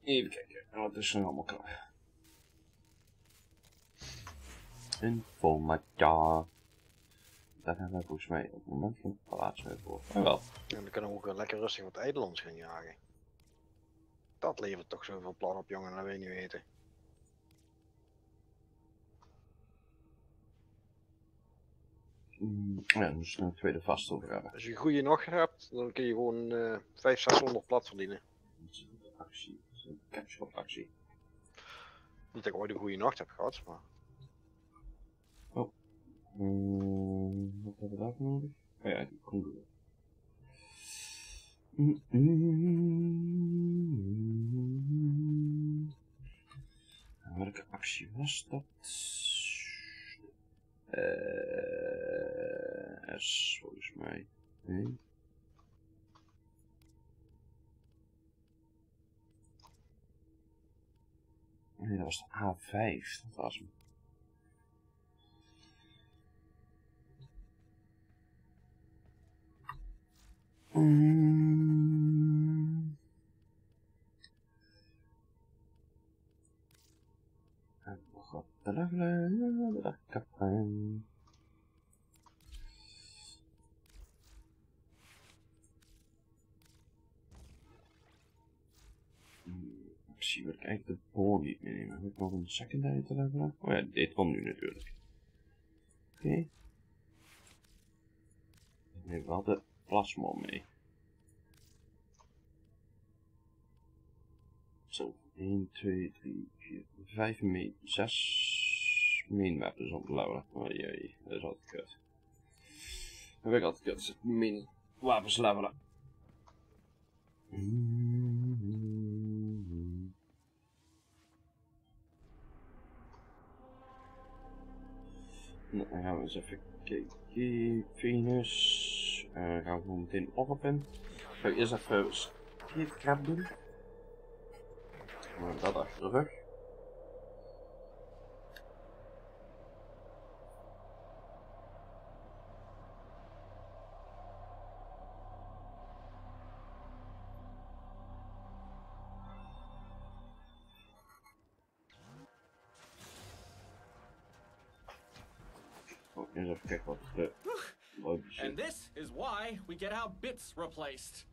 Even kijken, wat is er allemaal klaar? Informatia. Daar hebben we volgens mij op het moment geen plaats meer voor. Maar wel. En dan kunnen we ook lekker rustig wat eilands gaan jagen. Dat levert toch zoveel plan op, jongen, dat wil je niet weten. Ja, dan moeten we een tweede vast over hebben. Als je een goede nacht hebt, dan kun je gewoon 500-600 plat verdienen. Actie, dat is een capture actie. Niet dat ik ooit een goede nacht heb gehad, maar... Wat hebben we daarvoor nodig? Oh ja, die kon doen. Welke actie was dat? S volgens mij. Nee. Nee, dat was de A5. Dat was hem. Ik zie wat ik eigenlijk de bol niet meenemen. Heb ik nog een secondary te levelen? Oh ja, dit komt nu natuurlijk. Oké. Ik neem wel de plasma mee. Zo, 1, 2, 3, 4, 5 main, 6 main weapons op levelen. Oh jee, dat is altijd kut. Dat heb ik altijd kut, main wapens levelen. Nou, dan gaan we eens even kijken. Venus. Gaan we gewoon meteen op in. Ga ik eerst even scheepkrab doen. Dat achter de rug. Oh, eens even kijken wat de loopjes zijn. And this is why we get our bits replaced.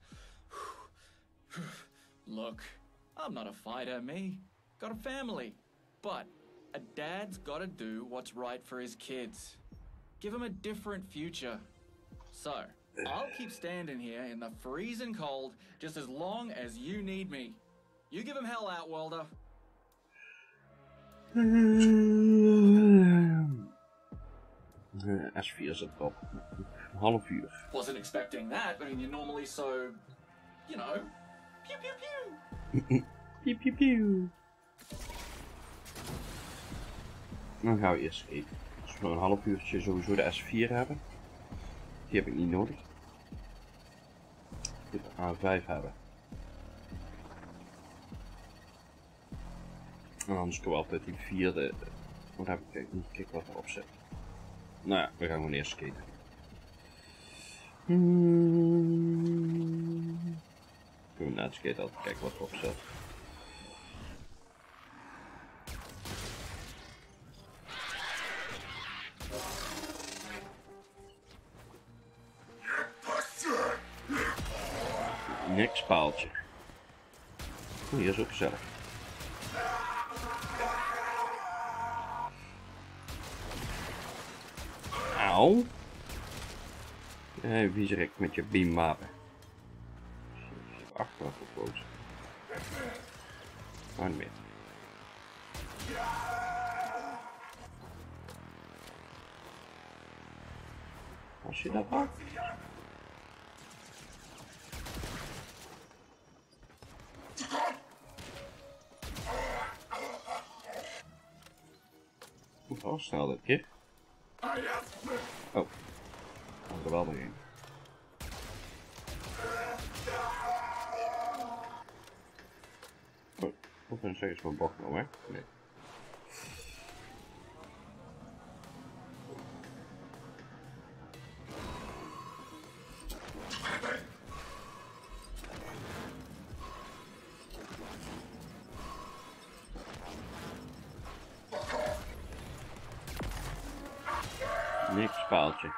Look, I'm not a fighter, me. Got a family. But a dad's gotta do what's right for his kids. Give them a different future. So, I'll keep standing here in the freezing cold just as long as you need me. You give him hell, Outworlder. S4 zit erop. Een half uur. Wasn't expecting that. I mean, you're normally so, you know, pew pew pew. Piep piep piep. Dan gaan we eerst eten. Als we nog een half uurtje sowieso de S4 hebben. Die heb ik niet nodig. Ik moet de A5 hebben. En anders kunnen we altijd die vierde. Wat heb ik niet gekeken wat erop zit. Nou ja, we gaan gewoon eerst skaten. Kunnen we na het skaten altijd kijken wat erop zit. Niks paaltje. Oh, hier is ook gezellig. Auw. Wie zeg ik met je beamwapen? Achter wat boos. Maar niet meer. Als je dat pakt. Moet wel snel dit keer. Oh. Dat is er wel nog één. Oh, of een serieus van bok nou, hè? Nee. Niks paaltje.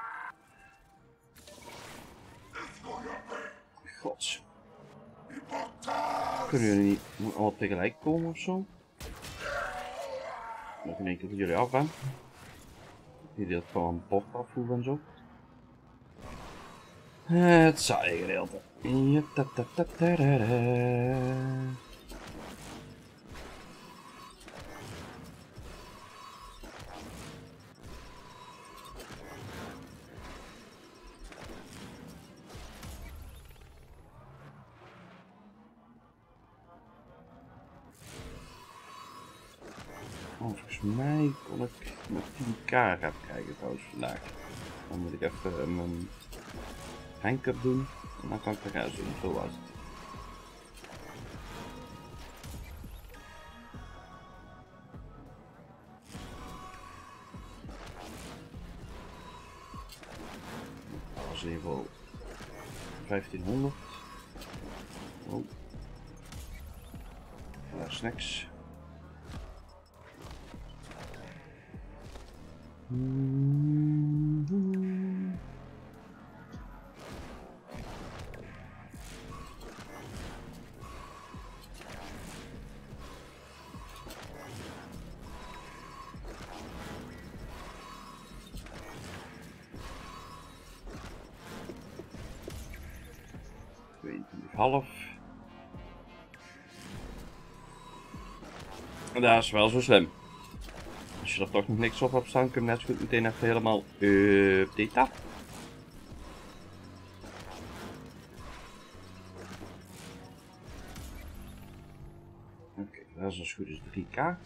Gods. Kunnen jullie niet allemaal tegelijk komen of zo? Nog in één keer voor jullie af, hè? Die deelt gewoon een bord afvoeren en zo. Het saaie gedeelte. Volgens mij kon ik met 10k gaan krijgen trouwens vandaag. Dan moet ik even mijn handcup doen en dan kan ik er gaan zien. Zo was het. Dat was in ieder geval 1500. Oh. Ja, snacks. Half. Dat is wel zo slim. Als je er toch nog niks op hebt staan, kun je net zo goed meteen even helemaal updaten. Oké, dat is als goed as 3k.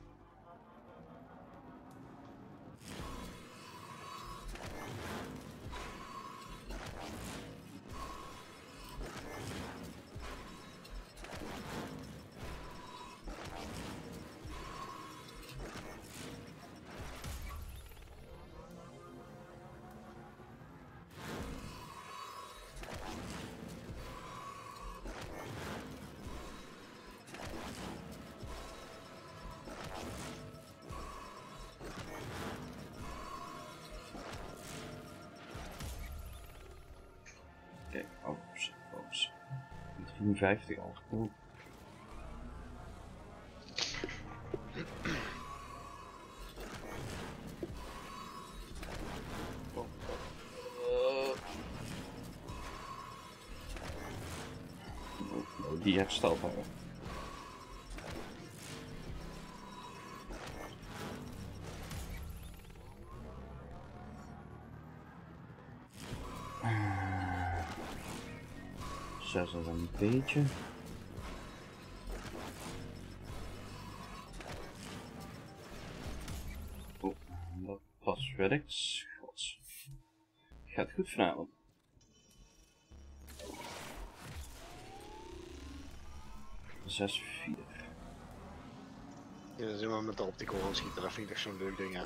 Kijk, ops. 53 al. Oeh. Die hersteld hebben. Zes is een beetje. Oh, dat pas werkt. Gods. Gaat goed vanavond. Zes, 4. Ja, dan zijn we met de optical aanschieten, dat vind ik echt zo'n leuk ding, ja.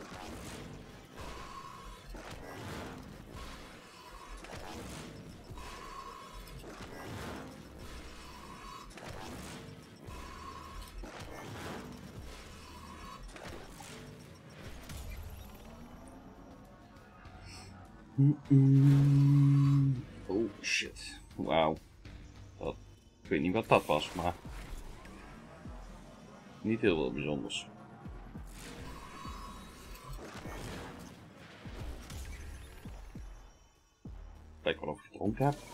Oh shit. Wauw. Ik weet niet wat dat was, maar niet heel veel bijzonders. Kijk wel of ik gedronken heb.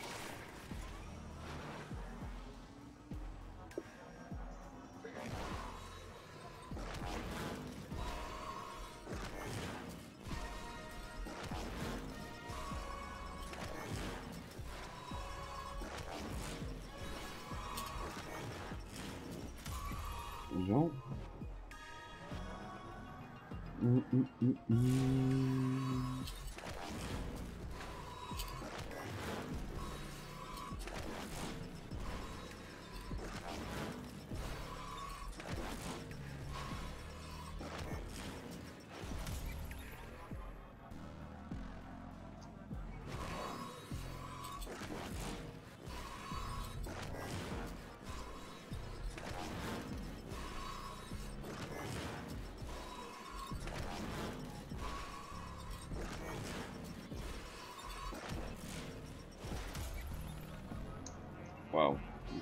Zo.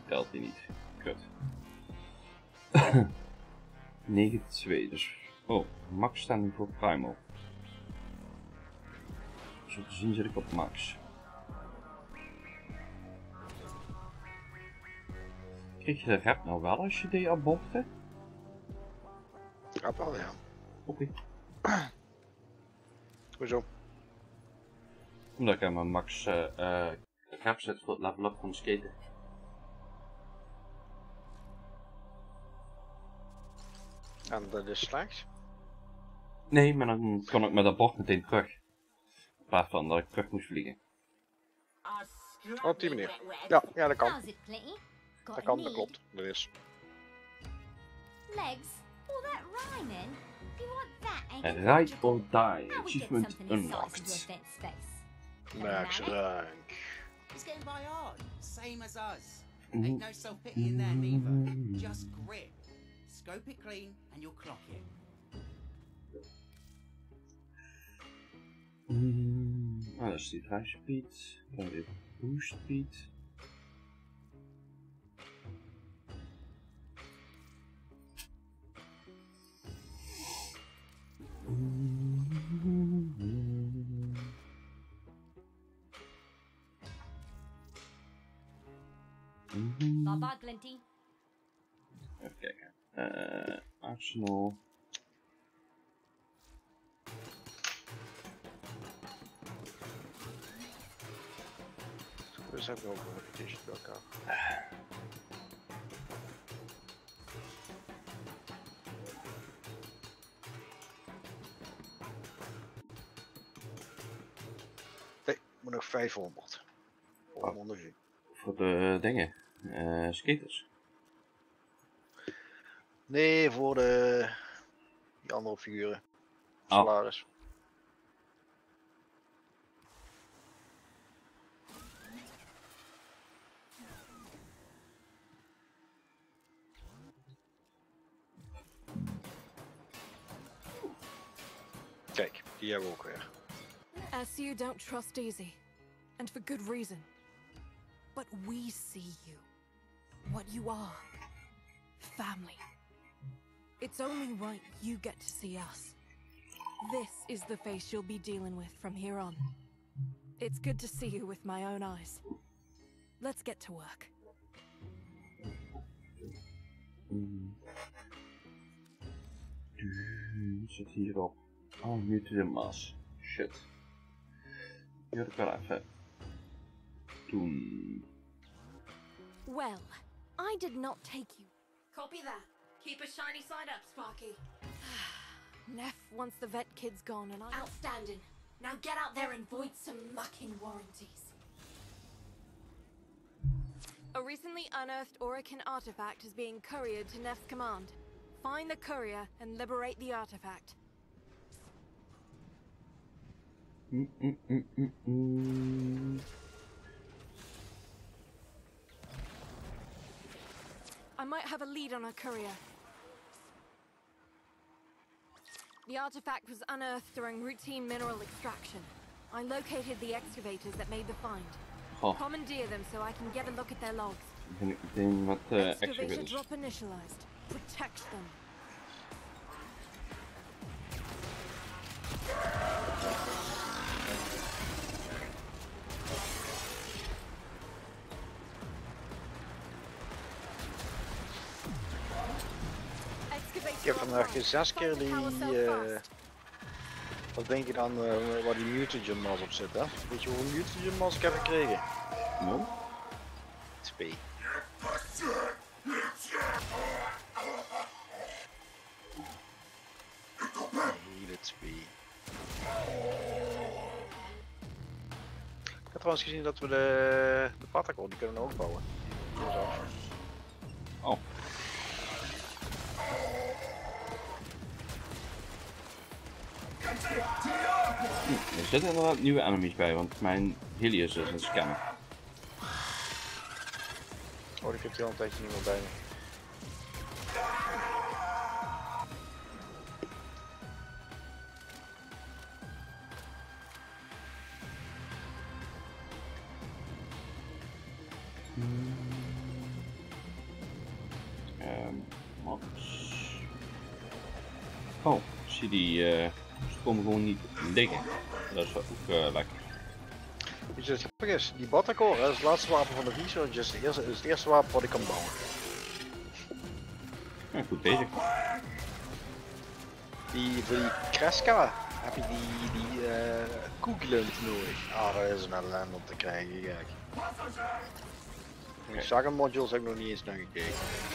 telt die niet. Kut. 9-2, dus... Oh, max staat nu voor Primal. Zo te zien zit ik op max. Kreeg je de rap nou wel als je deed aborten? Ja, wel ja. Oké. Hoezo? Omdat ik aan mijn max rap zet voor het level up van skaten. En dat is slechts? Nee, maar dan kon ik met dat bord meteen terug. In plaats van dat ik terug moest vliegen. Op die manier. Ja, ja, dat kan. How's it, Clinty? Got Dat a kan, dat knee? klopt. Dat is. Legs? All that rhyming? You want that, ain't En it? ride or die, How we get achievement something this size into a unlocked. vent space? Max rank. It's getting by hard, same as us. Mhm. Ain't no self-pity in there neither. Just grit. Scope it clean and you'll clock it. Dat is die drive speed. Dan weer boost speed. Bye-bye, Glinty. Even kijken. Arsenal. Dus heb ik ook een repetition bij elkaar. Nee, moet nog 500. Om onderzoek. Voor de dingen. Skaters. Nee, voor de die andere figuren. Oh. Salaris. Kijk, die hebben we ook weer. I see you don't trust Easy, and for good reason. But we see you. What you are. Family. It's only right you get to see us. This is the face you'll be dealing with from here on. It's good to see you with my own eyes. Let's get to work. Zit hierop. Oh, muted mass. Shit. Die had ik wel even doen. Well, I did not take you. Copy that. Keep a shiny side up, Sparky. Neff wants the vet kids gone and I... Outstanding. Now get out there and void some mucking warranties. A recently unearthed Orokin artifact is being couriered to Neff's command. Find the courier and liberate the artifact. I might have a lead on a courier. The artifact was unearthed during routine mineral extraction. I located the excavators that made the find. Goh, Commandeer them so I can get a look at their logs. ben ik meteen wat Excavator excavators. drop initialized. Protect them. Ik heb vandaag 6 keer die... wat denk je dan waar die mutagen mas op zit, hè? Weet je hoeveel mutagen mas ik heb gekregen? No? 2. Hele 2. Ik had trouwens gezien dat we de Patakor, die kunnen we ook bouwen. Oh. Er zitten inderdaad nieuwe enemies bij, want mijn Helios is een scammer. Oh, die komt al een tijdje niet meer bij me. Oh, ik zie die stromen gewoon niet liggen. Dat is wel ook lekker. Weet je wat grappig is? Die Batacor, dat is het laatste wapen van de Researchers. Is het eerste wapen wat ik kan bouwen. Ja, goed bezig. Voor die Kreska heb je die koeklint nodig. Ah, dat is een ellende om te krijgen, kijk. Die Saga modules heb ik nog niet eens naar gekeken.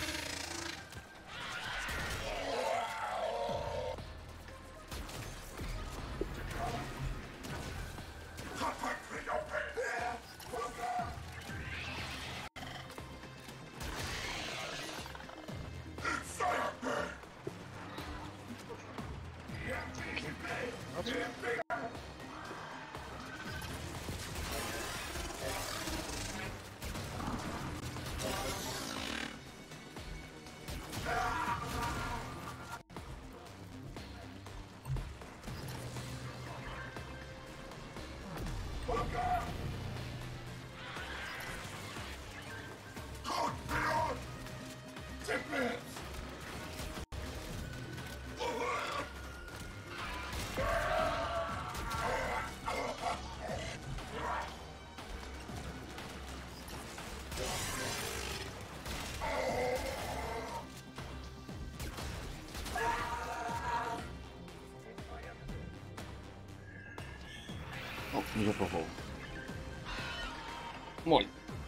Oh, die is even vol. Mooi.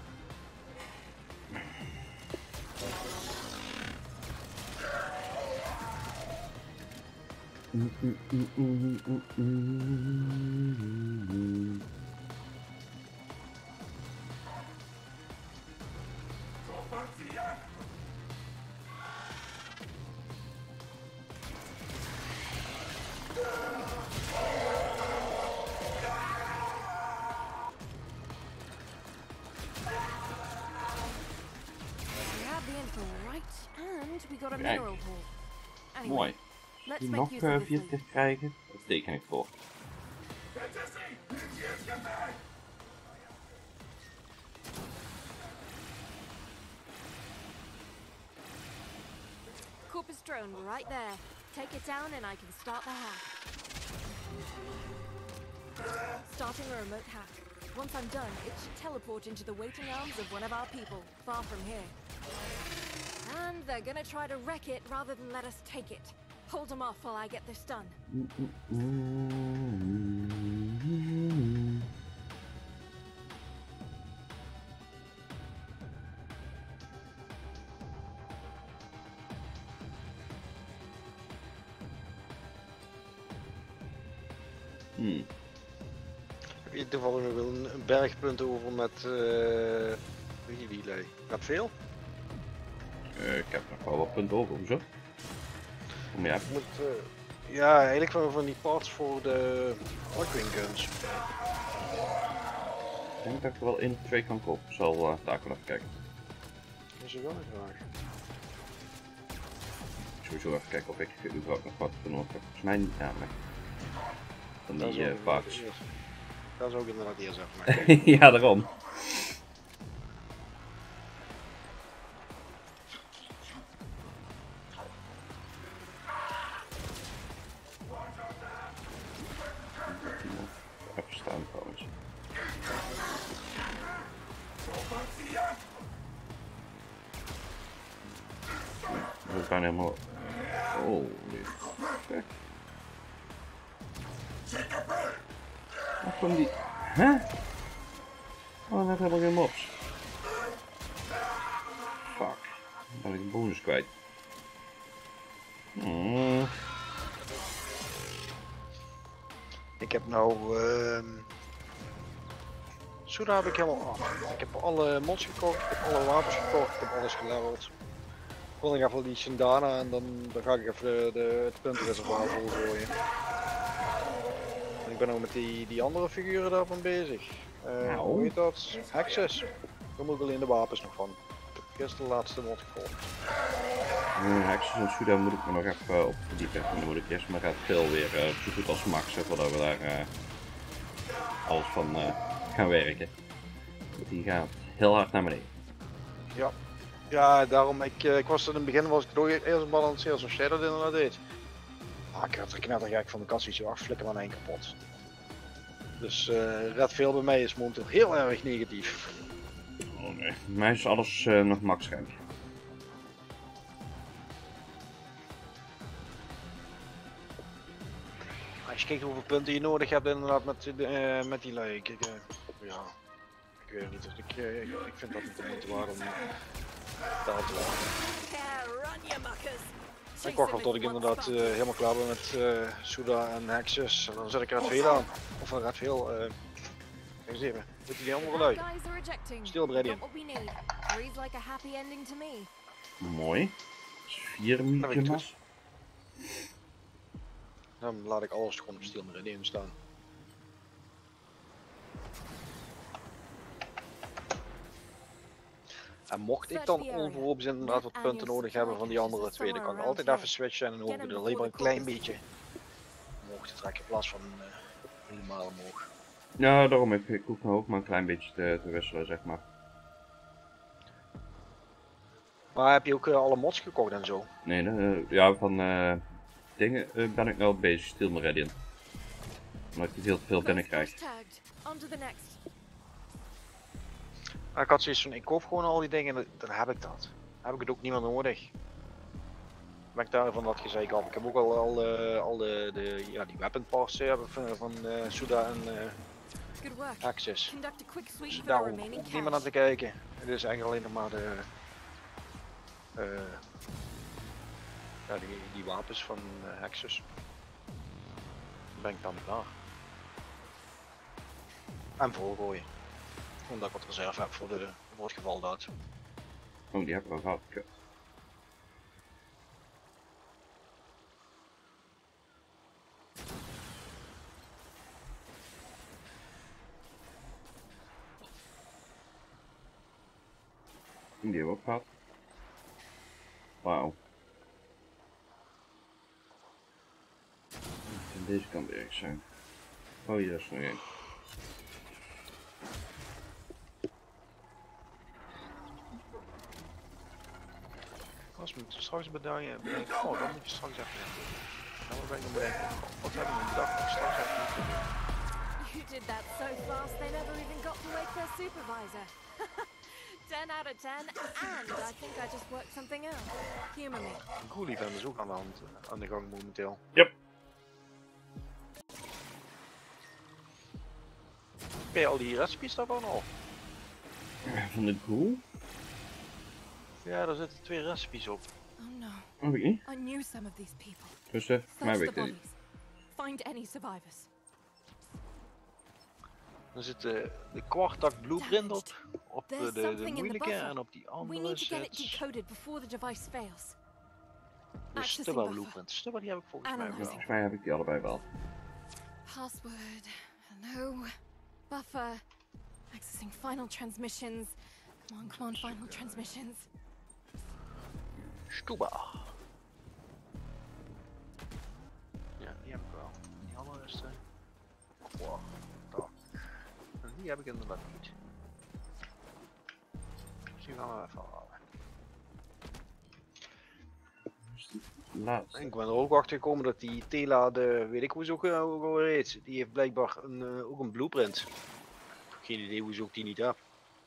We got a Kijk. mineral pool. Anyway, Mooi. let's Die make nog use of this 40 thing. krijgen, dat teken ik voor. Corpus drone right there. Take it down and I can start the hack. Starting a remote hack. Once I'm done, it should teleport into the waiting arms of one of our people, far from here. And they're gonna try to wreck it rather than let us take it. Hold them off while I get this done. Heb je toevallig nog wel een bergpunt over met weet je die lei? Gaat veel? Ik heb nog wel wat punten over, hoezo? Kom je Ik moet, ja, eigenlijk van die parts voor de Blackwing Guns. Ik denk dat ik er wel 1 of 2 kan kopen. Ik zal daar even kijken. Dat is wel een vraag. Sowieso even kijken of ik überhaupt nog wat voor nodig heb. Volgens mij niet namelijk. Van Dat die zou- parts. Dat zou ik inderdaad eerst even naar kijken. Ja, daarom. Even staan trouwens. Dat is bijna helemaal... Holy fuck. Wat kwam die... Hè? Oh, dat helemaal geen mops. Fuck. Dan ben ik een bonus kwijt. Ik heb nou... Soda heb ik helemaal af. Ik heb alle mods gekocht, ik heb alle wapens gekocht, ik heb alles geleveld. Kon ik even die Sindana en dan ga ik even het puntreservoir volgooien. En ik ben ook met die andere figuren daarvan bezig. Hoe heet dat? Hexes. Daar moet ik alleen de wapens nog van. Ik heb gisteren de laatste mod gekocht. Hexes en Suda moet ik me nog even op verdiepen. En dan moet ik eerst maar het veel weer zo goed als max, voordat we daar alles van gaan werken. Want die gaat heel hard naar beneden. Ja. Ja, daarom, ik was in het begin was ik toch eerst een balanceren zoals jij dat inderdaad deed. Ik werd er knettergek van de kast iets af, flikker maar één kapot. Dus Redfield bij mij is momenteel heel erg negatief. Oh nee. Bij mij is alles nog max schermpje. Als je kijkt hoeveel punten je nodig hebt inderdaad met die lui. Ik weet niet, ik vind dat niet de moeite waard om daar te laten. Ik wacht wel tot ik inderdaad helemaal klaar ben met Suda en Hexus. En dan zet ik Redfield aan. Of een Redfield. Kijk eens even. Doet die andere lui. Steel Meridian. Mooi. 4 minuutjes. Dan laat ik alles gewoon op Steel Meridian staan. En mocht ik dan onverhoops inderdaad wat punten nodig hebben van die andere twee, dan kan ik altijd even switchen en dan hoef ik er alleen maar een klein beetje omhoog te trekken in plaats van helemaal omhoog. Ja, daarom ik hoef me ook maar een klein beetje te wisselen, zeg maar. Maar heb je ook alle mods gekocht en zo? Nee, ja, van dingen ben ik nou bezig, Steel Meridian. Omdat ik veel te veel binnenkrijg. Ik had zoiets van, ik koop gewoon al die dingen en dan heb ik dat. Dan heb ik het ook niet meer nodig. Ben ik daarvan wat gezegd had. Ik heb ook al die weapon parts van Suda en Hexus. Dus daar hoef ik ook niet meer naar te kijken. Het is eigenlijk alleen nog maar die wapens van Hexus. Dan ben ik dan klaar. En volgooien. Omdat ik wat reserve heb voor het geval dat. Oh, die heb ik al gehad. Kut. Die hebben we ook gehad. Wauw. Aan deze kant ergens zijn. Oh, hier is nog één. Als we straks bedenken, oh, dan moet je straks even. Nou, we ben bedenken. Wat hebben we bedacht? Straks even moeten doen. You did that so fast they never even got to wake their supervisor. 10 out of 10, and I think I just worked something out. Humor me. Een cool event is ook aan de gang momenteel. Yep. Ben je al die recipes daarvan al? Van de ghoul? Ja, daar zitten 2 recipes op. Oh no. Oh, weet ik niet. I knew some of these people. Tussen, mij Search weet the ik niet. bodies. Find any survivors. Er zit de kwartak blueprint op There's de something in the moeilijke buffer. en op die We andere need to get it zit decoded before the device fails. de Accessing Stubba buffer. blueprint. Stubba die heb ik volgens mij Analyzing. wel. Volgens mij heb ik die allebei wel. Password. Hello. Buffer. Accessing final transmissions. Come on, final transmissions. Stubba. Ja, die heb ik wel. Die andere is de kwartak. En die heb ik inderdaad niet. Dus die gaan we even halen. Laatste. Ik ben er ook achter gekomen dat die Tela, weet ik hoe ze ook alweer heet, die heeft blijkbaar ook een blueprint. Geen idee hoe ze ook die niet heb.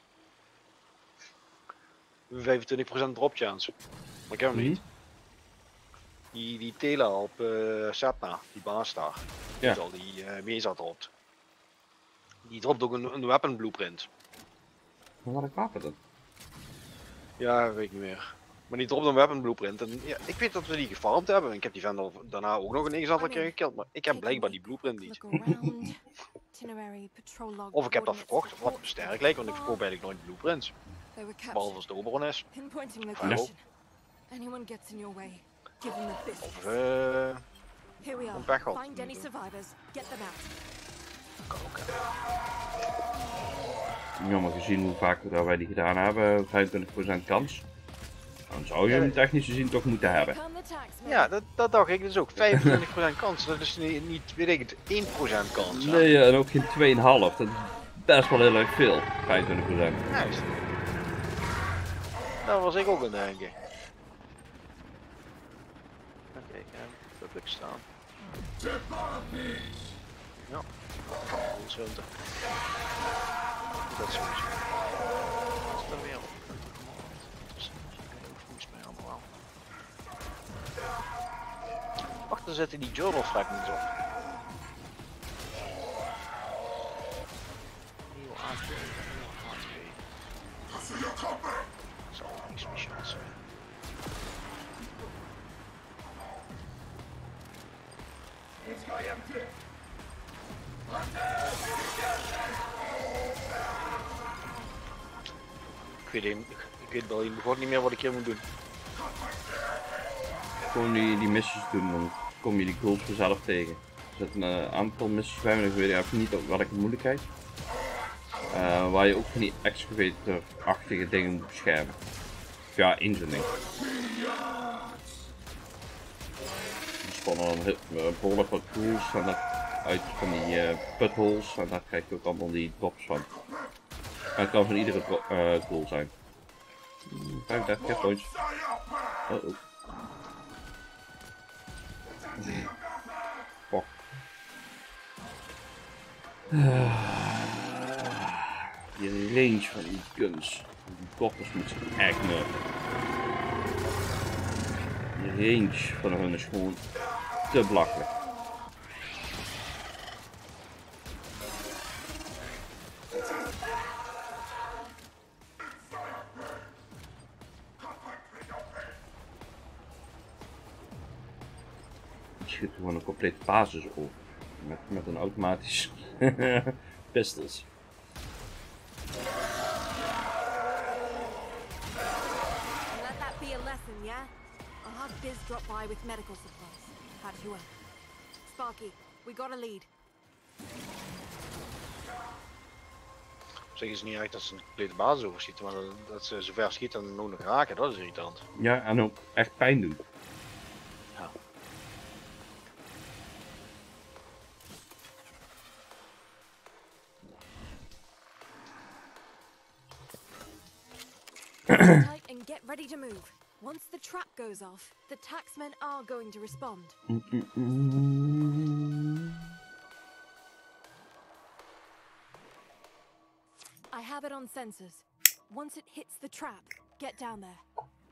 25% drop chance. Maar ik heb hem niet. Die Tela op Setna, die baas daar, Ja. die al die Mesa dropt. Die dropt ook een weapon blueprint. Maar wat ik wapen dan? Ja, weet ik niet meer. Maar die dropt een weapon blueprint. En ja, ik weet dat we die gefarmd hebben. Ik heb die vent daarna ook nog een aantal keer gekild. Maar ik heb blijkbaar die blueprint niet. Look around. Itinerary, patrol log. Of ik heb dat coordinates, verkocht, wat report, sterk lijkt, want ik verkoop eigenlijk nooit blueprints. They were captured. Behalve als de Oberon is. Pinpointing Ja. location. Anyone gets in your way, give them the business. Of Here we een pech are. gehad. Find any survivors. Get them out. kan ook. Jammer gezien hoe vaak wij die gedaan hebben, 25% kans. Dan zou je hem technisch gezien toch moeten hebben. Come the taxman. Ja, dat dacht ik dus ook. 25% kans. Dat is niet, weet ik het, 1% kans. hè? Nee, en ook geen 2,5. Dat is best wel heel erg veel. 25%. Juist. Daar was ik ook aan het denken. Oké, public staan. Ja. Ontzulten. Dat sowieso. Wat is er weer? Volgens mij allemaal. Wacht, dan zetten die journal fragments op. Nieuw aangeven, nieuw aangeven. Dat zal niks speciaals zijn. Ik weet wel gewoon niet meer wat ik hier moet doen. Gewoon die missies doen, dan kom je die goals vanzelf tegen. Er zitten een aantal missies bij, maar ik weet even niet op welke moeilijkheid. Waar je ook van die excavator-achtige dingen moet beschermen. Ja, één zo'n ding. Die spannen dan behoorlijk wat tools uit van die putholes en daar krijg je ook allemaal die drops van. En het kan van iedere tool zijn. 35 hit points. Oh. Fuck. Die range van die guns, die koppers moet zich echt nerven. Die range van hun is gewoon te belachelijk. Je schiet gewoon een complete basis op met een automatisch pistols. Let that be a lesson, yeah? I'll have Biz drop by with medical supplies. How did you win? Sparky, we got a lead. Zeggen ze niet echt dat ze een complete basis overschieten, maar dat ze zo ver schieten en ook nog raken, dat is irritant. Ja, en ook echt pijn doen. Ja. Tight and get ready to move. Once the trap goes off, the taxmen are going to respond. I have it on sensors. Once it hits the trap, get down there.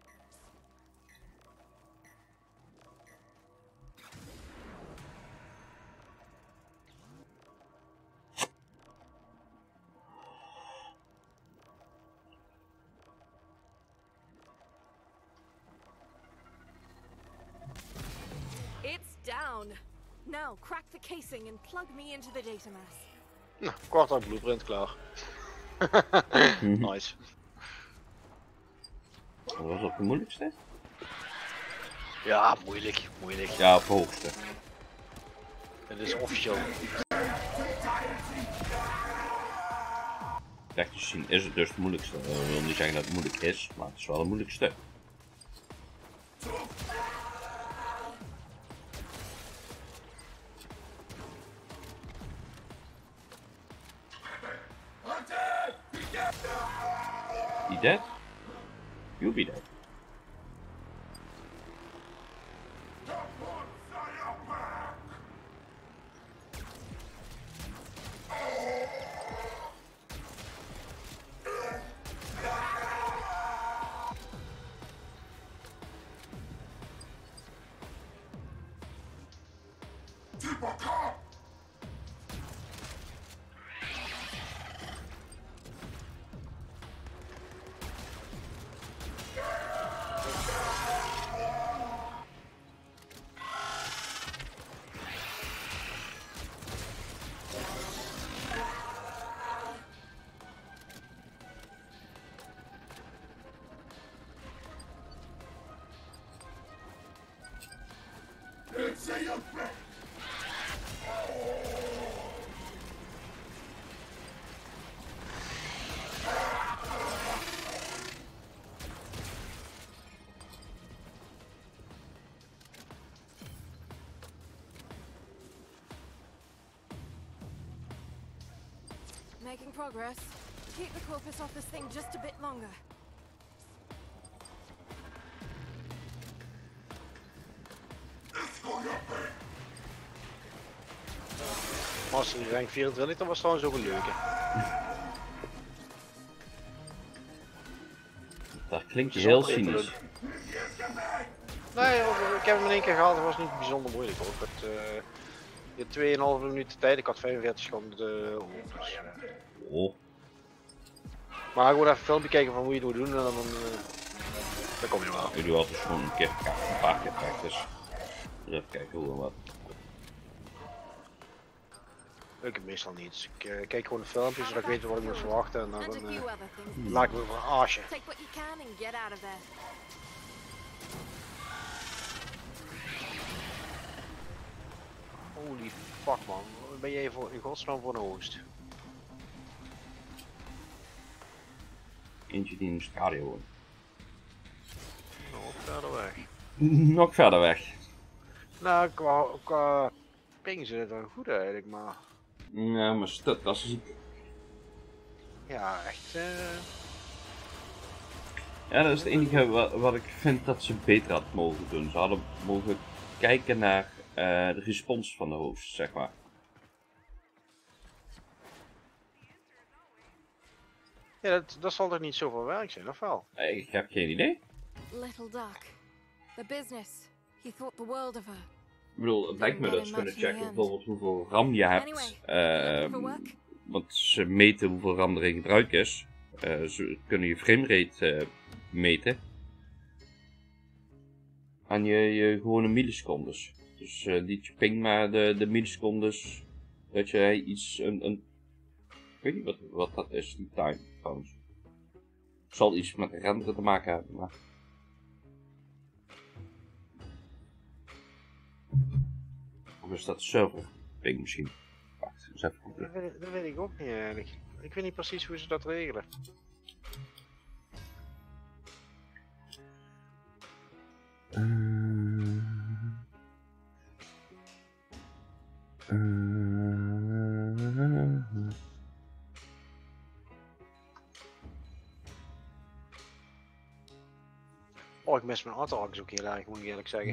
It's down. Now crack the casing and plug me into the data mass. Nou, kort aan blueprint klaar. Nice. Wat was op de moeilijkste? Ja, moeilijk, moeilijk. Ja, op de hoogste. Het is officieel. Technisch gezien is het dus het moeilijkste. Dat wil niet zeggen dat het moeilijk is, maar het is wel het moeilijkste. He dead? You'll be dead. Making progress. Keep the corpus off this thing just a bit longer. Master die rank 24, dat was trouwens ook een leuke. Dat klinkt Dus heel op eten cynisch. Nee, ik heb hem in één keer gehaald, het was niet bijzonder moeilijk hoor. Ik had je 2,5 minuten tijd, ik had 45 seconden dus, Oh. Maar gewoon even een filmpje kijken van hoe je het moet doen en dan kom je wel. Ik doe altijd gewoon een paar keer practice. Even kijken hoe en wat. Ik heb meestal niet, dus ik kijk gewoon een filmpje zodat ik weet wat ik moet verwachten en dan And a few other things. laat ik me verarsen. Take what you can and get out of there. Holy fuck man, wat ben jij voor, in godsnaam voor een host? Eentje die in Australië woont. Nou, verder weg. Nog verder weg. Nou, qua ping zit het wel goed eigenlijk, maar Ja, maar stuk, dat is ziek. ja, echt Ja, dat is het enige wat ik vind dat ze beter had mogen doen. Ze hadden mogen kijken naar de respons van de host, zeg maar. ja, dat zal toch niet zoveel werk zijn, of wel? Ik heb geen idee. Little duck. The business. He thought the world of her. Ik bedoel, het lijkt me dat ze kunnen checken bijvoorbeeld hoeveel RAM je hebt. Want ze meten hoeveel RAM er in gebruik is. Ze kunnen je framerate meten. Aan je gewone millisecondes. Dus niet je ping, maar de millisecondes. Dat je iets, ik weet niet wat dat is, die time trouwens. Het zal iets met renderen te maken hebben, maar... Of is dat server ping misschien? Wacht, eens even googlen. Dat weet ik ook niet eigenlijk. Ik weet niet precies hoe ze dat regelen. Oh, ik mis mijn auto-hackers ook heel erg, moet ik eerlijk zeggen.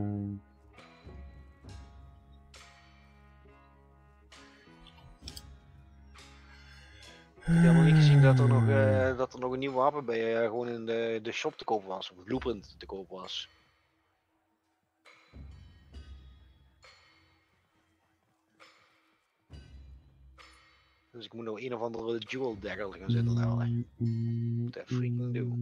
Ik heb helemaal niet gezien dat er nog een nieuw wapen bij gewoon in de shop te koop was, of Blueprint te koop was. Dus ik moet nog een of andere dual dagger gaan zitten halen. What that freaking do?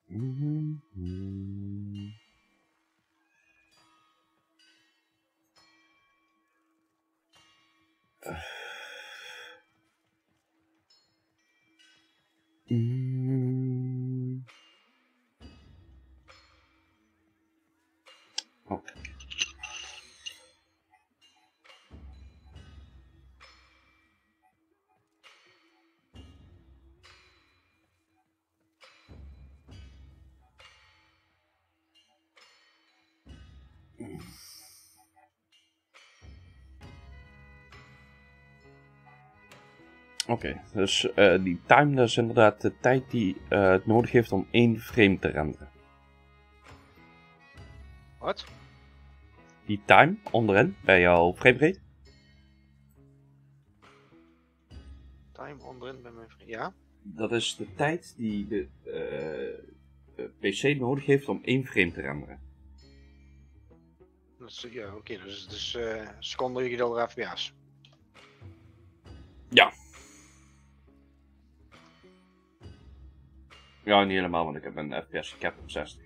Oh. Oké, dus die time, dat is inderdaad de tijd die het nodig heeft om 1 frame te renderen. Wat? Die time onderin bij jouw framerate, Time onderin bij mijn vriend. Ja? dat is de tijd die de PC nodig heeft om 1 frame te renderen. Dat is, ja, oké, dus het is seconde gedeeld door fps. Ja. Ja, niet helemaal, want ik heb een FPS gecapt op 60.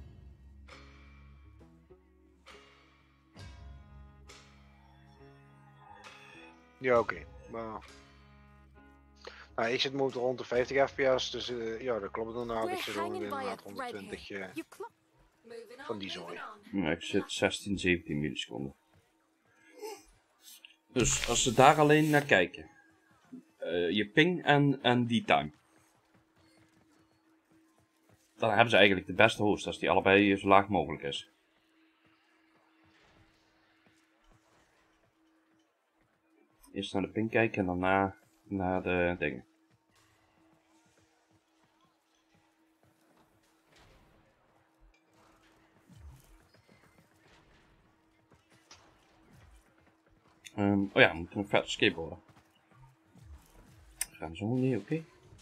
Ja, oké. Maar... Nou, ik zit momenteel rond de 50 fps, dus ja, dat klopt dan nou. Ik zit ook inderdaad rond de 20 You clock. Moving van on, die moving zooi. on. Ja, ik zit 16, 17 milliseconden. Dus als ze daar alleen naar kijken. Je ping en die time. Dan hebben ze eigenlijk de beste host als die allebei zo laag mogelijk is. Eerst naar de ping kijken en daarna naar de dingen. Oh ja, we moeten nog verder skateboarden. Gaan zo niet, oké.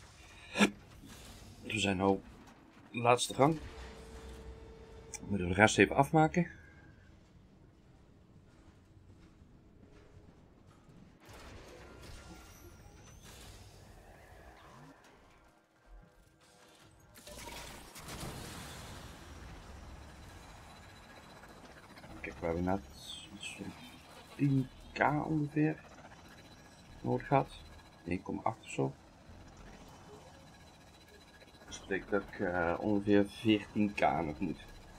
We zijn nu de laatste gang. We moeten de rest even afmaken. Kijk, we hebben net zo'n 10k ongeveer nodig gehad. 1,8 of zo. Dus dat betekent dat ik ongeveer 14k nog moet.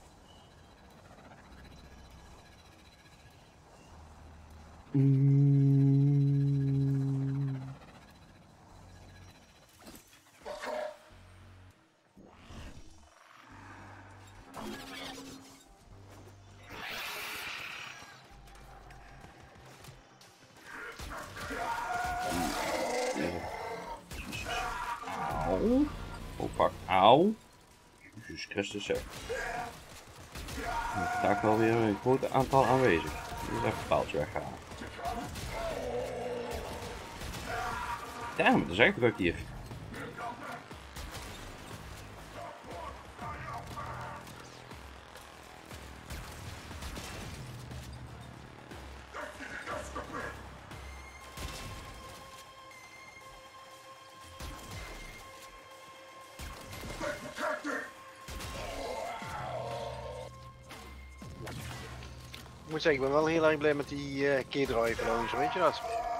Auw. Oh fuck, auw. Jezus Christus, hè. Vandaag wel weer een groot aantal aanwezig. Dus even een paaltje weghalen. Damn, dat is echt druk hier. Ik moet zeggen, ik ben wel heel erg blij met die K-drive launcher, weet je dat?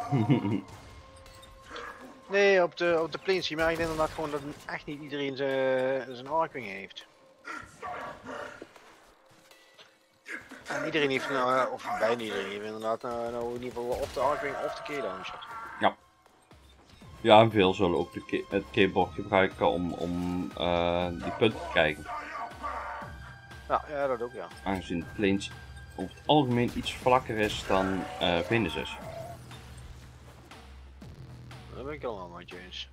Nee, op de planes zie je merkt inderdaad gewoon dat echt niet iedereen zijn Arkwing heeft. En iedereen heeft, of bijna iedereen heeft inderdaad nou in ieder geval of de Arkwing of de K-launcher. Ja. Ja, en veel zullen ook het keyboard gebruiken om die punten te krijgen. Ja, dat ook, ja. Aangezien de planes over het algemeen iets vlakker is dan Venus is. Daar ben ik allemaal met je eens.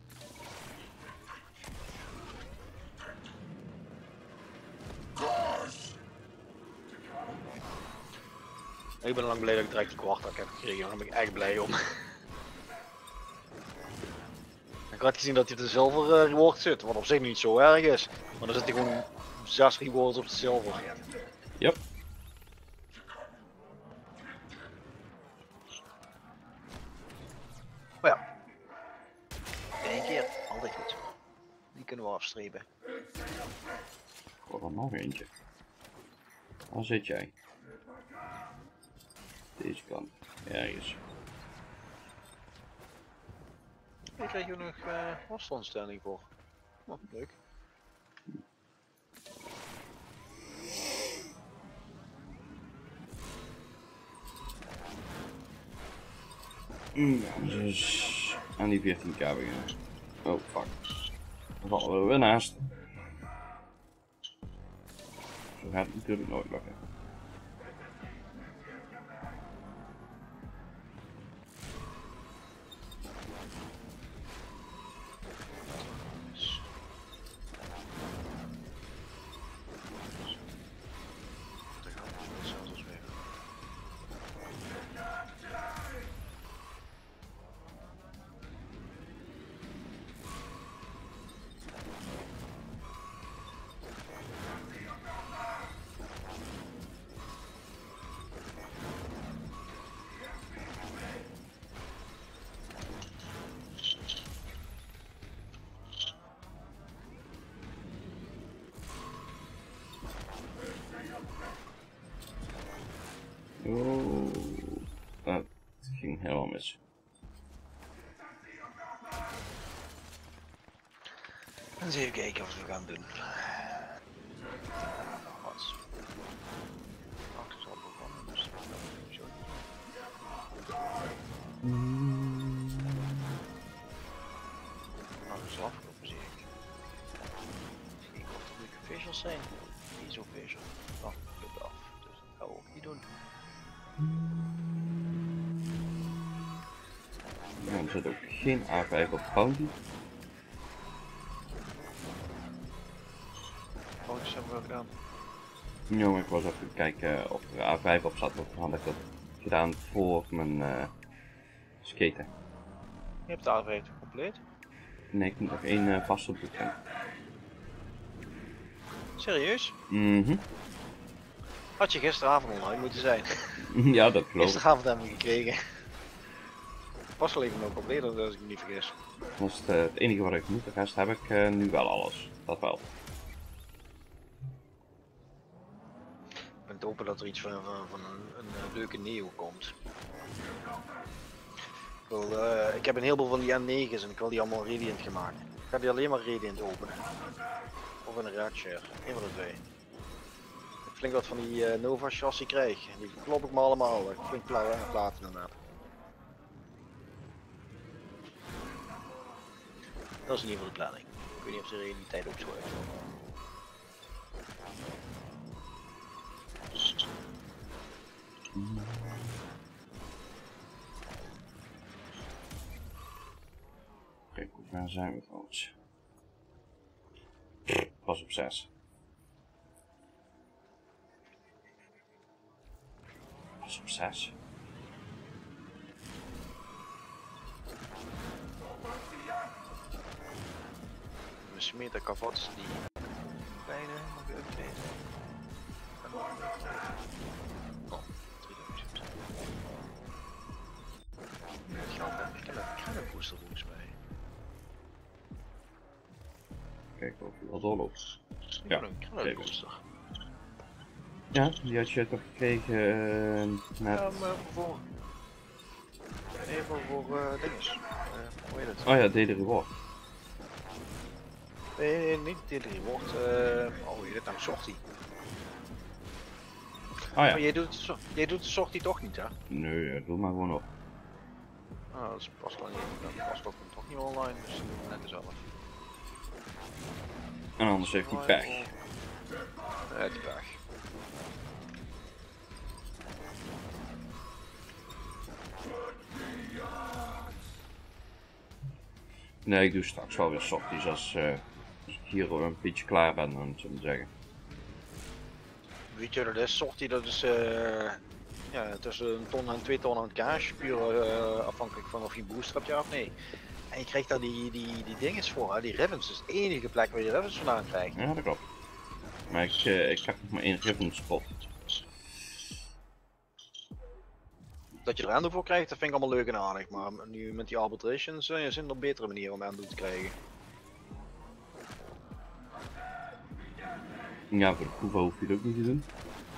Ik ben lang blij dat ik direct die kwartak heb gekregen, daar ben ik echt blij om. Ik had gezien dat hij op de zilver reward zit, wat op zich niet zo erg is. Maar dan zit hij gewoon 6 rewards op de zilver. Yep. Maar ja, 1 keer, altijd goed. Die kunnen we afstrepen. Ik hoor er nog eentje. Waar zit jij? Deze kant. Ergens. Hier krijg je nog afstandsstelling voor. Oh, leuk. Ja, dus aan die 14k beginnen. Oh fuck. Dan vallen we weer naast. Zo gaat het natuurlijk nooit lukken. Oh, dat ging helemaal mis. Eens even kijken wat we gaan doen. Wat? Achter zal begonnen, dus zo. Nou, dat is afgelopen, zie ik. Ik hoop dat er visuals zijn. Niet zo visual. Oh, loopt af. Dus dat gaan we ook niet doen. Ja, er zit ook geen A5 op Bounty. Oh, dat hebben we gedaan. Ja, maar ik was even kijken of er A5 op zat, want dan had ik dat gedaan voor mijn skaten. Je hebt de A5 compleet. Nee, ik moet nog één vaste bootcamp. Serieus? Mhm. Had je gisteravond online moeten zijn. Ja, dat geloof ik. Gisteravond hebben we gekregen. Pas wel even nog compleet, als ik me niet vergis. Dat is het enige wat ik moet. De rest heb ik nu wel alles. Dat wel. Ik ben te hopen dat er iets van een leuke Neo komt. Ik heb een heleboel van die N9's en ik wil die allemaal Radiant gaan maken. Ik ga die alleen maar Radiant openen. Of in een Ratshare, een van de twee. Ik flink wat van die Nova chassis krijg. Die klop ik me allemaal. Flink platen inderdaad. Dat is in ieder geval de planning. Ik weet niet of de realiteit ook zo is. Kijk, hoe ver zijn we trouwens? Pas op 6. Pas op 6. We smeten kavots die kleine mag ik upgraden. Oh, 3000. Geld heb ik. Ik ga een booster volgens mij. Kijk of je wel doorloopt. Ja, Ja, ik ga een booster. Ja, die had je toch gekregen net. Ja, maar voor. Nee, voor dinges. Hoe heet het? Oh ja, Daily Reward. Nee, niet dit reward. Hoe heet het nou? Sortie. Oh Maar ja. jij doet de sortie toch niet, hè? Nee, doe maar gewoon op. Ah, dat past dan niet. Dat past toch niet online, dus dat doen we net zelf. En anders heeft hij pech. Ja, die pech. Nee, ik doe straks wel weer sorties als ik hier een beetje klaar ben, om het zo te zeggen. Weet je, dat is sortie, dat is ja, tussen een ton en 2 ton aan cash, puur afhankelijk van of je een booster hebt, ja of nee. En je krijgt daar die dinges voor, hè? Die ribbons, dat is de enige plek waar je ribbons vandaan krijgt. Ja, dat klopt. Maar ik heb nog maar 1 ribbon spot. Dat je er aan voor krijgt, dat vind ik allemaal leuk en aardig, maar nu met die arbitrations zijn er betere manieren om aan te krijgen. Ja, voor de proeven hoef je het ook niet te doen.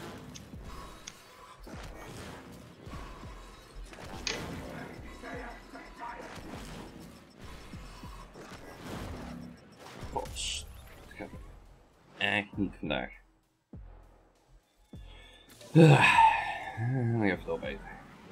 Post. Het gaat echt niet vandaag. Dan ga ik even opeten.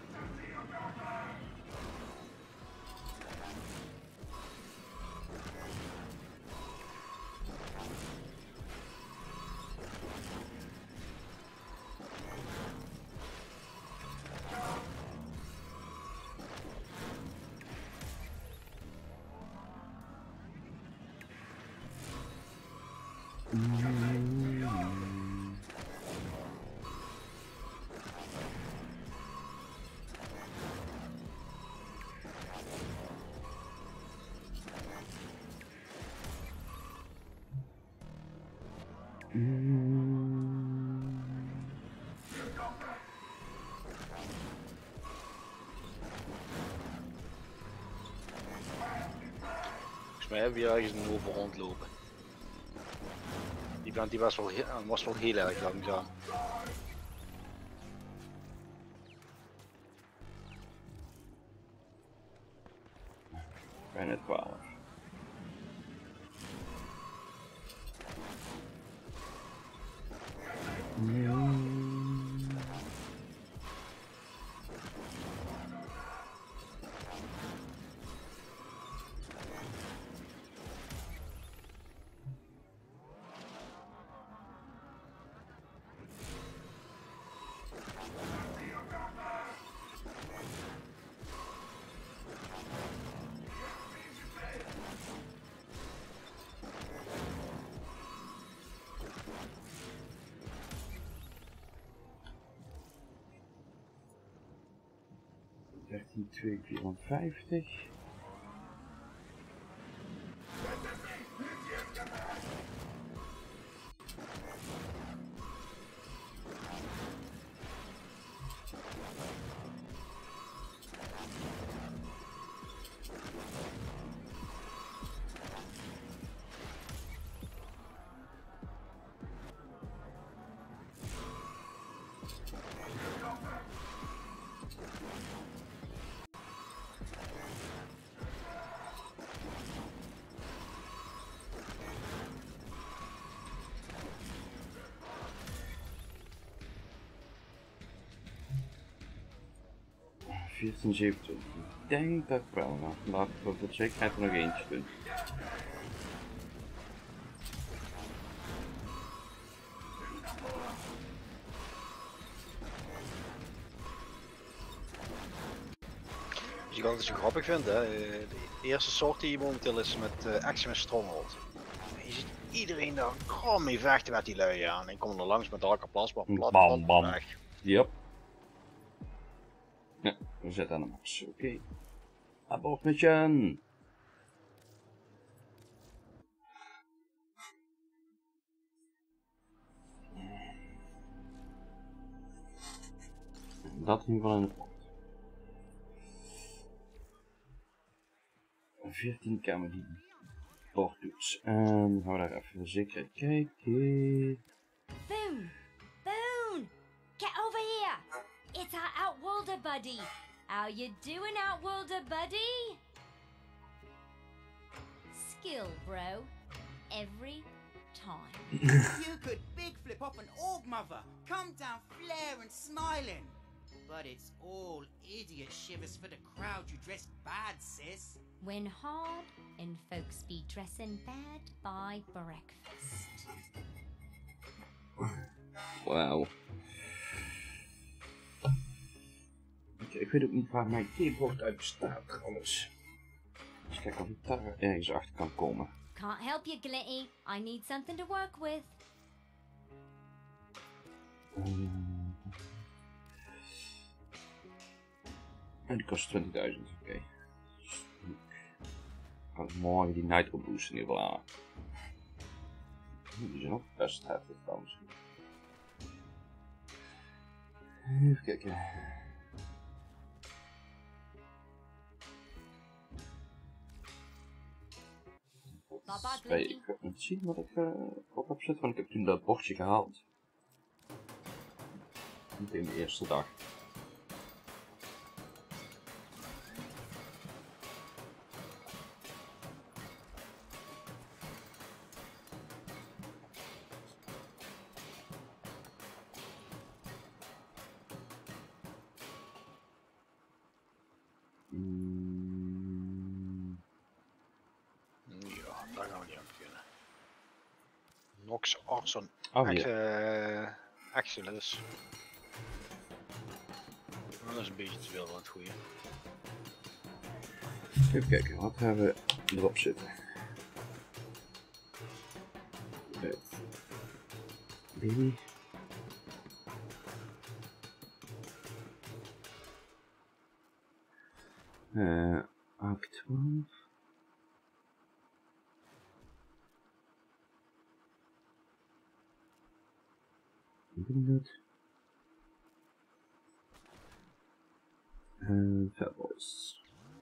Volgens mij hebben we hier ergens een over rondlopen. Die band die was wel heel erg langzaam. Bijna 12. Dertien, 2, 450. Ik denk dat ik wel. Laat ik voor de zekerheid er nog eentje doen. Dus je kan het zo grappig vinden, hè? De eerste soort die momenteel is met Axiom Stronghold. Je ziet iedereen daar krom mee vechten met die lui aan. En komen er langs met elke plasma plat Bam, bam. weg. Yep. Ja, we zetten aan de max. Oké. Abort mission. Dat in ieder geval in de pot. 14 kamer die portoets. En gaan we daar even zeker kijken. Boone! Boone! Get over here! It's our Outworlder buddy! How you doing, Outworlder buddy? Skill, bro. Every time. You could big flip off an orb mother, come down flaring, smiling. But it's all idiot shivers for the crowd you dress bad, sis. When hard and folks be dressing bad by breakfast. Wauw. Ik weet ook niet waar mijn keyboard uit bestaat trouwens. Dus kijk of ik daar ergens achter kan komen. Can't help you, Glitty. I need something to work with. En die kost 20.000, oké. Kan ik morgen die Nitro Boost in ieder geval aan. Die zijn ook best heftig trouwens. Even kijken. Bye-bye, Twee, Blinky. ik ga even zien wat ik op heb zitten, want ik heb toen dat bordje gehaald. Niet in de eerste dag. Ja, daar gaan we niet aan beginnen. Nox Arson Oh, hier. Excellence. Dat is een beetje te veel van het goede. Even kijken, wat hebben we erop zitten? Baby. Act 12. Dat. Fat Boys.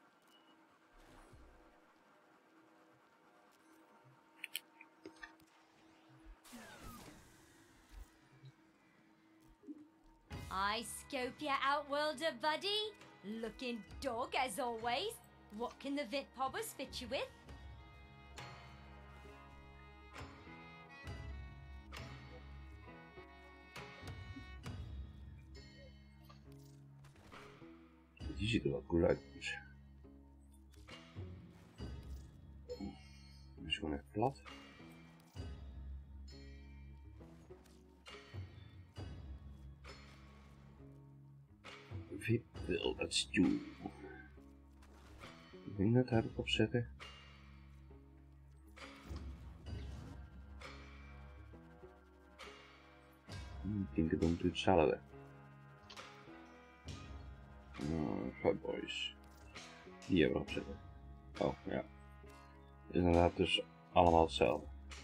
I scope ya, Outworlder buddy. Looking dog as always. What can the Vit Pobbers fit you with? Die ziet er wel cool uit. Dus. Die is gewoon echt plat. Wie wil dat stoel? Ik denk dat heb ik opzetten. Ik denk het doet hetzelfde. Fat Boys. Die hebben we opzetten. Oh ja. Is inderdaad dus allemaal hetzelfde.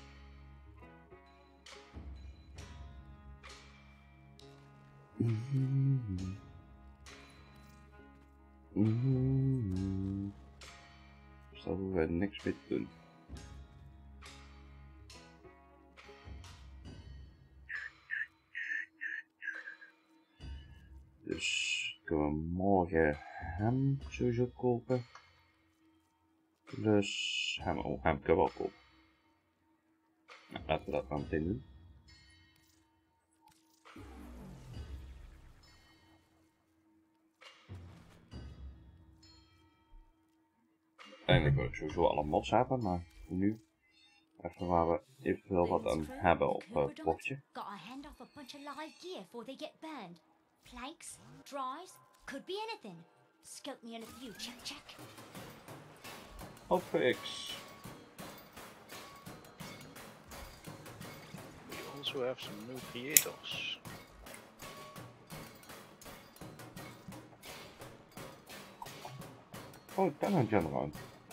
Dus daar hoeven we niks mee te doen. Dus kunnen we morgen hem sowieso kopen. Dus hem kunnen we wel kopen. Nou, laten we dat dan meteen doen. Uiteindelijk wil ik sowieso alle mods hebben, maar voor nu even waar we eventueel wat aan hebben op het bordje. Got our hand off a bunch of live gear before they get burned. Planks, drives, could be anything. Scope me on a few, check. Hotfix. We also have some new creators. Oh, ik ben aan het gaan.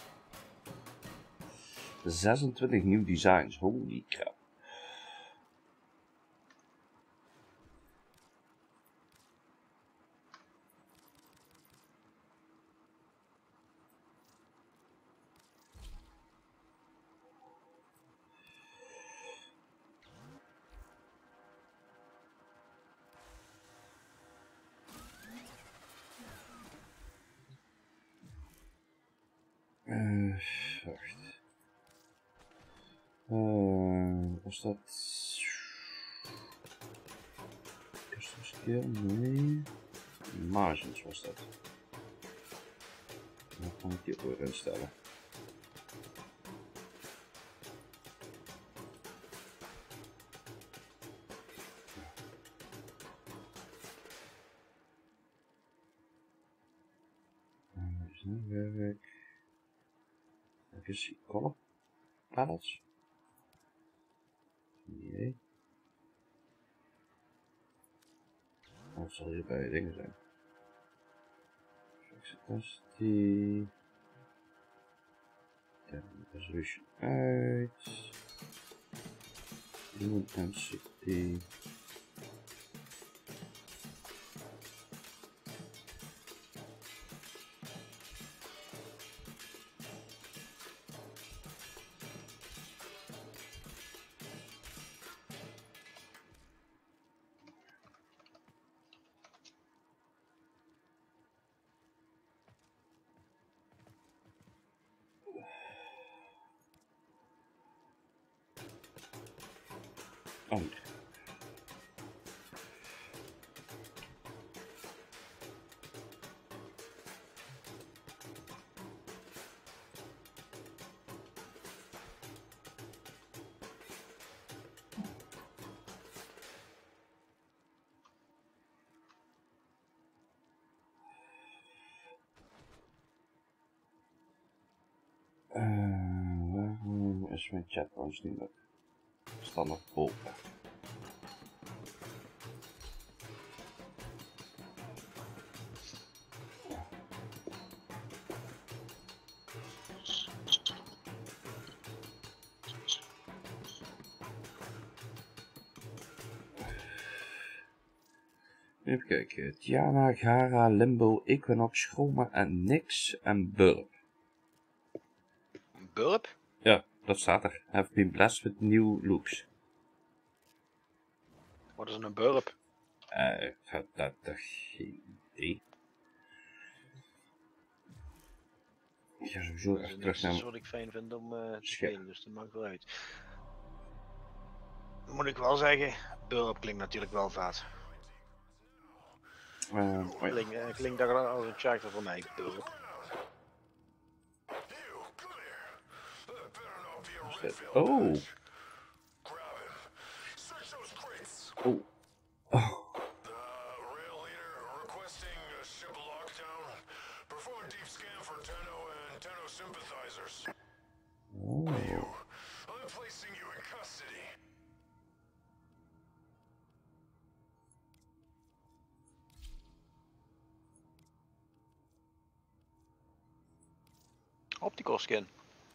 26 nieuwe designs, holy crap. Wacht. Was dat... Custom skill? Nee. Margins was dat. Dan kan ik die ook weer instellen. Werk. Even zien. Color palettes. Nee. Dat zal hier bij dingen zijn. Flexibility. Resolution uit. Intensity. Oh nee. Waarom is mijn chat trouwens niet leuk? Standaard open. Even kijken. Tiana, Gara, Limbo, Equinox, Chroma en Nix en Burp. Burp? Ja, dat staat er. Have been blessed with new looks. Wat is een burp? Ik heb dat geen idee. Ik ga sowieso Dat even is terug naar... iets wat ik fijn vind om te Scherp. spelen, dus dat maakt wel uit. Dan moet ik wel zeggen, burp klinkt natuurlijk wel vet. Oh ja. Klinkt dat als een character voor mij, burp. Oh. Oh. Oh. Oh. Optical skin.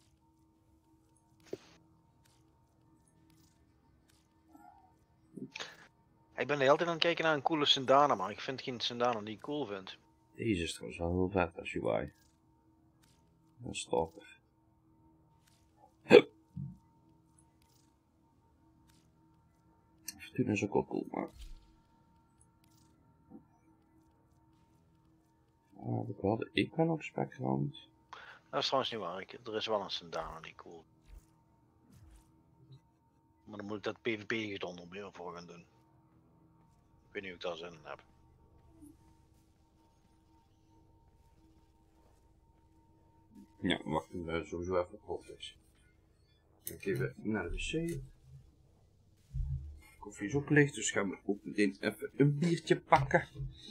Ik ben de hele tijd aan het kijken naar een coole Sindana, maar ik vind geen Sindana die ik cool vind. Deze is trouwens wel heel vet als UI. Een stalker. Fortuna is ook wel cool, maar... heb ik wel de Equinox background? Dat is trouwens niet waar, er is wel een Sindana die cool. Maar dan moet ik dat PvP gedonder meer voor gaan doen. Ik weet niet of ik daar zin in heb. Ja, wacht, sowieso even op is. Ik even naar de wc. Koffie is ook leeg, dus gaan we ook meteen even een biertje pakken.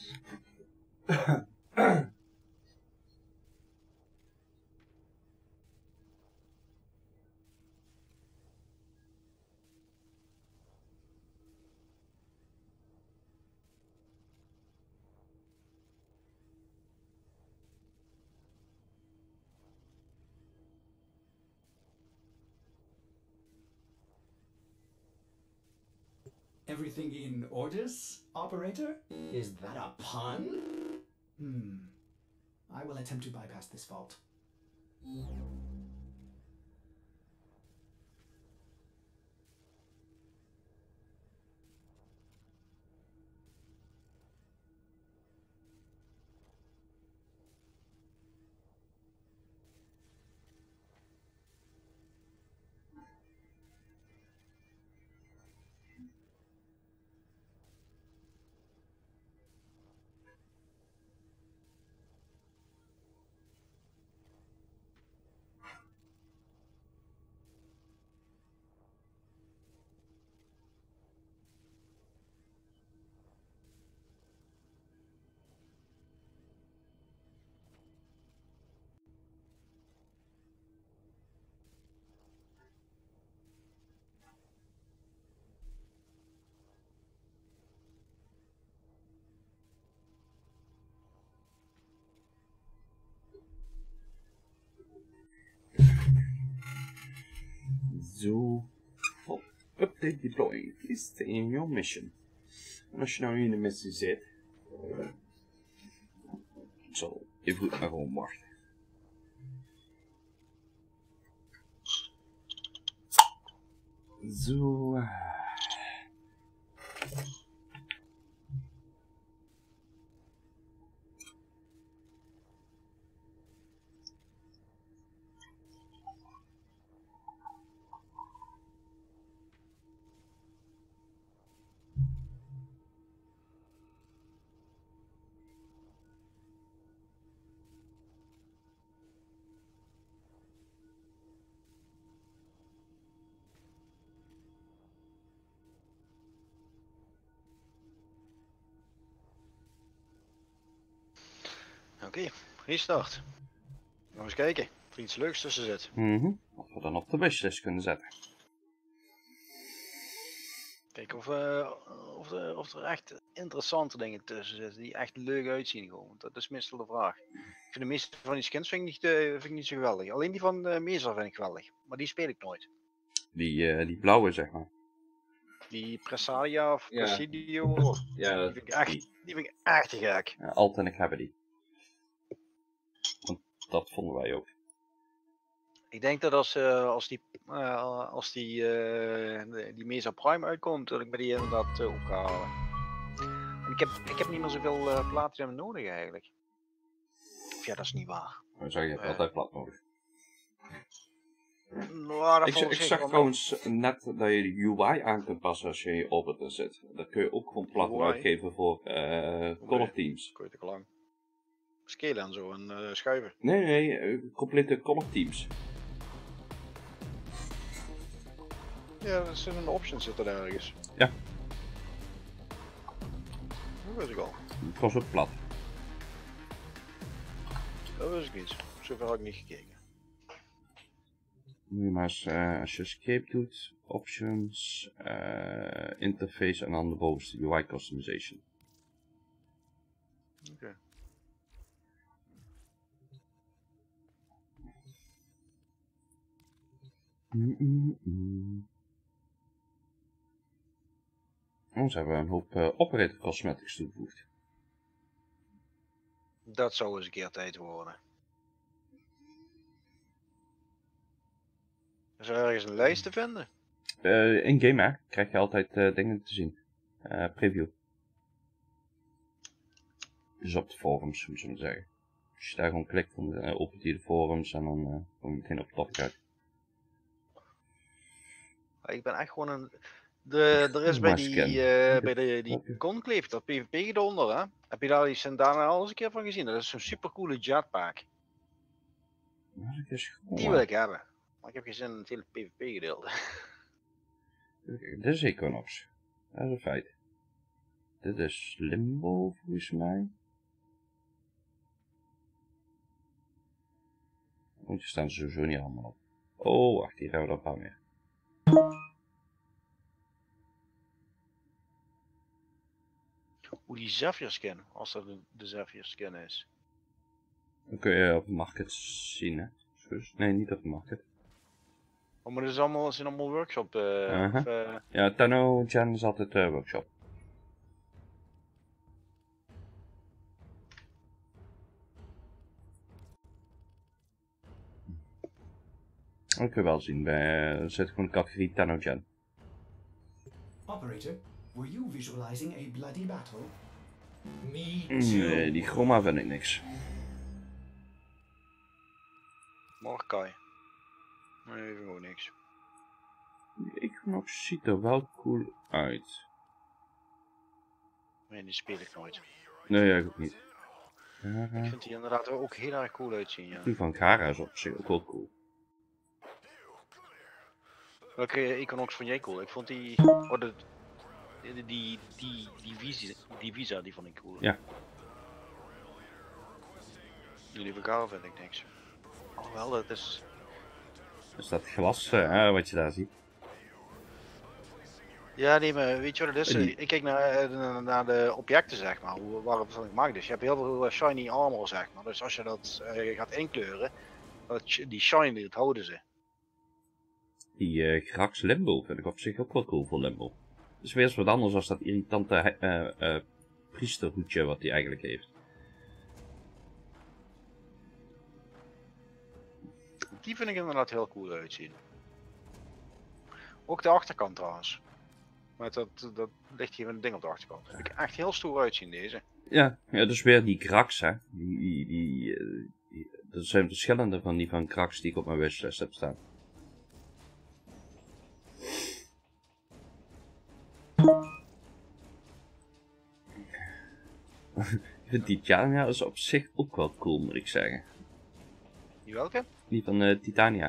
Everything in orders, operator? Is that a pun? I will attempt to bypass this fault. Zo. Oh, update deploying. Please stay in your mission. En als je nou in de missie zit, zal je goed maar gewoon wachten. Zo. Oké, restart. Nog eens kijken of er iets leuks tussen zit. Wat we dan op de wishlist kunnen zetten. Kijken of er echt interessante dingen tussen zitten die echt leuk uitzien gewoon. Dat is meestal de vraag. Ik vind de meeste van die skins vind ik niet zo geweldig. Alleen die van Mesa vind ik geweldig. Maar die speel ik nooit. Die blauwe, zeg maar. Die Presadia of Ja. Presidio, Ja, die vind ik echt te gek. Ja, Alt en ik hebben die. Want dat vonden wij ook. Ik denk dat als die Mesa Prime uitkomt, dat ik bij die inderdaad op ga halen. En ik heb niet meer zoveel platinum nodig eigenlijk. Of ja, dat is niet waar. Dan zeg je hebt altijd plat nodig. Nou, dat Ik zag trouwens net dat je de UI aan kunt passen als je in je orbiter zit. Dat kun je ook gewoon plat UI? uitgeven voor color teams. Kun je te lang. Scalen en zo en schuiven. Nee, complete color teams. Ja, dat is in een option zit er ergens. Ja. Dat wist ik al. Het was ook plat. Dat wist ik niet. Zover had ik niet gekeken. Nu maar eens, als je escape doet, options, interface en dan de bovenste UI customization. Oké. Oh, ze hebben een hoop operator cosmetics toegevoegd. Dat zou eens een keer tijd worden. Is er ergens een lijst te vinden? In game hè, krijg je altijd dingen te zien. Preview. Dus op de forums, moet je maar zeggen. Als je daar gewoon klikt, dan opent hij de forums en dan kom je meteen op het topic uit. Ik ben echt gewoon een... Er is bij die Conclave, dat PvP gedonder, hè? Heb je daar die Sandana al eens een keer van gezien? Dat is zo'n supercoole jetpack. Die wil ik hebben. Maar ik heb geen zin in het hele PvP gedeelte. Dit is Equinox. Dat is een feit. Dit is Limbo, volgens mij. Want die staan sowieso niet allemaal op. Oh, wacht, hier hebben we er een paar meer. Hoe die Zephyr skin, als dat de Zephyr skin is. Dan kun je op de market zien, hè? Nee, niet op de market. Oh, maar dat is allemaal, zijn allemaal workshop. Ja, Tenno Gen is altijd workshop. Dat kun je wel zien, er zit gewoon een categorie Tenno Gen. Operator, were you visualizing a bloody battle? Me Nee, die chroma vind ik niks. Morkai. Nee, gewoon niks. Equinox ziet er wel cool uit. Nee, die speel ik nooit. Nee, ik ook niet. Ik vind die inderdaad ook heel erg cool uitzien, ja. Die van Gara is op zich ook wel cool. Welke Equinox vond jij cool? Ik vond die... Oh, die Visa, die vond ik cool. Ja. Die van Gara vind ik niks. Oh wel, dat is... Dus dat glas wat je daar ziet. Ja, nee, maar weet je wat het is? Ik kijk naar de objecten, zeg maar, waarop het gemaakt is. Je hebt heel veel shiny armor, zeg maar. Dus als je dat gaat inkleuren, die shiny, dat houden ze. Die Grax Limbo vind ik op zich ook wel cool voor Limbo. Dus weer eens wat anders als dat irritante priesterhoedje wat hij eigenlijk heeft. Die vind ik inderdaad heel cool uitzien. Ook de achterkant trouwens. Maar dat ligt hier een ding op de achterkant. Vind ik echt heel stoer uitzien deze. Ja, dus weer die Grax hè. Er zijn verschillende van die van Grax die ik op mijn wishlist heb staan. Ik vind die Titania is op zich ook wel cool, moet ik zeggen. Die welke? Die van Titania.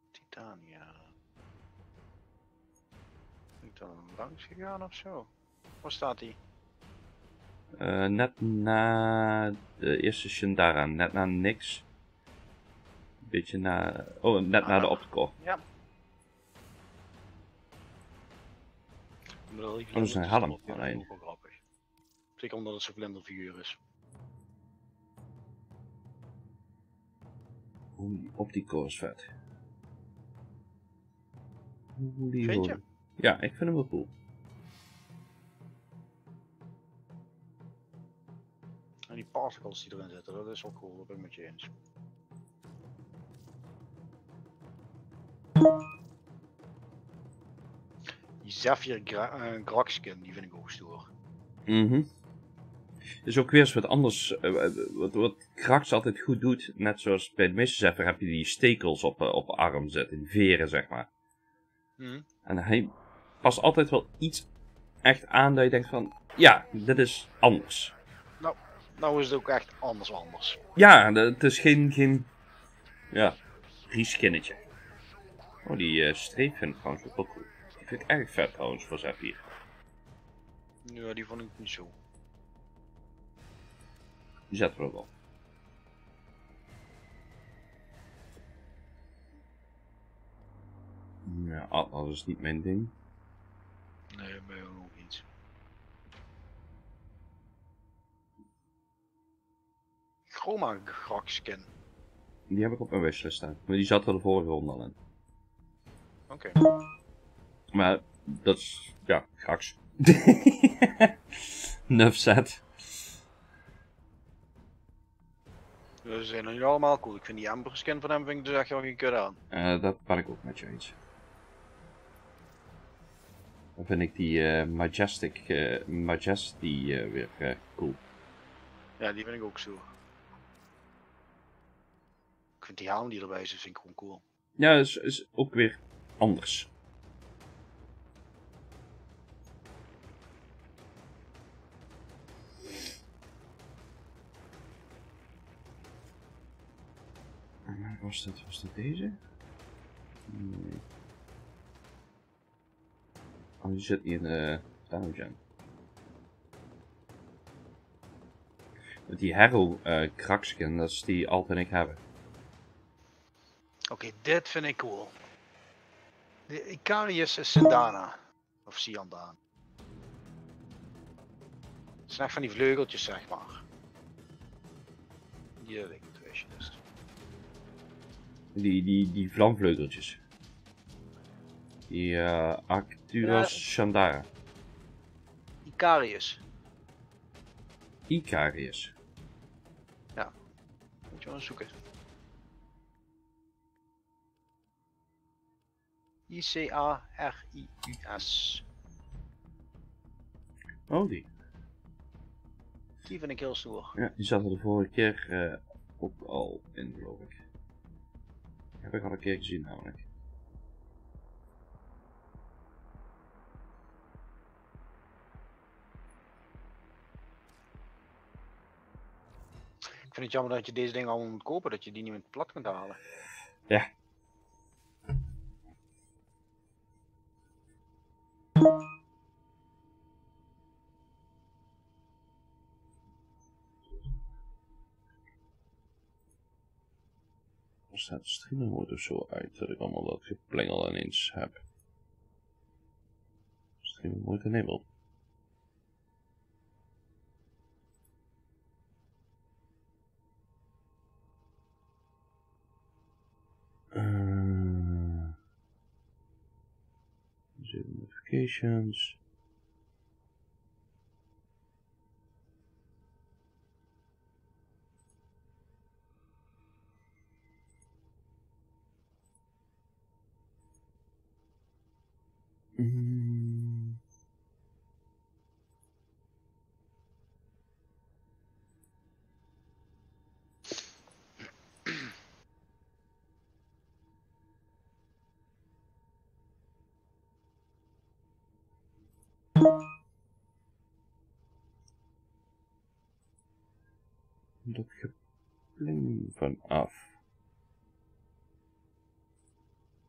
Titania. Ben ik dan langs gegaan of zo? Waar staat hij? Net na de eerste Shandara, net na niks. Beetje na... Oh, net na de optical. Ja. Dat is een helm. Dat is ook wel grappig. Zeker omdat het zo'n vlinderfiguur is. Holy optical is vet. Vind je? Ja, ik vind hem wel cool. En die particles die erin zitten, dat is wel cool, dat ben ik met je eens. Die Zephyr Grakskin, die vind ik ook stoer. Is ook weer eens wat anders. Wat Krax altijd goed doet, net zoals bij de meeste Zephyr heb je die stekels op arm zitten, die veren zeg maar. En hij past altijd wel iets echt aan dat je denkt van, ja, dit is anders. Nou is het ook echt anders. Ja, het is geen ja, reskinnetje. Oh, die streep vind ik trouwens ook wel cool. Die vind ik erg vet trouwens voor Zephyr. Ja, die vond ik niet zo. Die zetten we ook wel. Ja, Atlas is niet mijn ding. Nee, bij jou ook niet. Chroma Grakskin. Die heb ik op mijn wishlist staan. Maar die zat er de vorige ronde al in. Oké. Maar dat is, ja, Grax. Nuff set. Ze zijn nog niet allemaal cool. Ik vind die Ember skin van hem vind ik dus echt wel geen kut aan. Dat ben ik ook met je eens. Dan vind ik die Majesty weer cool. Ja, die vind ik ook zo. Ik vind die helm die erbij zit, vind ik gewoon cool. Ja, is ook weer anders. Was dat deze? Nee. Oh, die zit niet in de Tanogen. Die Harrow Krakskin, dat is die Alt en ik hebben. Oké, dit vind ik cool. De Icarius is Sindana. Of Siandaan. Het zijn echt van die vleugeltjes, zeg maar. Die weet ik niet, weet je dus. Die vlamvleugeltjes. Die Arcturus Shandara. Icarius. Icarius. Moet je wel eens zoeken. Icarius. Oh, die. Die vind ik heel stoer. Ja, die zat er de vorige keer ook al in, geloof ik. Die heb ik al een keer gezien, namelijk. Ik vind het jammer dat je deze dingen allemaal moet kopen, dat je die niet met plat kunt halen. Ja. Er staat streamermode of zo uit, dat ik allemaal dat geplengel ineens heb. Streamermode enabled. Notifications. Dat gepling vanaf.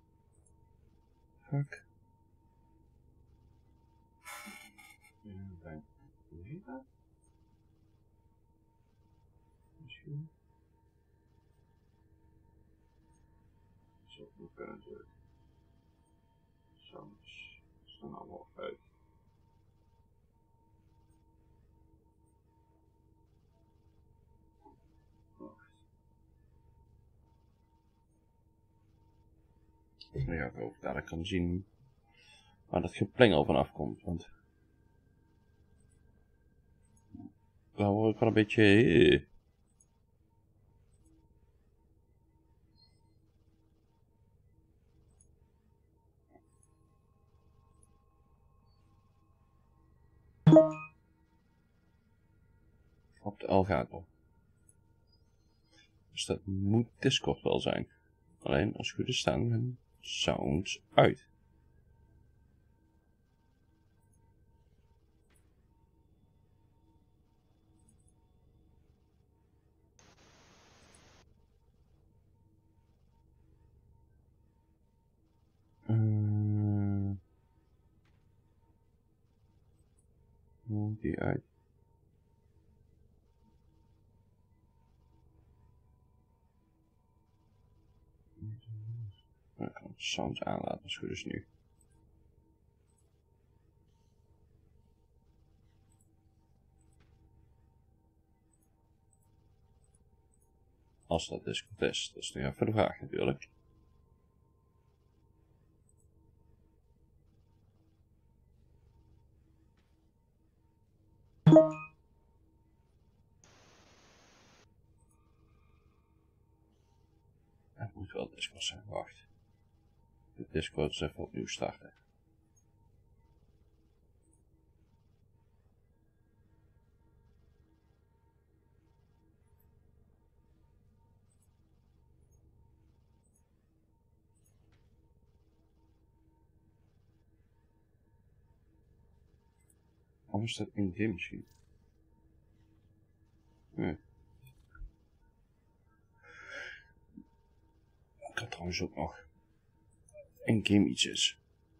Fuck. Begint dat? Misschien. Zo moet kunnen natuurlijk. Soms staan allemaal uit. Nou ja, ik hoop dat ik kan zien waar dat geplengel vanaf komt, want daar word ik wel een beetje op de Elgato. Dus dat moet Discord wel zijn. Alleen als het goed is staan mijn sounds uit. Hoe die uit? Ik kan het sounds aanlaten als het goed is nu. Als dat Discord is, dat is nu even de vraag natuurlijk. Het moet wel Discord zijn, wacht. De Discord is even opnieuw starten. Waarom is dat in game machine? Nee. Ik had trouwens ook nog een game iets is.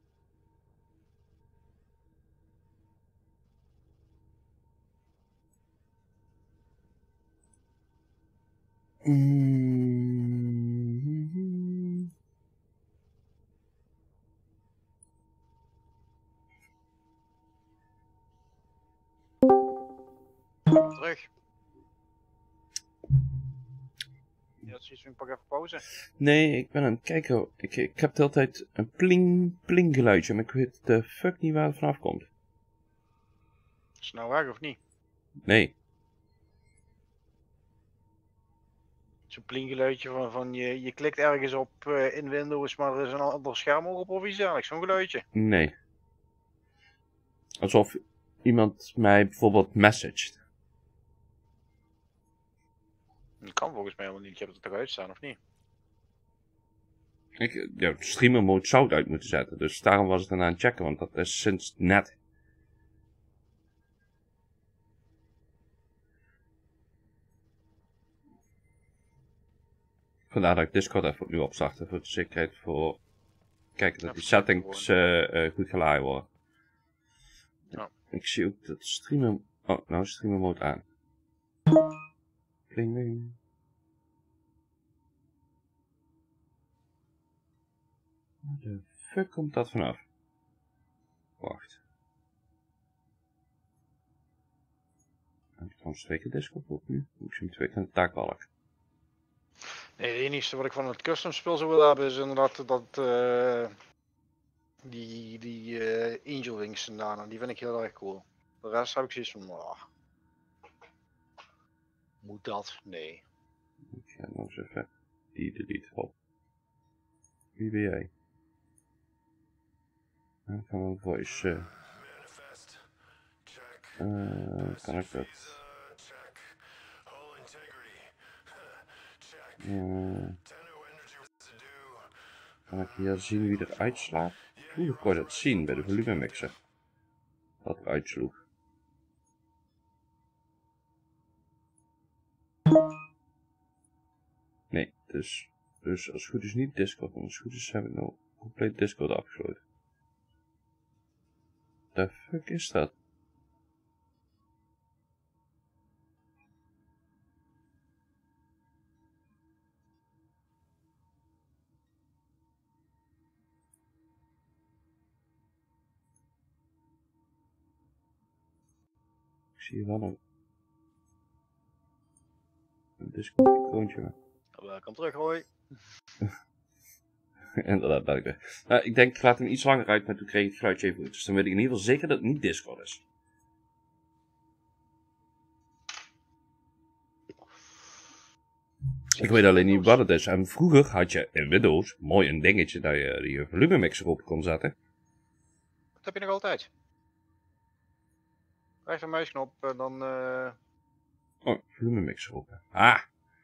Terug. Ja, dat is iets, ik pak even pauze. Nee, ik ben aan het kijken. Ik heb de hele tijd een pling geluidje, maar ik weet de fuck niet waar het vanaf komt. Is het nou weg of niet? Nee. Zo'n plinggeluidje van je klikt ergens op in Windows, maar er is een ander scherm op of iets dergelijks. Zo'n geluidje. Nee. Alsof iemand mij bijvoorbeeld messaged. Dat kan volgens mij helemaal niet. Je hebt het eruit staan of niet? Ja, streamer mode zou het uit moeten zetten, dus daarom was ik dan aan het checken, want dat is sinds net. Vandaar dat ik Discord even opnieuw opstartte, voor de zekerheid, voor kijken dat die settings goed geladen worden. Ja. Ik zie ook dat streamer... Oh, nou is streamer mode aan. Pling, pling. Waar de fuck komt dat vanaf? Wacht. Heb ik trouwens 2 keer Discord op nu? Moet ik zie 2 keer een taakbalk. Nee, het enige wat ik van het custom spel zou willen hebben is inderdaad dat die Angel Wings daarna, die vind ik heel erg cool. De rest heb ik zoiets van, moet dat? Nee. Ik ga nog eens even die delete op. Wie ben jij? Dan gaan we een voice. Kan ik dat? Kan ik hier zien wie er uitslaat? Hoe kon je dat zien bij de volume mixer? Dat ik uitsloeg. Nee, dus als het goed is niet Discord. Als het goed is heb ik nou compleet Discord afgesloten. The fuck is dat? zie je wel een Discord-icoontje. Welkom terug, hoi. Inderdaad, ben ik weer. Ik denk, ik laat hem iets langer uit, maar toen kreeg ik het geluidje even goed. Dus dan weet ik in ieder geval zeker dat het niet Discord is. Ik weet alleen niet wat het is. En vroeger had je in Windows mooi een dingetje dat je je volumemixer op kon zetten. Dat heb je nog altijd. Rechter muisknop en dan... Oh, volumemixer op. Ah!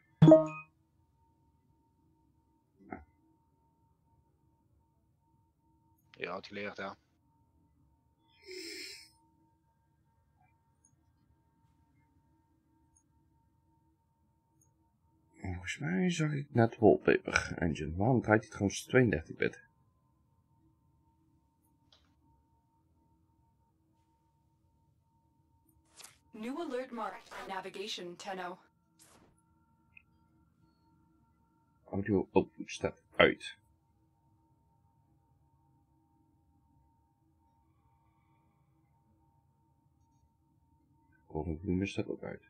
Ja, had geleerd, ja. Volgens mij zag ik net Wallpaper Engine. Waarom draait hij trouwens 32-bit? New alert marked. Navigation 10-0. Audio output staat uit. Volume staat ook uit.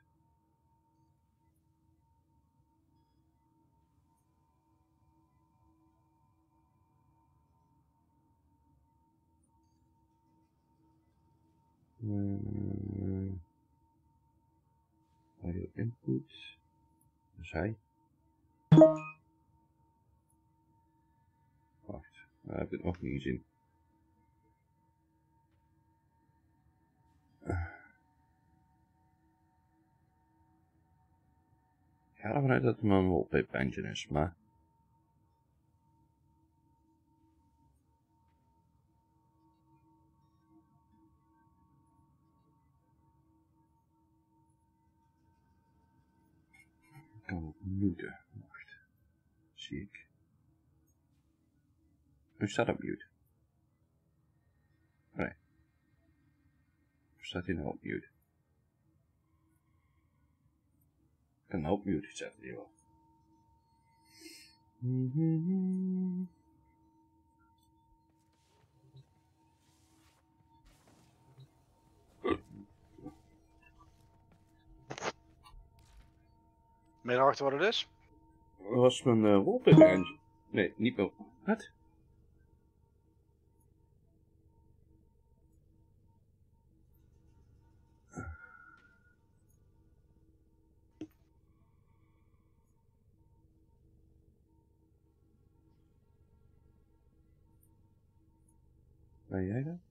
Audio input. Dus hij. Wacht, daar heb ik het nog niet gezien. Ik ga ervan uit dat het maar een wallpaper engine is, maar... Ik kan ook muten. Wacht. Zie ik. Nu staat op mute. Nee. Of staat hij nou op mute? Ik kan nou op mute zetten, die wel. Ben je erachter wat het is? Dat was mijn wallpaper engine. Nee, niet meer. Wat? Ben jij dat?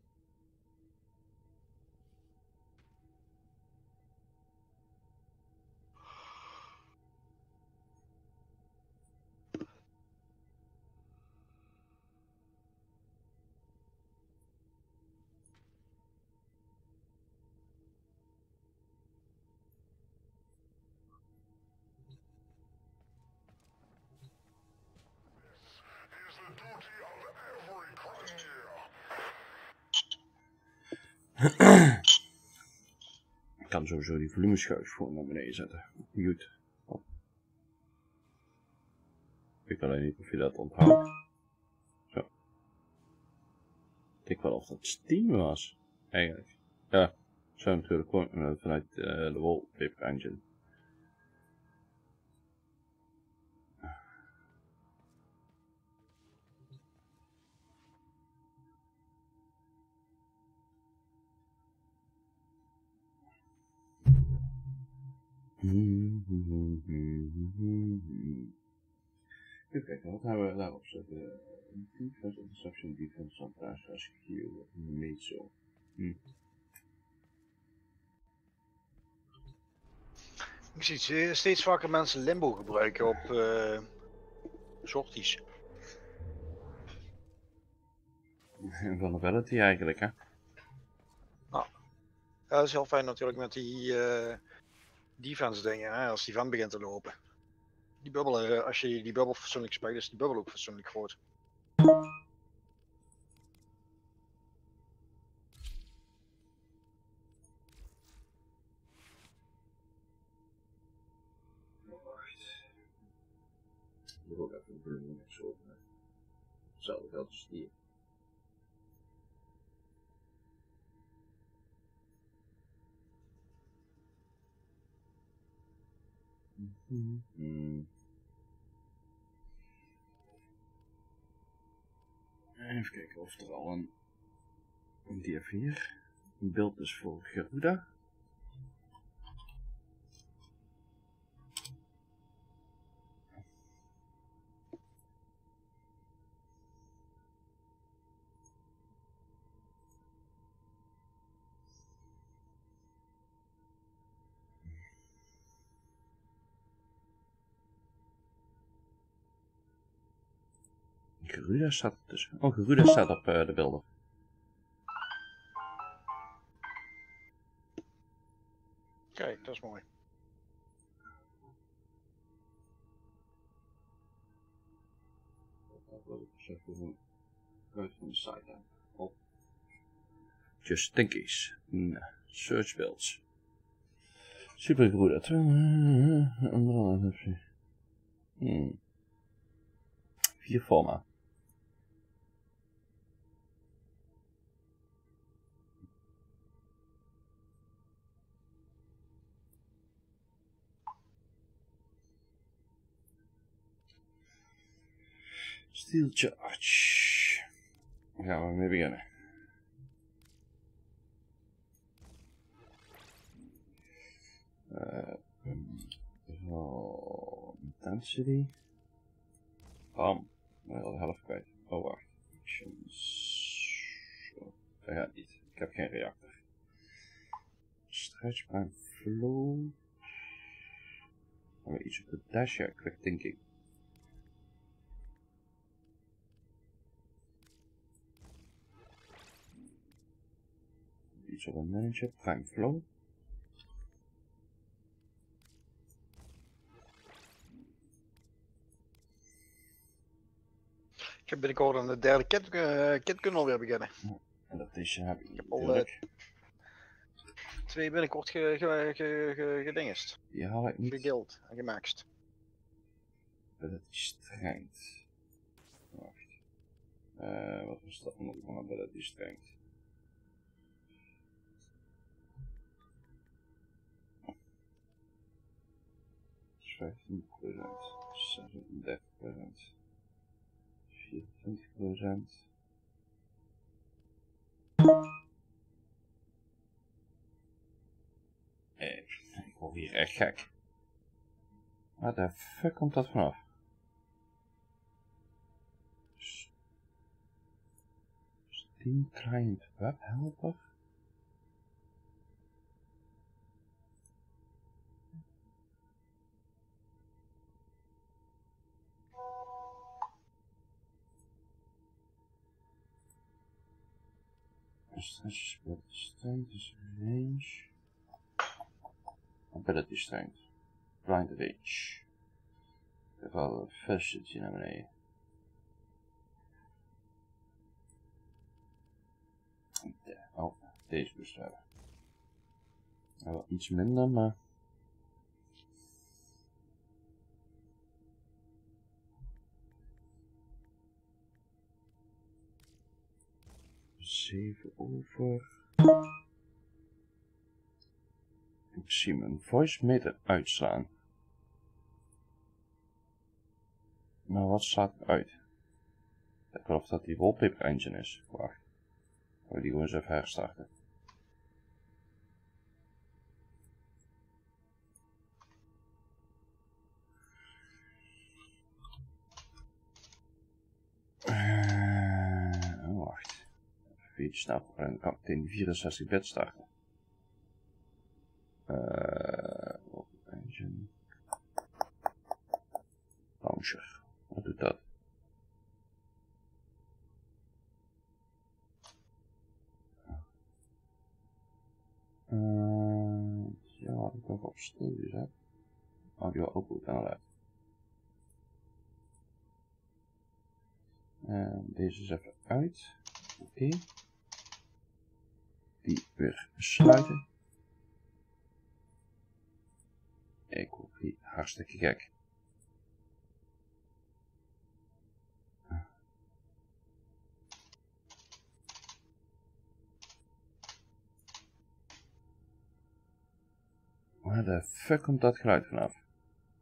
Ik kan sowieso die volumeschuif gewoon naar beneden zetten. Mute. Oh. Ik weet alleen niet of je dat onthoudt. Zo. Ik wel of dat Steam was. Eigenlijk. Ja. Zo natuurlijk gewoon vanuit de wallpaper engine. Even kijken, wat hebben we daarop zetten? Defense, interception, defense, surprise, rescue, meetsel. Ik zie steeds vaker mensen limbo gebruiken op sorties. Vulnerability eigenlijk, hè? Ja, dat is heel fijn natuurlijk met die defense dingen, hè, als die vent begint te lopen. Die bubbel, als je die bubbel fatsoenlijk speelt, is die bubbel ook fatsoenlijk groot. Ik wil ook even een bloeming zo. Hetzelfde geldt als hier. Even kijken of er al een DR4. Een beeld dus voor Garuda. Garuda staat er tussen. Oh, Garuda staat op de beelden. Kijk, dat is mooi. Uit van de site aan. Op. Just Thinkies. Search builds. Super Garuda. 4 forma. Steel charge. Daar gaan we mee beginnen. Intensity. Bam. Maar al de helft kwijt. Oh wacht. Actions. Dat gaat niet. Ik heb geen reactor. Stretch prime flow. Gaan we iets op de dash? Ja, quick thinking. Iets op een manager. Prime flow. Ik heb binnenkort aan de derde kit kunnen alweer beginnen. En dat is heb ik heb al 2 binnenkort gedingest. Die haal ik niet. Gegild en gemaxt. Ability strength. Wacht. Wat was dat nog van ability strength? Dus 15%, 36%, 24%. Ik word hier echt gek. Waar de fuck komt dat vanaf? Steam Client Web Helper? Stretch speelt strength, dus range. Ability strength. Blind range. Ik heb al een velocity naar beneden. Oh, deze moest hebben. Wel iets minder, maar. Zeven over. Ik zie mijn voice meter uitslaan. Maar wat slaat er uit? Ik geloof dat die wallpaper engine is. Wacht. Gaan we die gewoon eens even herstarten. Wacht. Even iets snel. Dan kan ik meteen 64 bit starten. Wallpaper engine. Launcher. Wat doet dat? Ja, had ik nog op stil gezet. Audio output inderdaad. Deze is even uit. Oké. Die weer sluiten. Ik word hier hartstikke gek. Waar de fuck komt dat geluid vanaf?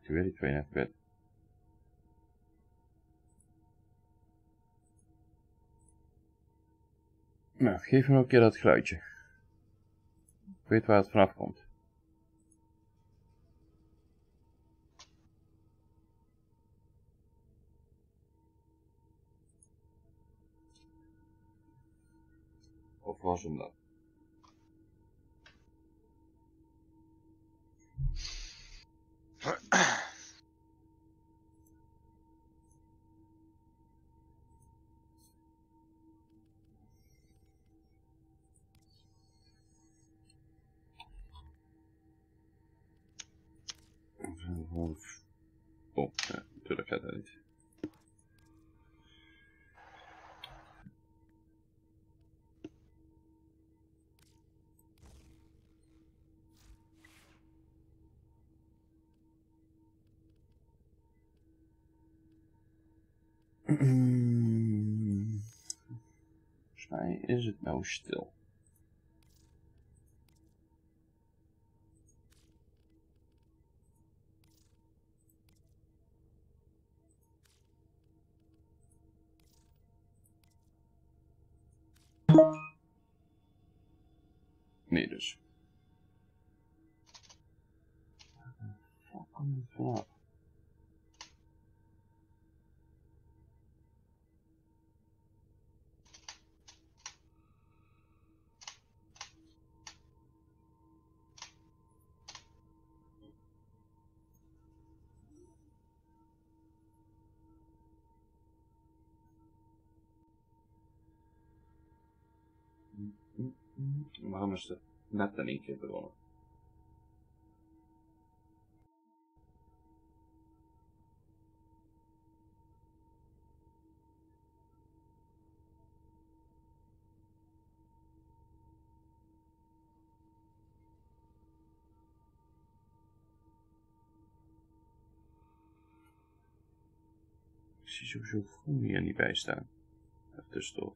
ik weer die twee net kwijt. Nou, geef me nog een keer dat geluidje. Ik weet waar het vanaf komt. Of was hem dat? Oh, ja, natuurlijk gaat dat niet. Volgens mij is het nou stil. Nee dus. Waar komt het vanaf? Waarom is het net in één keer begonnen? Ik zie sowieso groen hier niet bij staan. Even tussendoor.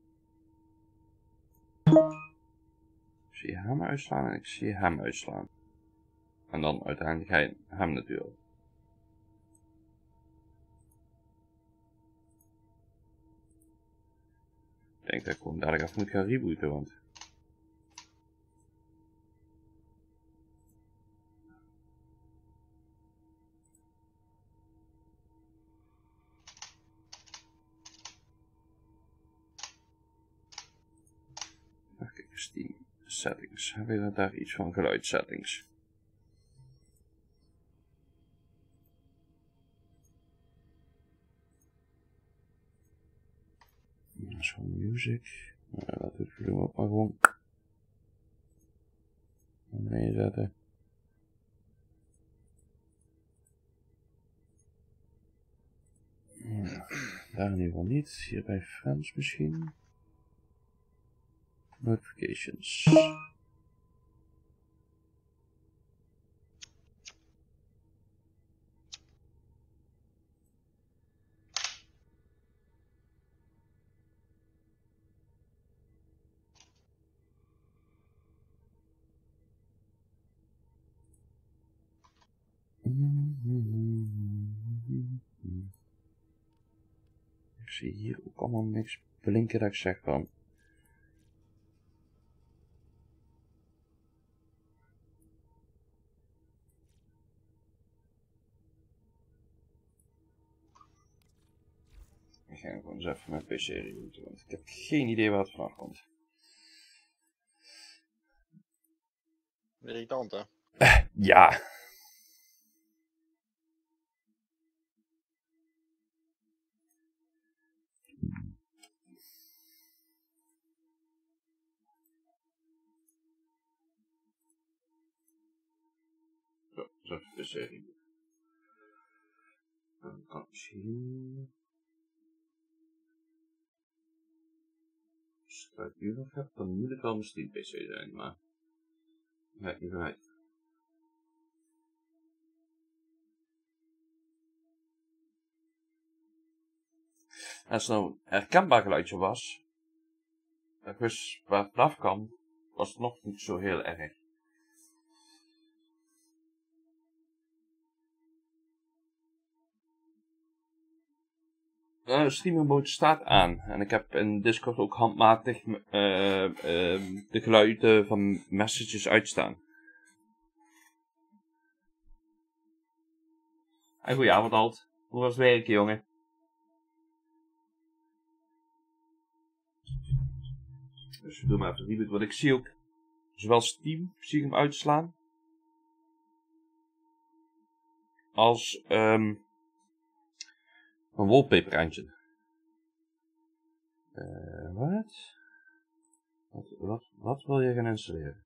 Ik zie hem uitslaan en ik zie hem uitslaan. En dan uiteindelijk hem natuurlijk. Ik denk dat ik gewoon dadelijk even moet gaan rebooten, want... Even kijken, Steam settings. Hebben we daar iets van geluidssettings? Zo music. Laten we het volume ook maar gewoon beneden zetten. Daar in ieder geval niet. Hier bij Friends misschien. Notifications. Ik zie hier ook allemaal niks blinken dat ik zeg van. Ik ga gewoon eens even mijn PC rebooten, want ik heb geen idee waar het vanaf komt. Irritant, hè? Ja. Zo, even de serie. Dan kan ik misschien... Als ik het nu nog heb, dan moet het wel mijn Steam PC zijn, maar... Ja, ik niet uit. Als er nou een herkenbaar geluidje was, dat ik wist waar het vanaf kwam, was het nog niet zo heel erg. Streamer mode staat aan. En ik heb in Discord ook handmatig de geluiden van messages uitstaan. En goedenavond Alt. Hoe was het werk, jongen? Dus we doen maar even een reboot. Want ik zie ook zowel Steam, zie ik hem uitslaan. Als een wallpaper engine. Wat wil je gaan installeren?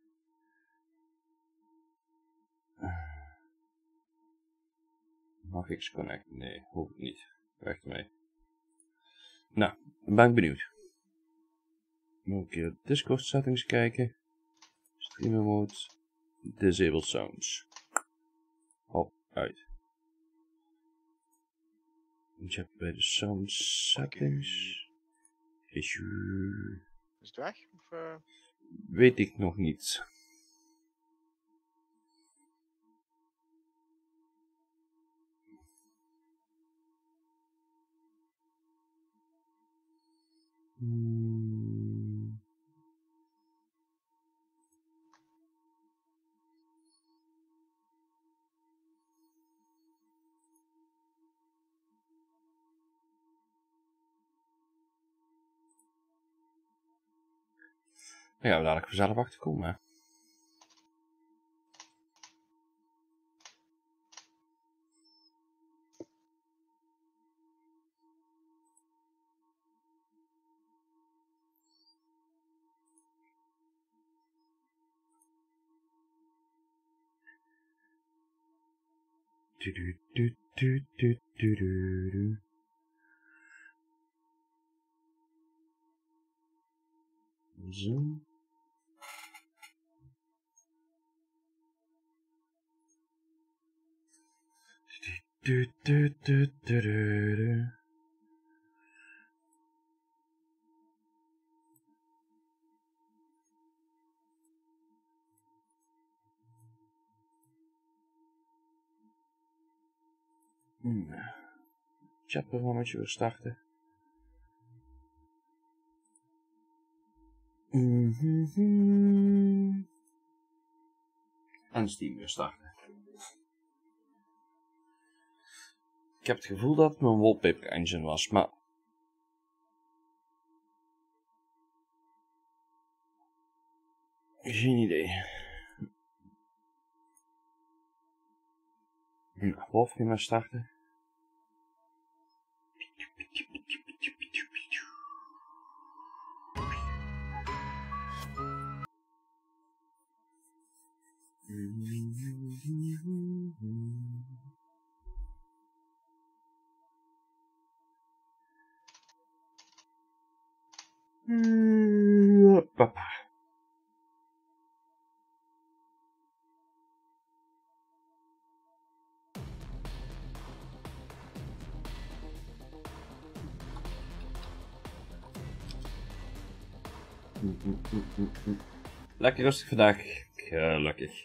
Mag ik X-Connect? Nee, hoef ik niet. Weg ermee. Nou, dan ben ik benieuwd. Moet ik een keer Discord settings kijken. Streamer mode. Disable sounds. Hop, uit. Check bij de sound settings. Issue. Is het weg? Of, Weet ik nog niet. Dan gaan we dadelijk vanzelf achterkomen, hè. Zo. Chatprogrammetje weer starten. En Steam weer starten. Ik heb het gevoel dat het mijn wallpaper engine was, maar... Geen idee. Wolf weer maar starten. Papa. Lekker rustig vandaag. Gelukkig.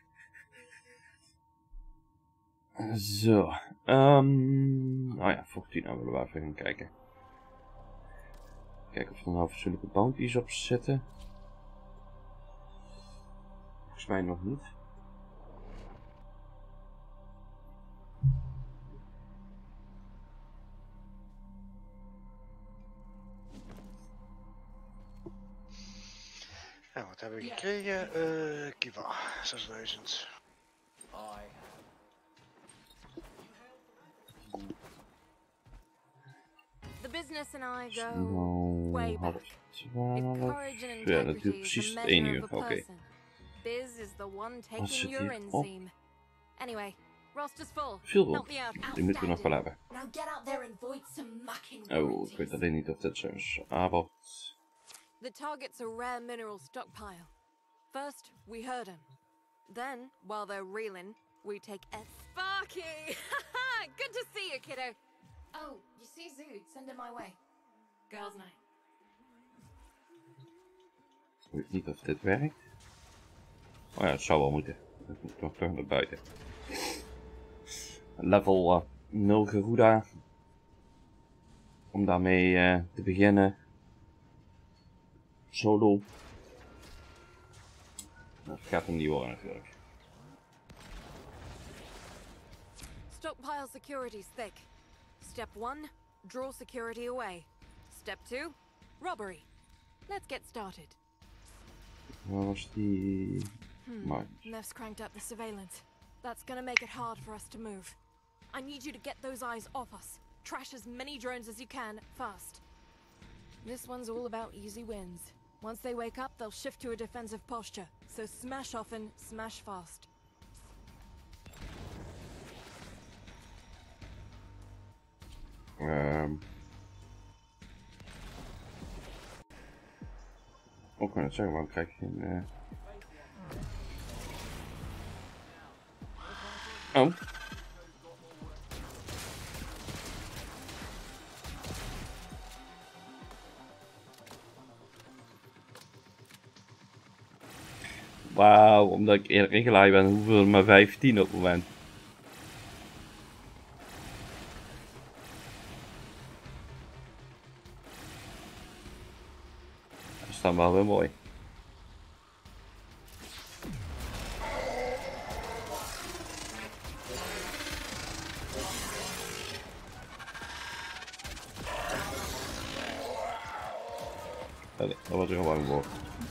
Zo. Oh ja, Fortuna willen we even gaan kijken. Kijken of er nou fatsoenlijke bounties op zitten. Volgens mij nog niet. Nou, wat hebben we gekregen? Kiva, 6000. The business and I go way back. If courage and Ja, dat integrity duurt is precies the 1 measure uur. of a Oké. person, Biz is the one zit taking hier your op? inseam. Anyway, roster's full. Veel Help me out. die moeten we nog wel hebben. Now get out there and void some mucking Oh, ik warranties. weet alleen niet of dit zo is. Abort. The target's a rare mineral stockpile. First, we herd him. Then, while they're reeling, we take Sparky! Good to see you, kiddo. Oh, you see Zood, send him my way. Girls' night. Ik weet niet of dit werkt. Oh ja, het zou wel moeten. Dat moet toch naar buiten. Level 0 Garuda. om daarmee te beginnen. Solo. Dat gaat hem niet worden natuurlijk. Stockpile security's thick. Step 1, draw security away. Step 2, robbery. Let's get started. Waar was die? Neff's cranked up the surveillance. That's gonna make it hard for us to move. I need you to get those eyes off us. Trash as many drones as you can, fast. This one's all about easy wins. Once they wake up, they'll shift to a defensive posture. So smash often, smash fast. Ook kan het zeggen, waarom krijg je een... Oh. Wauw, omdat ik eerder ingeleid ben, hoeveel er maar 15 op het moment. Dat is dan wel weer mooi. Oké, dat was er gewoon voor.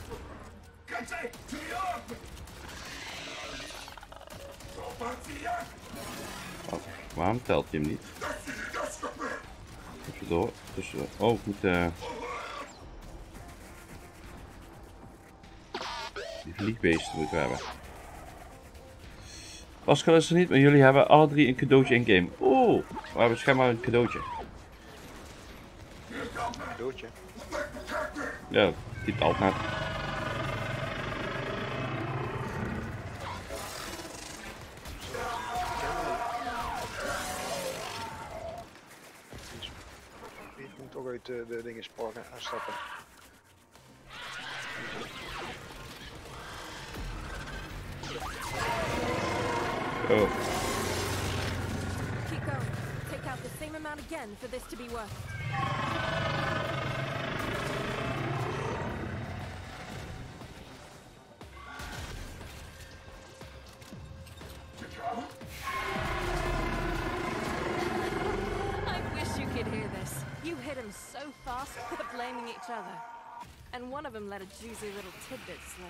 Oh, waarom telt hij hem niet? Even door. Tussen. Oh, ik moet die vliegbeesten moeten we hebben. Pascal is er niet, maar jullie hebben alle drie een cadeautje in game. Oeh, we hebben schijnbaar een cadeautje. Cadeautje. Ja, typt altijd net. Ik moet toch uit de dingen sporten en stappen. Oh. Keep going. Take out the same amount again for this to be worth it. I wish you could hear this. You hit him so fast, they're blaming each other. And one of them let a juicy little tidbit slip.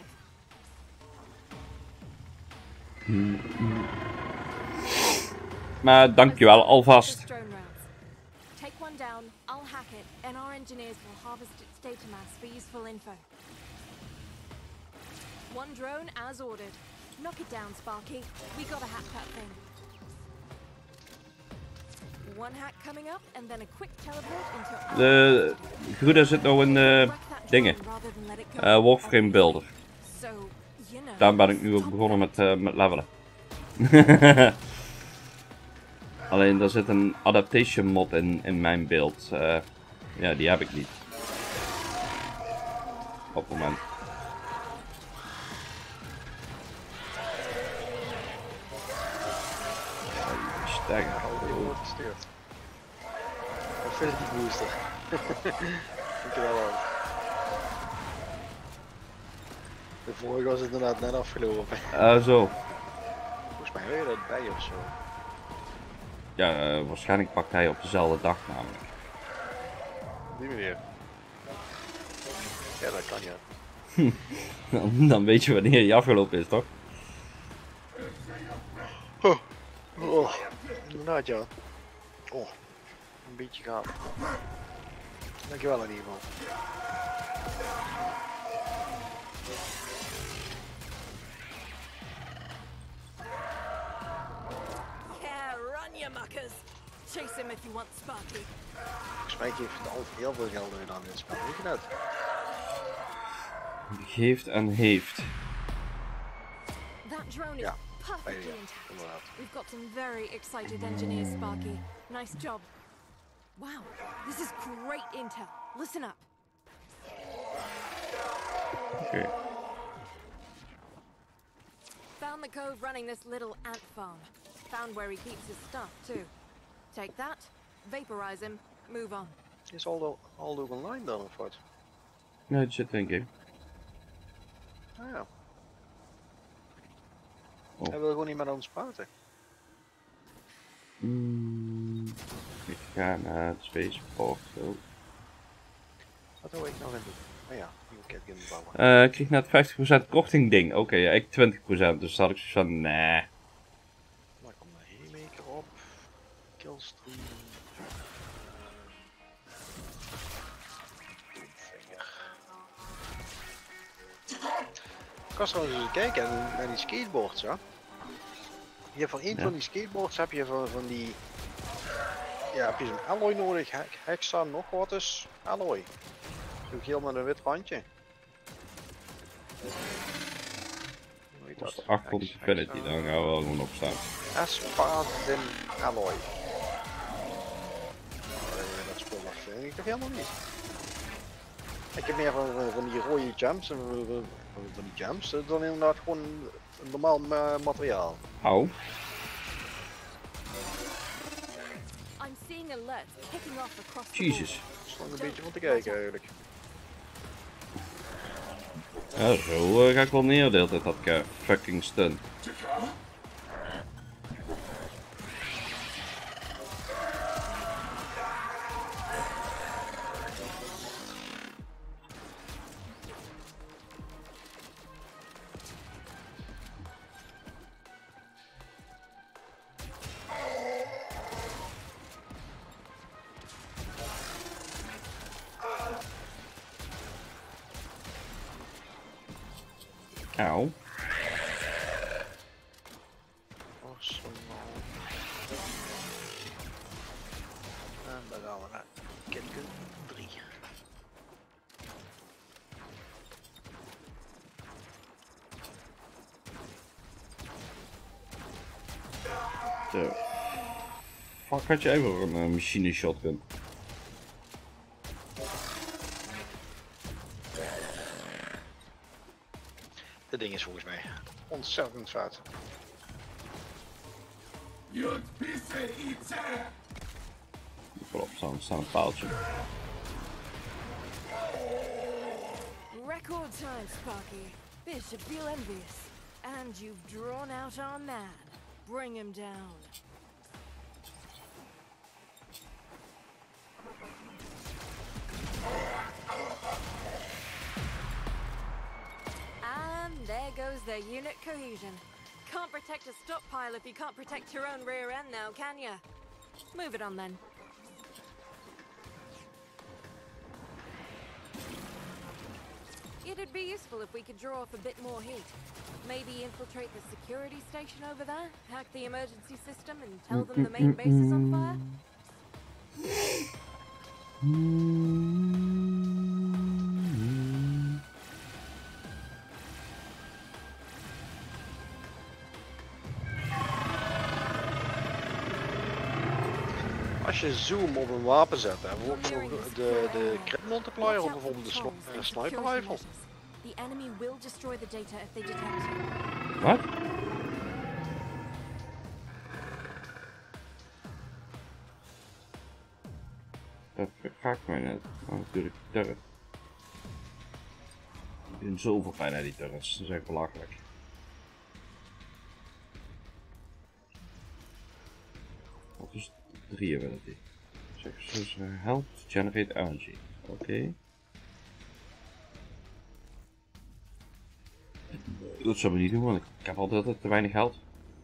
Maar dankjewel alvast. Take one down, I'll hack it, and our engineers will harvest its data mass for useful info. One drone as ordered. Knock it down, Sparky. We gotta hack that thing. One hack coming up, and then a quick teleport into De Gruda zit nou in dingen. Warframe Builder. Daarom ben ik nu ook begonnen met levelen. Alleen daar zit een adaptation mod in mijn beeld. Ja, die heb ik niet. Op het moment. Sterker. Infinity Booster. Dankjewel ook. De vorige was het inderdaad net afgelopen. Zo. Volgens mij wil je dat bij of zo. Ja, waarschijnlijk pakt hij op dezelfde dag namelijk. Die manier. Ja, dat kan ja. Dan weet je wanneer hij afgelopen is, toch? Oh, inderdaad ja. Oh, een beetje gaaf. Dankjewel in ieder geval. Yeah, run you muckers. Chase him if you want Sparky. Volgens mij geeft het altijd heel veel geld uit aan dit spel, weet je dat? Geeft en heeft. That drone is Ja, perfectly ja, intact. inderdaad. We've got some very excited engineers, Sparky. Nice job. Wow, this is great intel. Listen up. Oké. Found the cove running this little ant farm. Found where he keeps his stuff, too. Take that, vaporize him, move on. Is Aldo online dan of wat? Nee, het zit in een game. Ah ja. Oh. Hij wil gewoon niet met ons praten. Ik ga naar het Spaceport. Wat wil ik nog in doen? Oh ja, nieuwe catgun bouwen. Ik kreeg net 50% korting ding. Oké, ja, ik 20%, dus had ik zoiets van, nee. Dan komt de Haymaker op. Killstream. Ik was trouwens eens kijken naar die skateboards, hè. Je hebt voor één van die skateboards heb je van die... Ja, heb je zo'n alloy nodig. Hexa nog wat is alloy. Zo geel met een wit randje. Hoe heet Als dat? de 8 Infinity, dan gaan we wel gewoon opstaan. Aspadin alloy. Dat spul vind ik toch helemaal niet. Ik heb meer van die rode gems en van die gems dan inderdaad gewoon een normaal materiaal. Au. I'm seeing alerts kicking off across the Jezus. Er stond een beetje van te kijken eigenlijk. Ja, zo ga ik wel neer de hele tijd, dat fucking stun. Auw. Arsenal. En dan gaan we naar Catgun 3. De fuck had jij voor een machine shotgun? Dit ding is volgens mij ontzettend vet. Voorop staan een paaltje. Record time, Sparky. This should feel envious. And you've drawn out our man. Bring him down. And there goes their unit cohesion. Can't protect a stockpile if you can't protect your own rear end now, can ya? Move it on then. It'd be useful if we could draw off a bit more heat. Maybe infiltrate the security station over there, hack the emergency system and tell them the main base is on fire. Als je zoom op een wapen zet, hebben we ook nog de crit multiplier of bijvoorbeeld de sniper rifle. The enemy will destroy the data if they detect you. Wat? Dat raakt mij net. Oh, natuurlijk die turret. Ik ben zoveel pijn naar die turrets, dat is echt belachelijk. Wat is 3 ability? Zeg, help generate energy. Oké. Dat zou we niet doen, want ik heb altijd te weinig geld.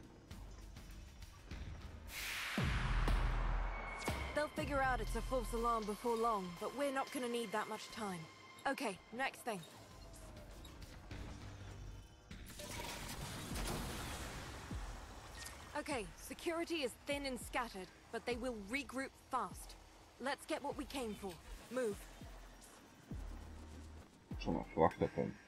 They'll figure out it's a false alarm before long, but we're not gonna need that much time. Okay, next thing. Okay, security is thin and scattered, but they will regroup fast. Let's get what we came for. Move. Ik zal nog verwachten op hem.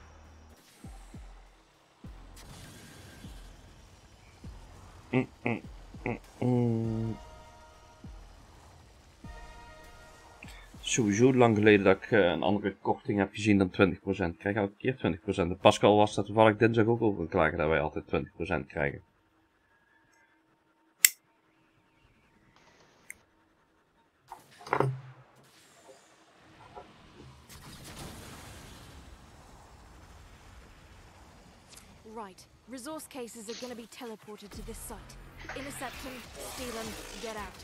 Sowieso lang geleden dat ik een andere korting heb gezien dan 20%. Ik krijg elke keer 20%. De Pascal was dat toevallig dinsdag ook over klagen dat wij altijd 20% krijgen. Right. Resource cases are gonna be teleported to this site. Intercept them, steal them, get out.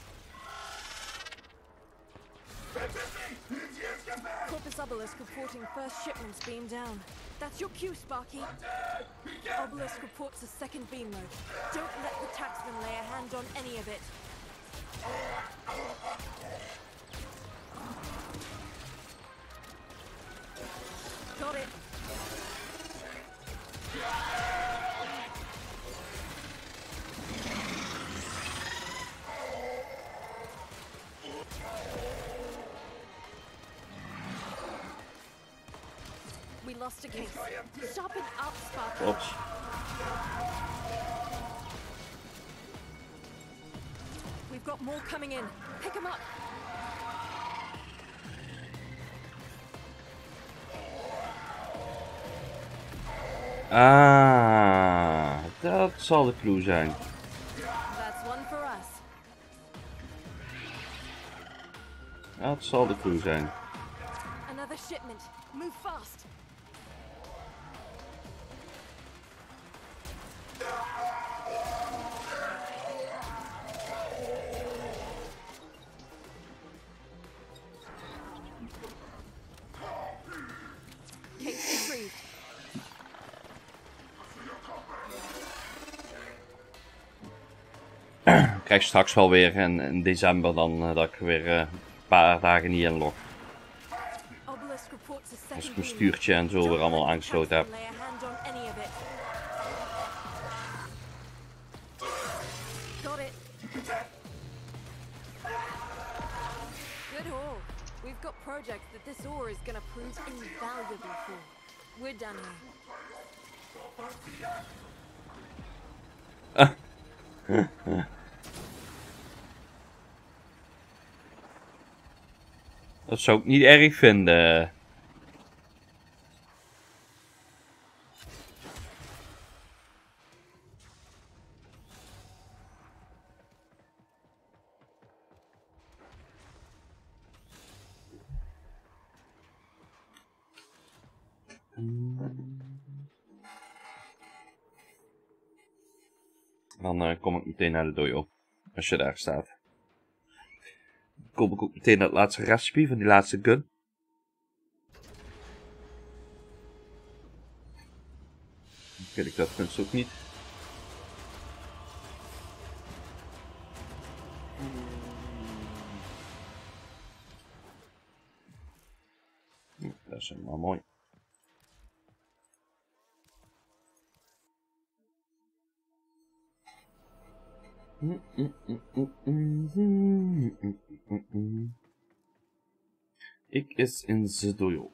Corpus Obelisk reporting first shipments beam down. That's your cue, Sparky. Obelisk reports a second beam load. Don't let the taxman lay a hand on any of it. Got it. We lost a case. Sharpen up, Sparky. Klopt. We've got more coming in. Pick them up. Ah, dat zal de clue zijn. That's one for us. Dat zal de clue zijn. Another shipment. Move fast. Case retrieved. Ik krijg straks wel weer in december dan dat ik weer een paar dagen niet inlog. Obelisk reports a second Als ik mijn beam. stuurtje en zo weer allemaal aangesloten heb. Lay a hand on any of it. Got it. Good haul. We've got projects that this ore is gonna prove invaluable for. We're done here. Dat zou ik niet erg vinden. Dan kom ik meteen naar de dojo. Als je daar staat. Dan kom ik ook meteen naar het laatste recipe van die laatste gun. Dan vind ik dat gunst ook niet. Dat is helemaal mooi. Ik is in de dojo.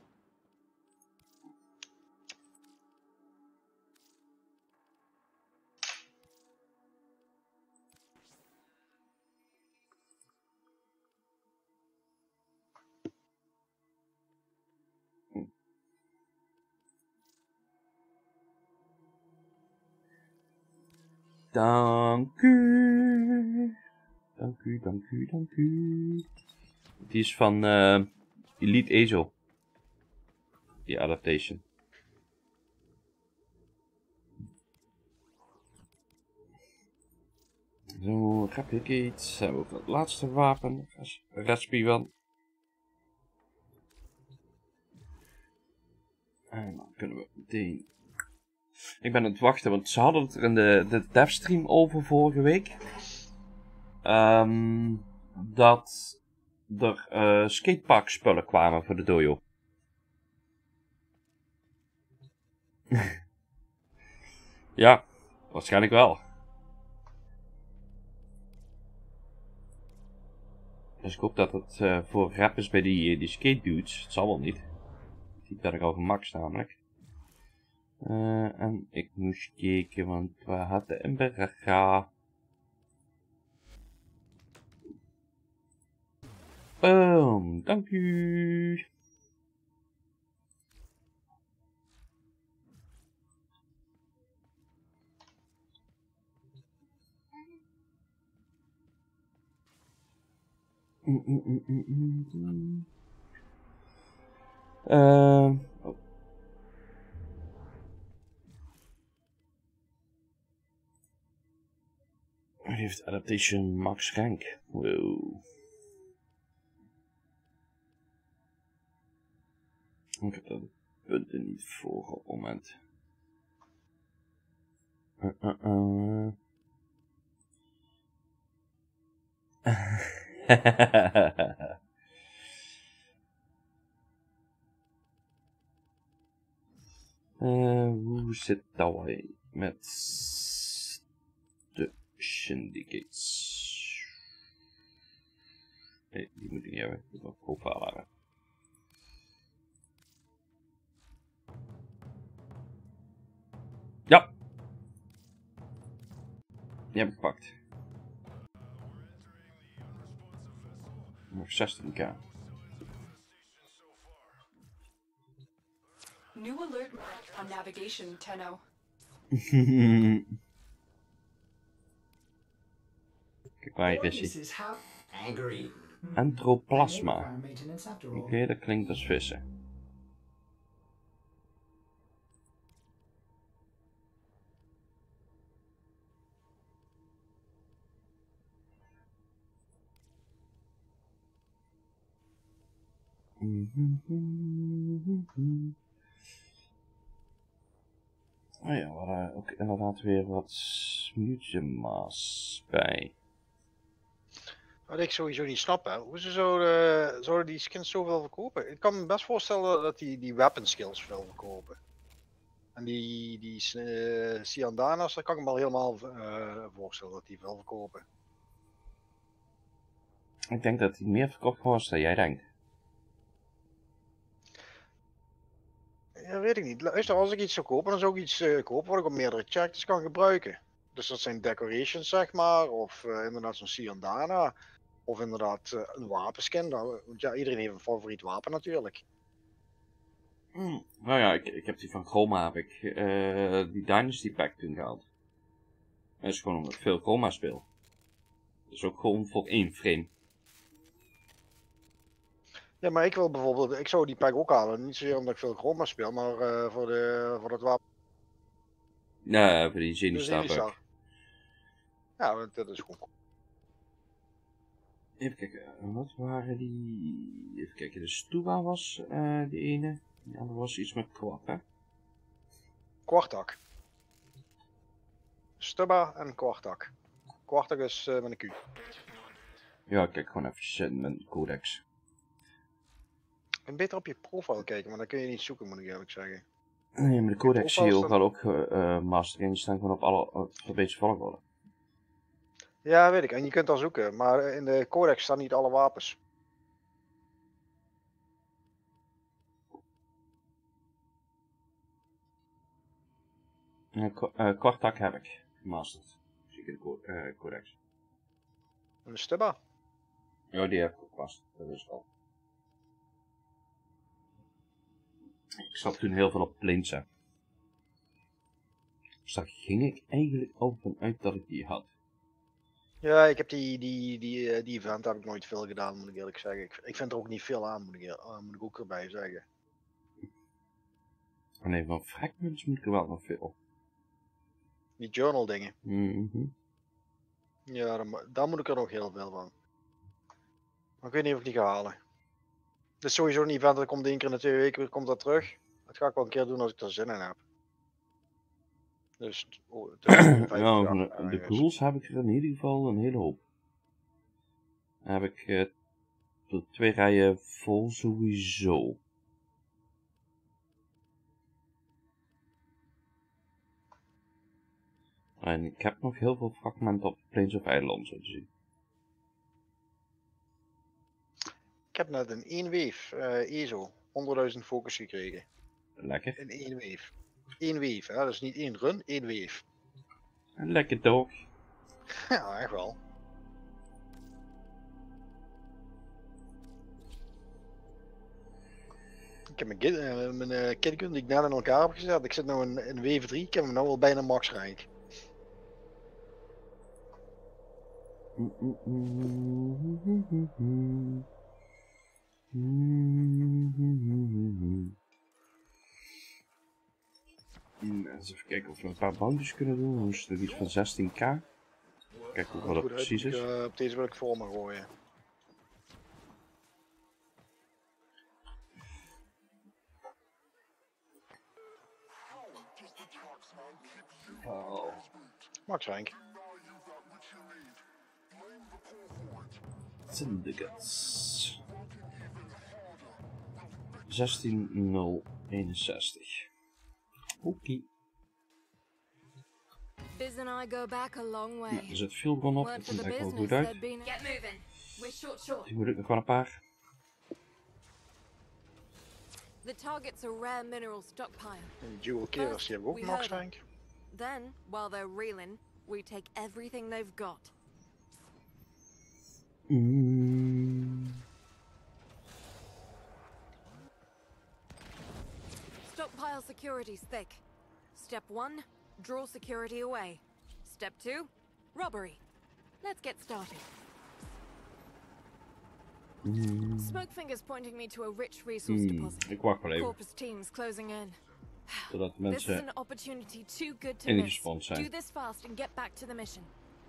Dank u. Dank u, dank u, dank u. Die is van Elite Ezo. Die adaptation. Zo, Replicate. Hebben we ook het laatste wapen. Recipe van. En dan kunnen we meteen. Ik ben aan het wachten, want ze hadden het er in de devstream over vorige week. Dat er skatepark spullen kwamen voor de dojo. Ja, waarschijnlijk wel. Dus ik hoop dat het voor rap is bij die skate dudes. Het zal wel niet. Die ben ik al gemaxt namelijk. En ik moest kijken, want we hadden een berga. Boom, dank u. heeft adaptation max rank. Wow. Ik heb de punten niet voor op het moment. Hoe zit dat wij met de syndicates? Nee, die moet ik niet hebben. Dat moet ik profiel hebben. Ja! Die heb ik gepakt. Nog 16k. New alert on navigation, Tenno. Kijk waar je is. Is how angry. Entroplasma. Oké, dat klinkt als vissen. Oh ja, we hadden ook inderdaad weer wat mutama's bij. Wat ik sowieso niet snap, hè. Hoe ze zouden die skins zoveel verkopen? Ik kan me best voorstellen dat die weapon skills veel verkopen. En die Siandana's, daar kan ik me al helemaal voorstellen dat die veel verkopen. Ik denk dat die meer verkocht was dan jij denkt. Ja, weet ik niet. Luister, als ik iets zou kopen, dan zou ik iets kopen wat ik op meerdere characters kan gebruiken. Dus dat zijn decorations, zeg maar, of inderdaad zo'n Siandana, of inderdaad een wapenskin. Want ja, iedereen heeft een favoriet wapen natuurlijk. Nou ja, ik heb die van Chroma, heb ik die Dynasty Pack toen gehaald. Dat is gewoon omdat ik veel Chroma speel. Dat is ook gewoon voor 1 frame. Ja, maar ik wil bijvoorbeeld, ik zou die pack ook halen. Niet zozeer omdat ik veel Chroma speel, maar voor dat wapen. Ja, voor die Zenithstar pack. Ja, want dat is gewoon cool. Even kijken, wat waren die... Even kijken, de Stuba was die ene. Die andere was iets met kwart, hè? Kwartak. Stubba en Kwartak. Kwartak is met een Q. Ja, kijk gewoon even in mijn codex. En beter op je profiel kijken, maar dan kun je niet zoeken, moet ik eerlijk zeggen. Nee, maar de codex zie je ook al ook master in, die staan gewoon op alle alfabetische volgorde. Ja, weet ik. En je kunt dan zoeken, maar in de codex staan niet alle wapens. Kortak heb ik gemasterd. Zie ik in de codex. En de Stubba? Ja, die heb ik ook vast. Dat is al. Ik zat toen heel veel op Plainsa. Dus daar ging ik eigenlijk ook vanuit dat ik die had. Ja, ik heb die event heb ik nooit veel gedaan, moet ik eerlijk zeggen. Ik vind er ook niet veel aan, moet ik ook erbij zeggen. En even van fragments moet ik er wel nog veel. Die journal dingen. Ja, daar moet ik er nog heel veel van. Maar ik weet niet of ik die ga halen. Het is sowieso een event dat komt 1 keer in de 2 weken, komt dat terug. Dat ga ik wel een keer doen als ik er zin in heb. Dus de ghouls heb ik er in ieder geval een hele hoop. Dan heb ik 2 rijen vol sowieso. En ik heb nog heel veel fragmenten op Plains of Eiland, zo te zien. Ik heb net een 1 weef ESO, 100.000 focus gekregen. Lekker. In 1 weef. 1 weef, hè? Dat is niet 1 run, 1 weef. Lekker toch? Ja, echt wel. Ik heb mijn kitgun die ik net in elkaar heb gezet. Ik zit nu in weef 3, ik heb hem nu al bijna max rank. Eens even kijken of we een paar bounties kunnen doen. Dan is het iets van 16k. Kijk hoe dat precies is. Op deze wil ik voor me gooien. Oh. Max Rank. Syndicates. 16.061. Oké. Biz and I go back a long way. Nou, er zit veel bron op, dat ziet er wel goed uit. Get moving. We're short. Die moet ik nog wel een paar. The target's a rare mineral stockpile. En Dual Killers, die hebben ook Max Rank. Then, while they're reeling, we take everything they've got. Stockpile security's thick. Step 1, draw security away. Step 2, robbery. Let's get started. Smokefinger's pointing me to a rich resource deposit. Ik wacht wel even. Corpus teams closing in. Zodat This is mensen an opportunity too good to miss. ingespond zijn. Do this fast and get back to the mission.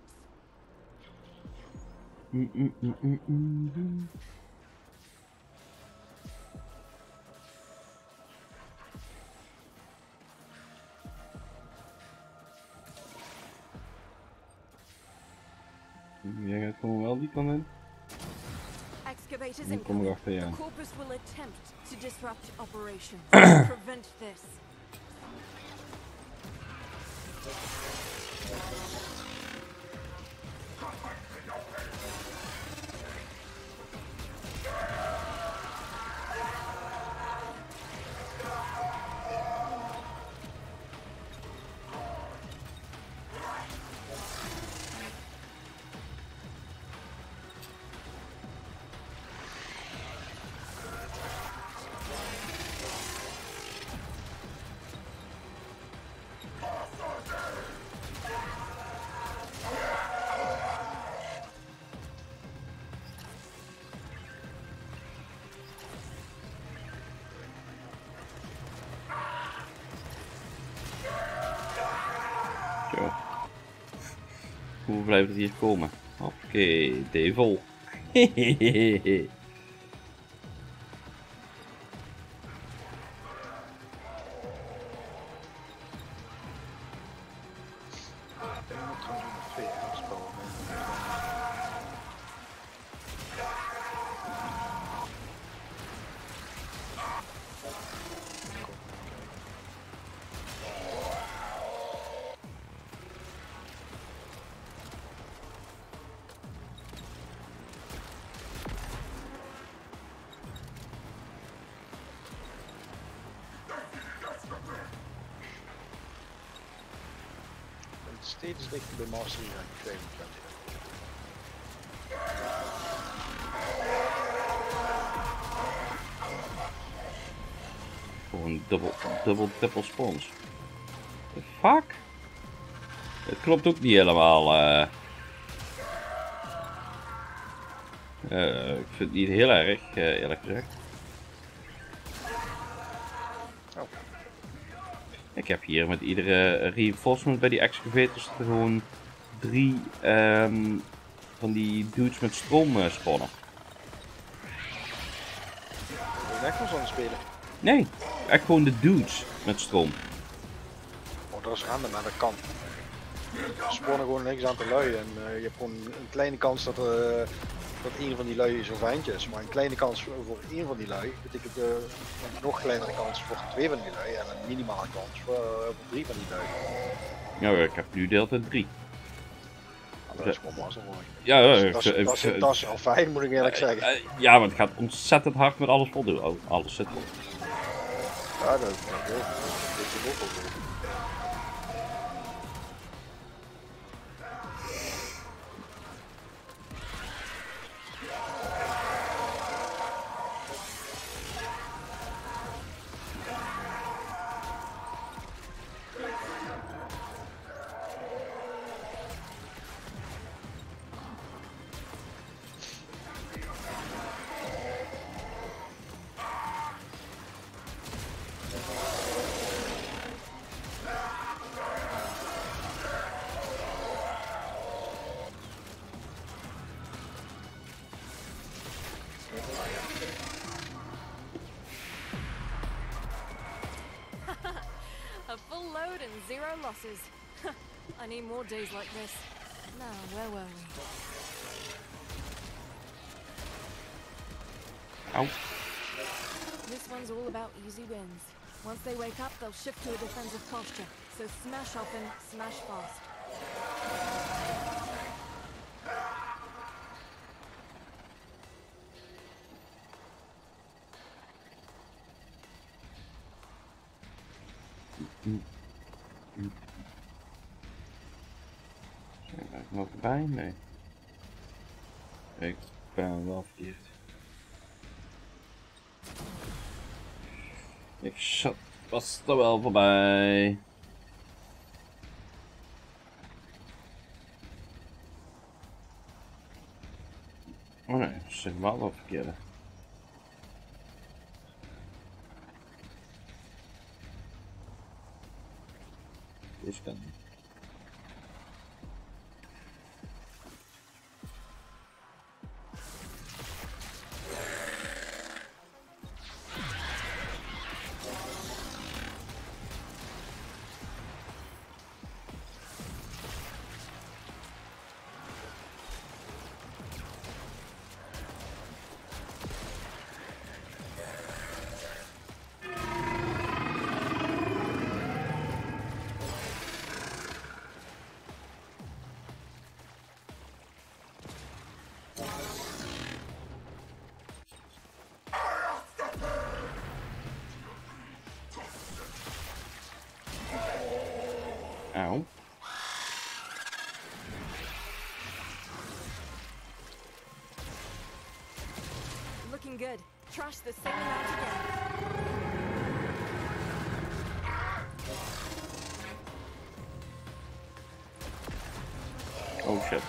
Jij gaat gewoon wel die kant in. Excavators Nu kom ik incoming. achter je The aan. Corpus will attempt to disrupt operations. Prevent this. Zo. Hoe blijft het hier komen? Oké, Devil. Hehehehe. Steeds dichter bij Mastery Rank 22. Gewoon dubbel triple spons. The fuck? Het klopt ook niet helemaal. Ik vind het niet heel erg, eerlijk gezegd. Oh. Ik heb hier met iedere reinforcement bij die excavators er gewoon 3 van die dudes met stroom spannen. Ben je echt nog aan het spelen? Nee, echt gewoon de dudes met stroom. Oh, dat is random, maar dat kan. Ze spawnen gewoon niks aan te lui en je hebt gewoon een kleine kans dat één van die lui zo'n vijandje is. Maar een kleine kans voor één van die lui betekent een nog kleinere kans voor 2 van die lui en een minimale kans voor 3 van die lui. Ja, ik heb nu deeltijd 3. Dat is gewoon mazzel mooi. Ja, Dat is al fijn, moet ik eerlijk zeggen. ja, maar het gaat ontzettend hard met alles voldoen. Oh, alles zit vol. Ja, dat is ook wel zo. 0 losses. I need more days like this. Now, where were we? Auw. This one's all about easy wins. Once they wake up, they'll shift to a defensive posture. So smash often, smash fast. Zijn er nog bij? Nee. Ik ben wel verkeerd. Ik was er wel voorbij. Oh nee, dat is helemaal wel verkeerde. Deze kan niet. Auw. Looking good. Trash the same amount again. Oh shit.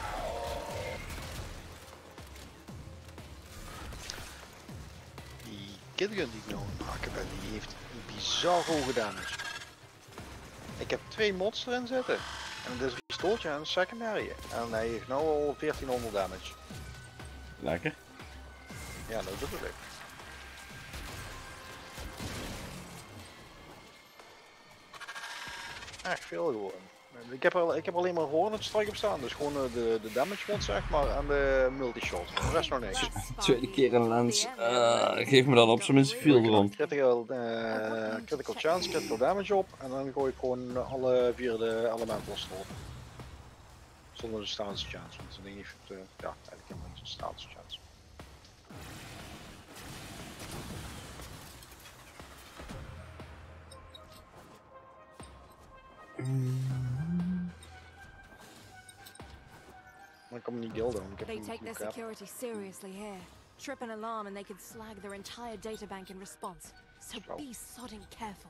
Die Kidgun die ik nou aan het maken ben, die heeft een bizar hoge damage. Ik heb 2 mods erin zitten. En dit is een pistooltje en een secondary. En hij heeft nou al 1400 damage. Lekker. Ja, dat bedoel ik. Echt veel gewoon. Ik heb alleen maar Hornet Strike op staan, dus gewoon de damage mod zeg maar en de multishot. De rest nog niks. Tweede keer een lens. Geef me dan op zijn minst veel erom. Critical chance, critical damage op en dan gooi ik gewoon alle 4 de elementals erop. Zonder de status chance, want dan heeft het ja, eigenlijk helemaal niet zo'n status chance. Dan kom ik niet guild doen. They take their security seriously here. Trip an alarm and they could slag their entire databank in response. So be sodding careful.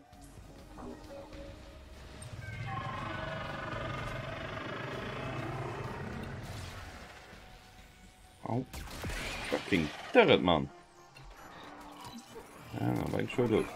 Oh. Fucking turret, man. Ja, dan ben ik zo dood.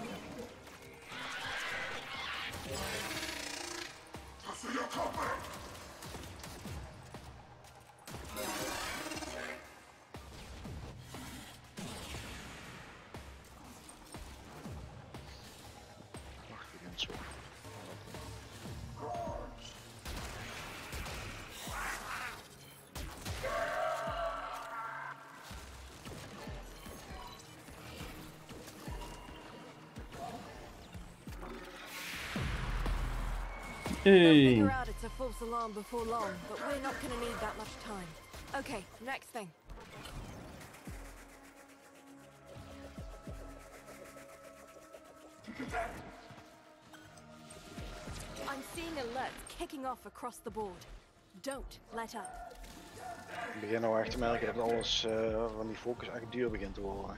They'll Hey. figure out it's a false alarm before long, but we're not gonna need that much time. Okay, next thing. I'm seeing alerts kicking off across the board. Don't let up. Ik begin nou echt te merken dat alles van die focus echt duur begint te worden.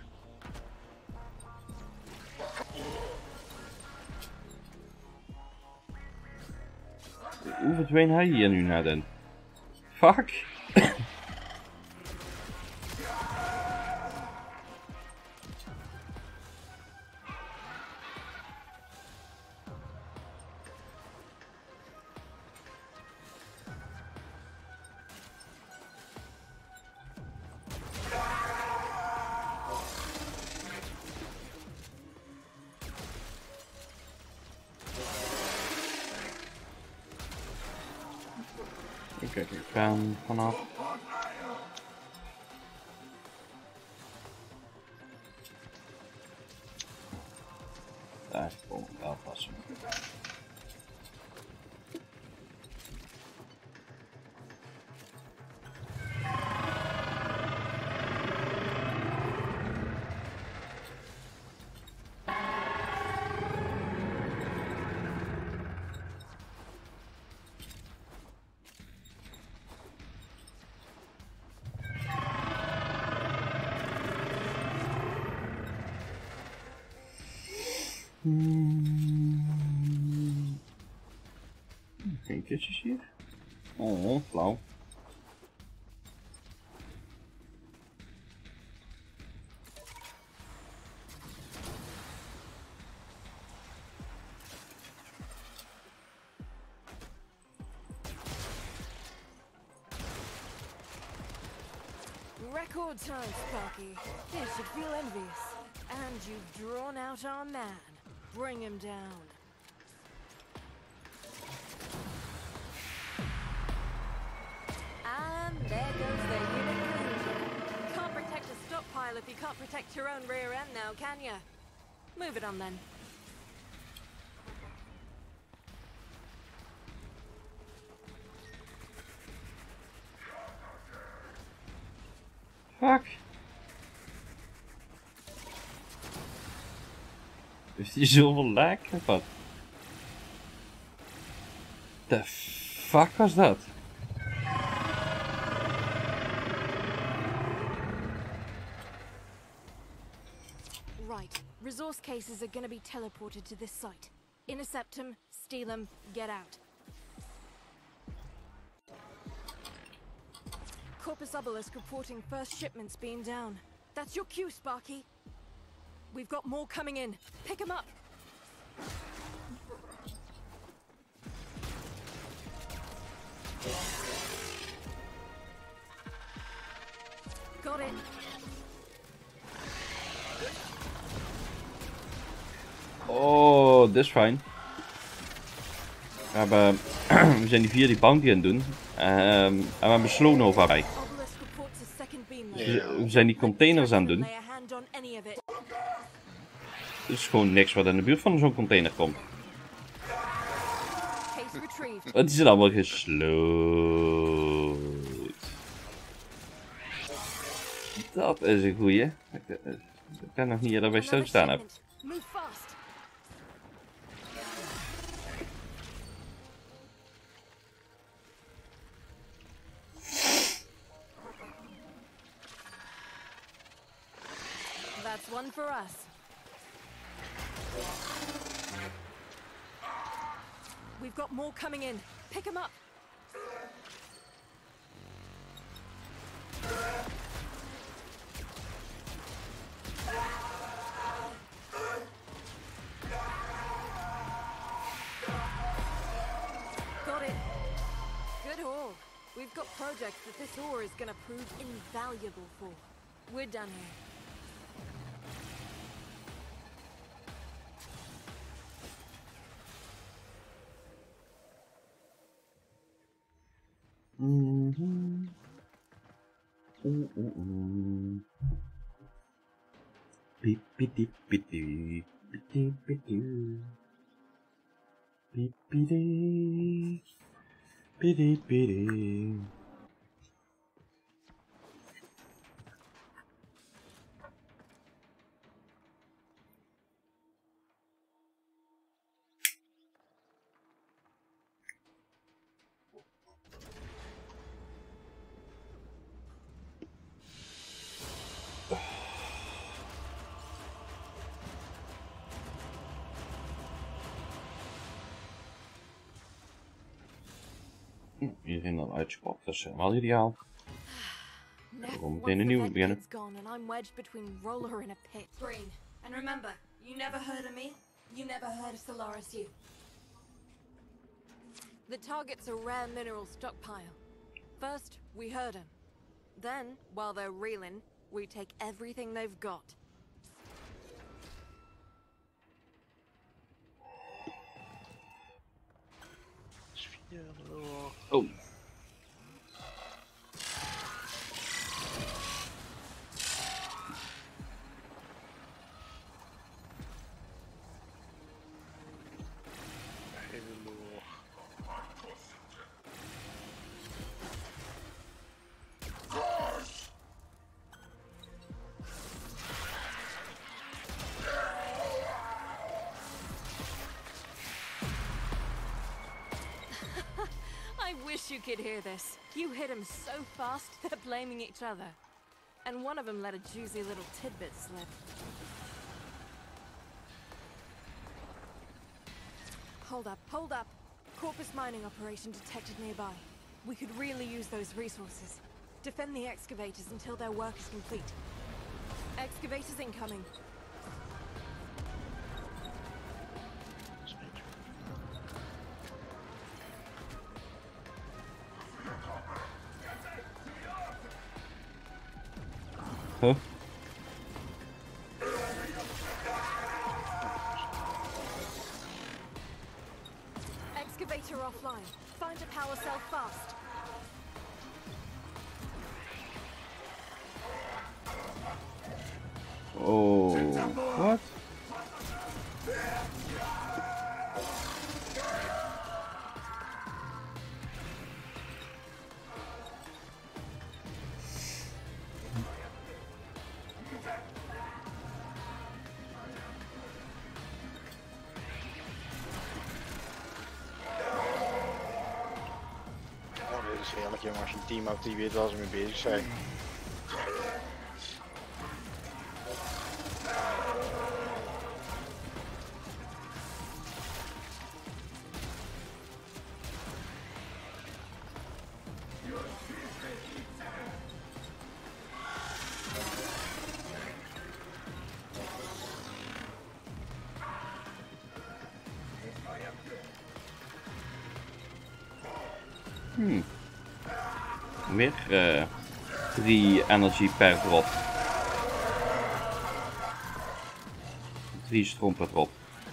Hoe verdween hij hier nu naar dan? Fuck! Kijk, ik kan vanaf. Daar komt het wel passen. Geen kistjes hier? Oh, flauw. Record time, Sparky. You should feel envious. And you've drawn out our man. Bring him down. And there goes the unit cruiser. Can't protect a stockpile if you can't protect your own rear end now, can ya? Move it on then. Fuck. Is die zoveel lijk of wat? The fuck was dat? Right. Resource cases are gonna be teleported to this site. Intercept them, steal them, get out. Corpus Obelisk reporting first shipments being down. That's your cue, Sparky. We've got more coming in. Pick them up. Got it. Oh, dit is fijn. We zijn die via die bounty aan het doen. En we hebben Slow Nova bij. Dus we zijn die containers aan het doen. Er is gewoon niks wat in de buurt van zo'n container komt. Het is allemaal gesloten. Dat is een goeie. Ik kan nog niet eerder bij stilgestaan heb. That's one for us. We've got more coming in. Pick them up. Got it. Good haul. We've got projects that this ore is gonna prove invaluable for. We're done here. Beep beep beep beep beep beep beep beep beep beep beep. Iedereen dan uitgesproken, dat is helemaal ideaal. We gaan meteen een nieuwe beginnen. Green. And remember, you never heard of me, you never heard of Solaris U. The target's a rare mineral stockpile. First, we herd them. Then, while they're reeling, we take everything they've got. Oh. wish you could hear this. You hit him so fast, they're blaming each other. And one of them let a juicy little tidbit slip. Hold up, hold up. Corpus mining operation detected nearby. We could really use those resources. Defend the excavators until their work is complete. Excavators incoming. Huh? Excavator offline. Find a power cell fast. Oh, what? Oh, dit is heerlijk jongen, als je een team hebt die weet waar ze mee bezig zijn. Weer 3 energy per drop. 3 stroom per drop.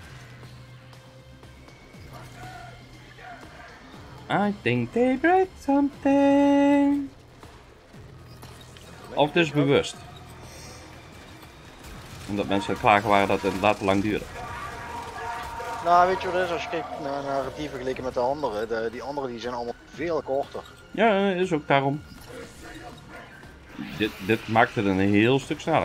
I think they break something. Of het is bewust. Omdat mensen klagen waren dat het inderdaad te lang duurde. Nou, weet je wat het is? Als je kijkt naar die vergeleken met de andere, die andere die zijn allemaal veel korter. Ja, is ook daarom. Dit maakt het een heel stuk sneller.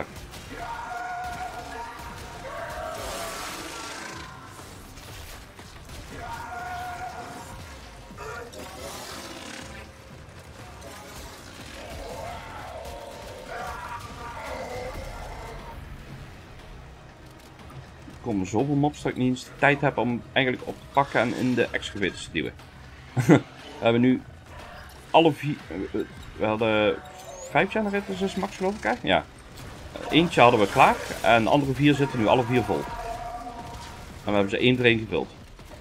Er komen zoveel mobs dat ik niet eens de tijd heb om eigenlijk op te pakken en in de excavators te duwen. We hebben nu alle 4. We hadden 5 generators is max geloof ik hè? Ja. Eentje hadden we klaar en de andere 4 zitten nu alle 4 vol. En we hebben ze 1 voor 1 gevuld.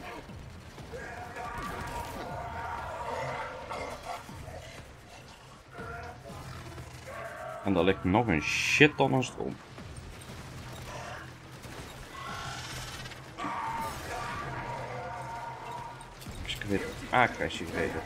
En daar ligt nog een shit ton aan stroom. Excavator A-crashje gereden.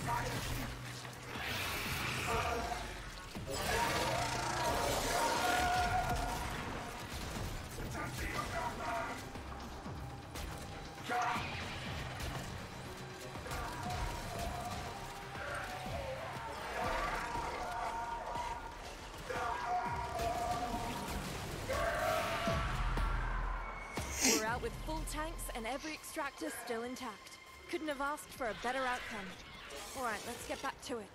We're out with full tanks and every extractor still intact. Couldn't have asked for a better outcome. Alright, let's get back to it.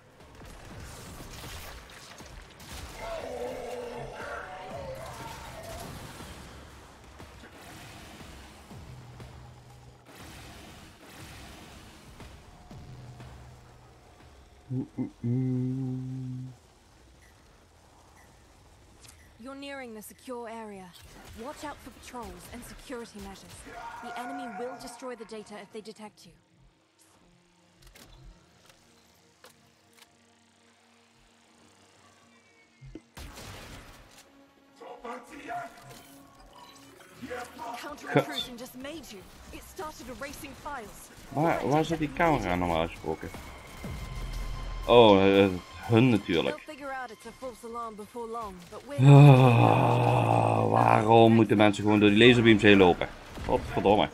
You're nearing the secure area. Watch out for patrols and security measures. The enemy will destroy the data if they detect you. Counter-intrusion just made you. It started erasing files. Waar zit die camera normaal gesproken? Oh, hun natuurlijk. Waarom moeten mensen gewoon door die laserbeams heen lopen? Godverdomme.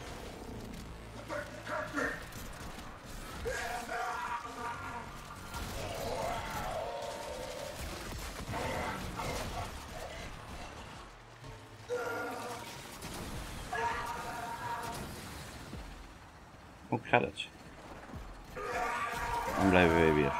Ook credits. Dan blijven we weer.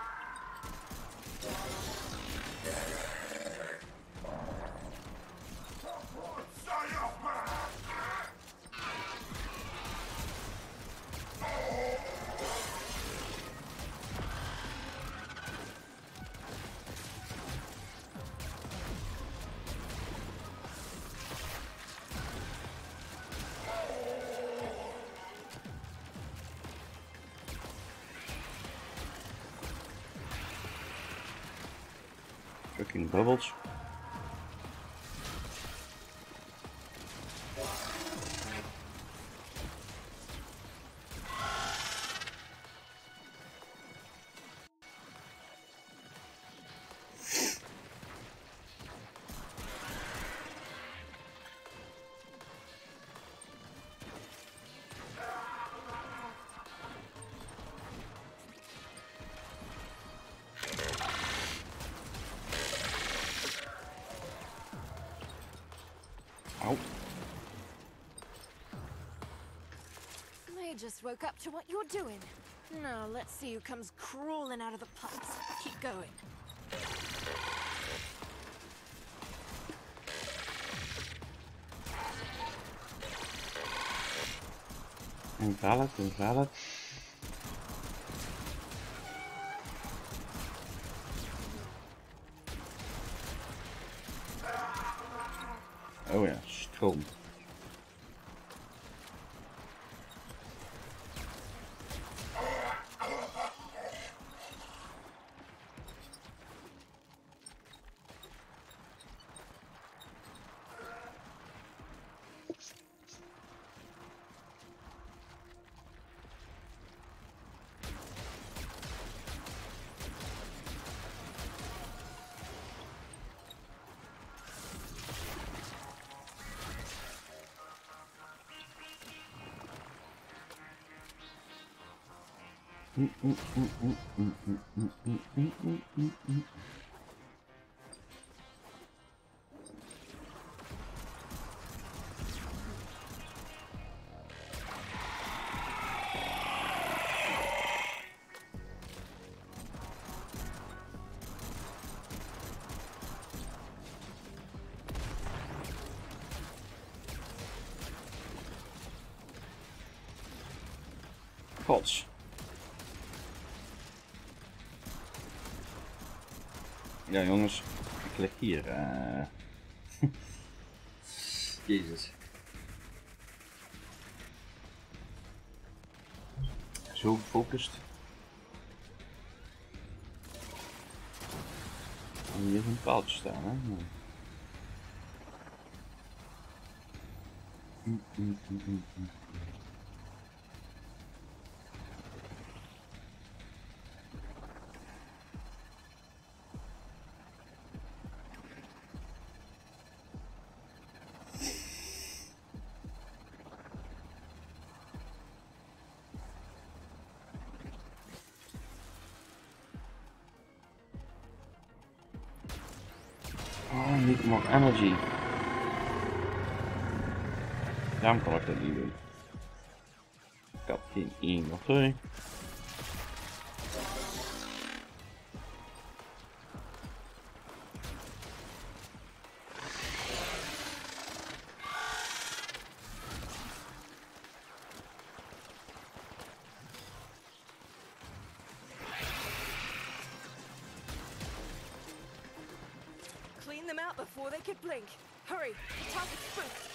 Fucking bubbles. Ow. They just woke up to what you're doing. Now let's see who comes crawling out of the pipes. Keep going. Invalid, invalid. Oh ja, stroom. Gods. Ja jongens, ik lig hier. Jezus. Zo gefocust. En hier een paaltje staan, hè? Oh, I need more energy. Daarom kan ik dat niet doen. Ik had geen 1 of 2. Clean them out before they could blink. Hurry, target's spooked.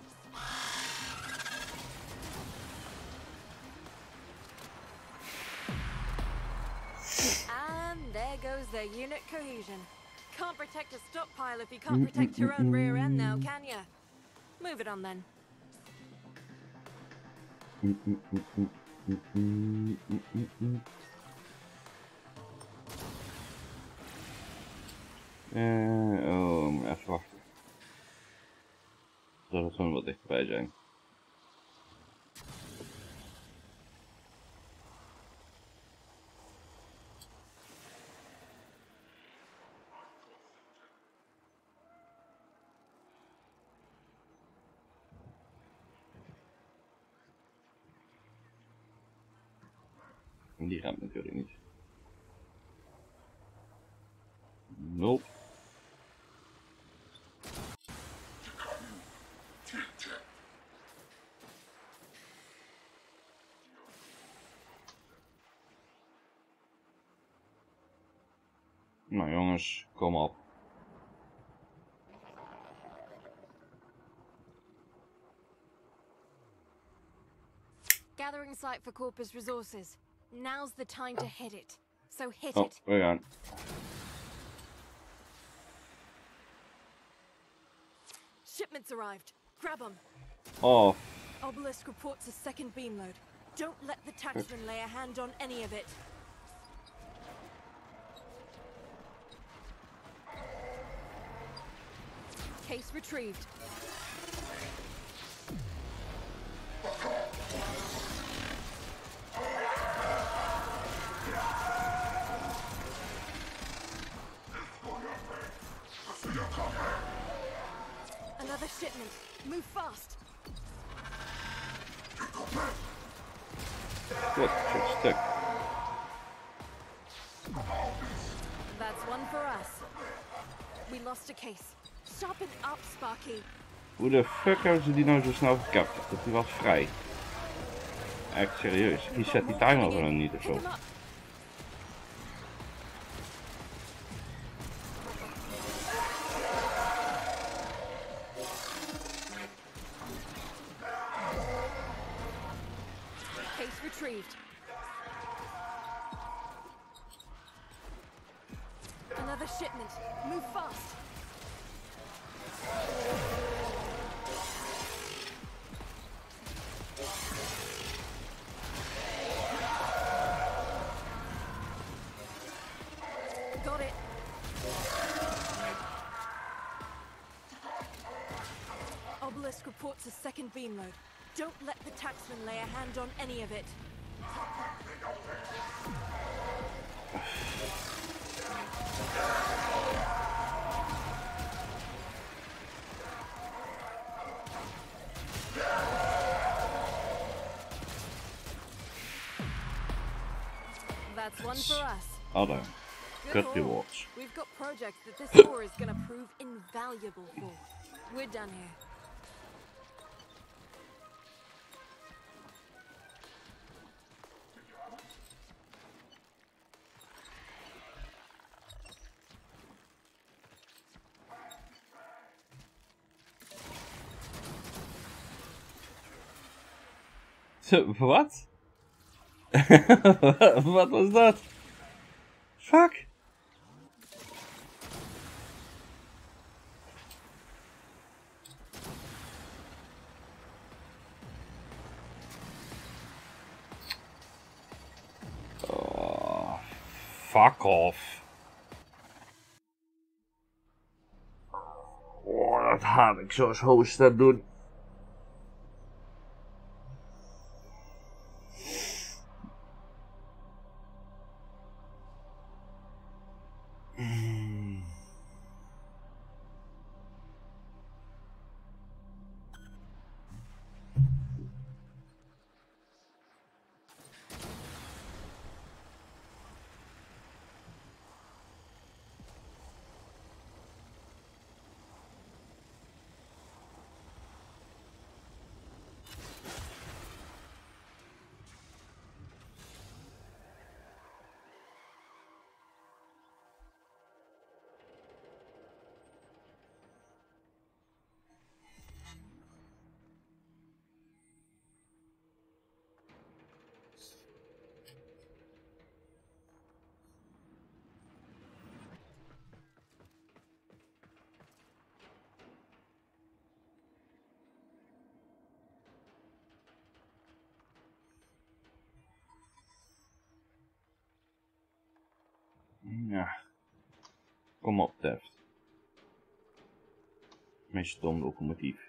And there goes their unit cohesion. Can't protect a stockpile if you can't protect your own rear end now, can ya? Move it on then. Oh, moet even wachten. Zou het gewoon wat dichterbij zijn. Die remt natuurlijk niet. Nope. Nou jongens, kom op. Gathering site for Corpus resources. Now's the time to hit it. So hit Oh, it. we gaan. Shipments arrived. Grab them. Oh, Obelisk reports a second beam load. Don't let the taxman lay a hand on any of it. Case retrieved. Another shipment. Move fast. wat zit stuk. That's one for us. We lost a case. Sharpen up, Sparky. Hoe de fuck hebben ze die nou zo snel gekapt? Dat die was vrij. Echt serieus. Die zet die timer gewoon niet of zo. Case retrieved. Another shipment. Move fast. Got it. Obelisk reports a second beam load. Don't let the taxman lay a hand on any of it. That's one for us. Hadden. Good haul. rewards. We've got projects that this war is gonna prove invaluable for. We're done here. Wat? Wat was dat? Fuck. Oh, fuck off. Oh, dat haat ik zoals host dat doen. Ja. Kom op, Deft. Mijn stom locomotief.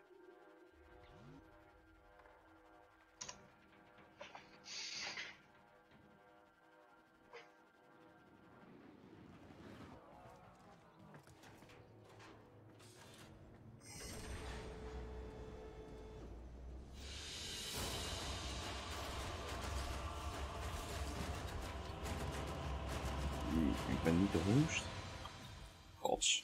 Ik ben niet de host. Gods.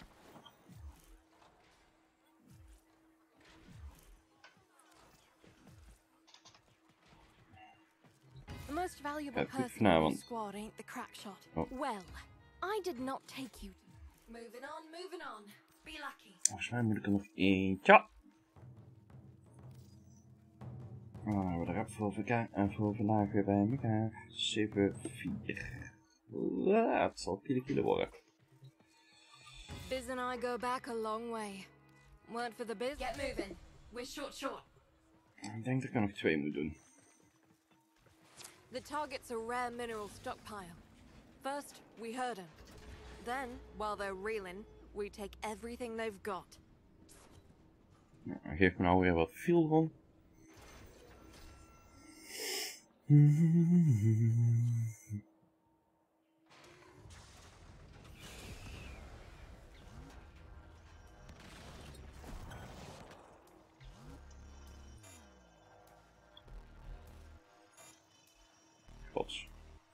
The most valuable Heb ik person in your vanavond. squad ain't the crack shot. Oh. Well, I did not take you. Moving on, moving on. Be lucky. Volgens mij moet ik er nog eentje. Oh, we er voor elkaar en voor vandaag weer bij elkaar. 7-4. Het zal kilo worden. Biz and I go back a long way. Weren't for the biz. Get moving. We're short. Ik denk dat ik er nog 2 moet doen. The target's a rare mineral stockpile. First, we herd them. Then, while they're reeling, we take everything they've got. Nou, geef me nou weer wat fuel rond. Gods.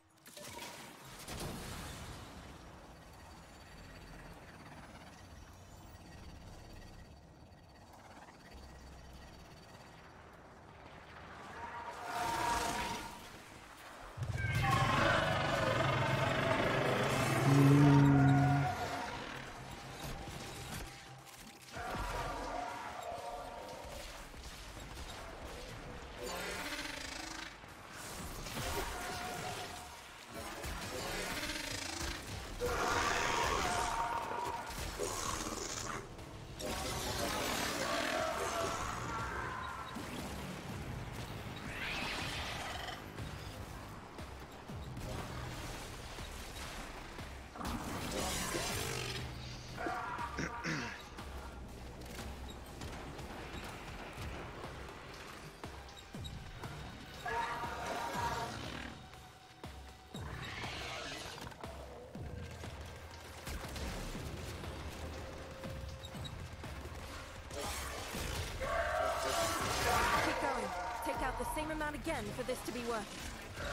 Keep going. Take out the same amount again for this to be worth it.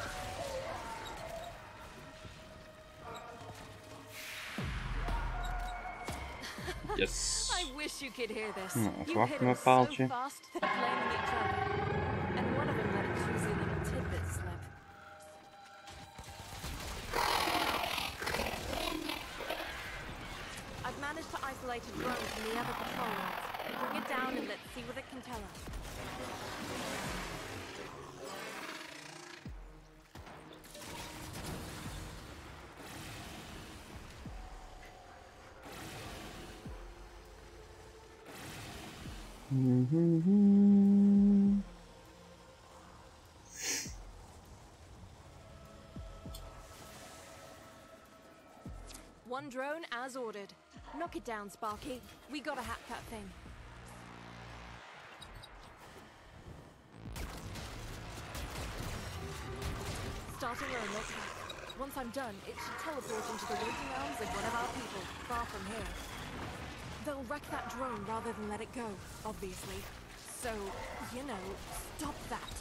Yes. I wish you could hear this. Nou, You wacht hit maar, them paaltje. so fast they're blaming each other. And one of them let a juicy little tidbit slip. I've managed to isolate a drone from the other patrol routes. Bring it down and let's see what it can tell us. One drone as ordered. Knock it down, Sparky. We gotta hack that thing. Starting a remote hack. Once I'm done, it should teleport into the waiting realms of one of our people, far from here. They'll wreck that drone rather than let it go, obviously. So, you know, stop that.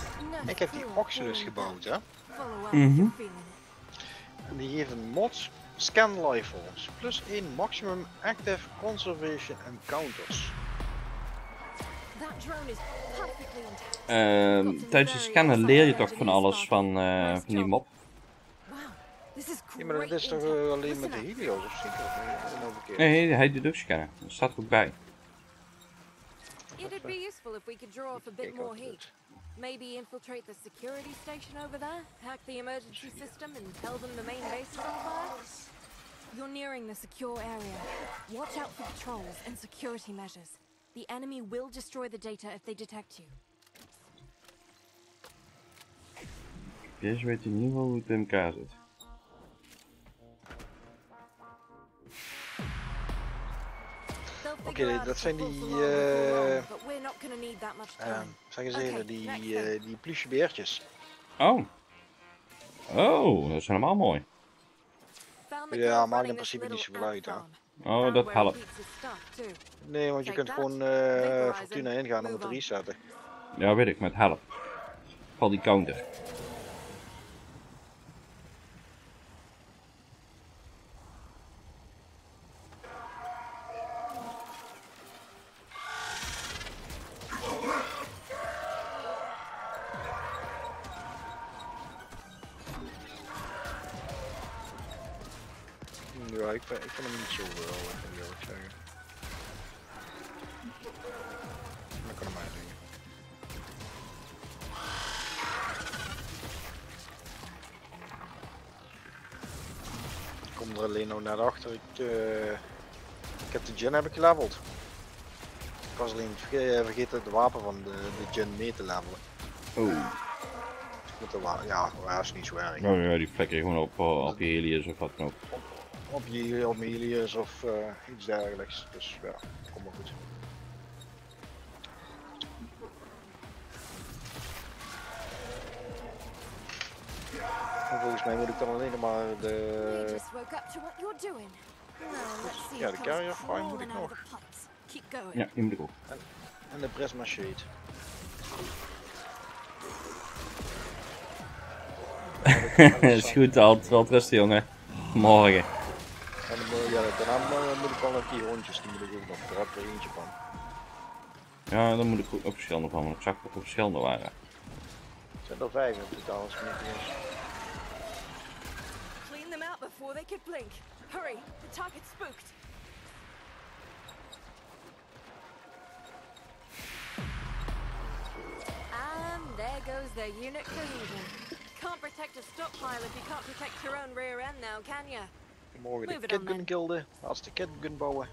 Ik heb die Oxidus gebouwd, hè. Follow up Mhm. if you're feeling it. En die geeft een mods Scan rifles. +1 maximum active conservation encounters. That drone is perfectly intact. Tijdens het scannen leer je toch van alles van die mob. Wow, this is Ja, maar great dat is toch intel. alleen met de Listen up. helio's of zie ik dat helemaal verkeerd? Nee, hij doet ook scannen. Dat staat er ook bij. It'd be useful if we could draw off a bit Kijk more altijd. heat. Maybe infiltrate the security station over there, hack the emergency system, and tell them the main base is on fire. You're nearing the secure area. Watch out for patrols and security measures. The enemy will destroy the data if they detect you. Deze weet in ieder geval hoe het in elkaar zit. Oké, dat zijn die, but we're not gonna need that much time. zeg eens even, Oké, die, next thing. die plüsjebeertjes. Oh. Oh, dat is helemaal mooi. Found the Ja, girls maakt in running principe this niet little zoveel uit, ant hè. farm. Oh, Found dat where he helpt. keeps his stuff, too. Nee, want je Take kunt that, gewoon vaporize Fortuna him, ingaan om het move te on. resetten. Ja, weet ik, met help. Val die counter. Ja, ik vind hem niet zo wel, moet ik eerlijk zeggen. Dat kan hem maar doen. Ik kom er alleen nog naar achter. Ik heb de gin heb ik geleveld. Ik was alleen vergeten het wapen van de gin mee te levelen. Oh. Met de ja, dat is niet zo erg. Oh ja, die flikker je gewoon op je helius of wat dan ook. Op Helios of iets dergelijks. Dus ja, kom maar goed. En volgens mij moet ik dan alleen nog maar You de... just woke up to what you're doing. Now let's see Ja, who de comes carrier fry moet ik crawling out nog. of the pipes. Keep going. Ja, die moet ik ook. En de Prisma Shade. Is goed, altijd rustig jongen. Morgen. En dan, ja, daarna moet ik wel nog die hondjes, die moet ik ook nog. Daar heb ik er eentje van. Ja, dan moet ik ook verschillende van, want ik zag dat er verschillende waren. Het zijn er 5 in totaal, als ik me niet vergis. Clean them out before they could blink. Hurry, the target's spooked. And there goes the unit cohesion. Can't protect a stockpile if you can't protect your own rear end now, can ya? Morgen de Move it on, kitgun man. gilden, als de kitgun bouwen.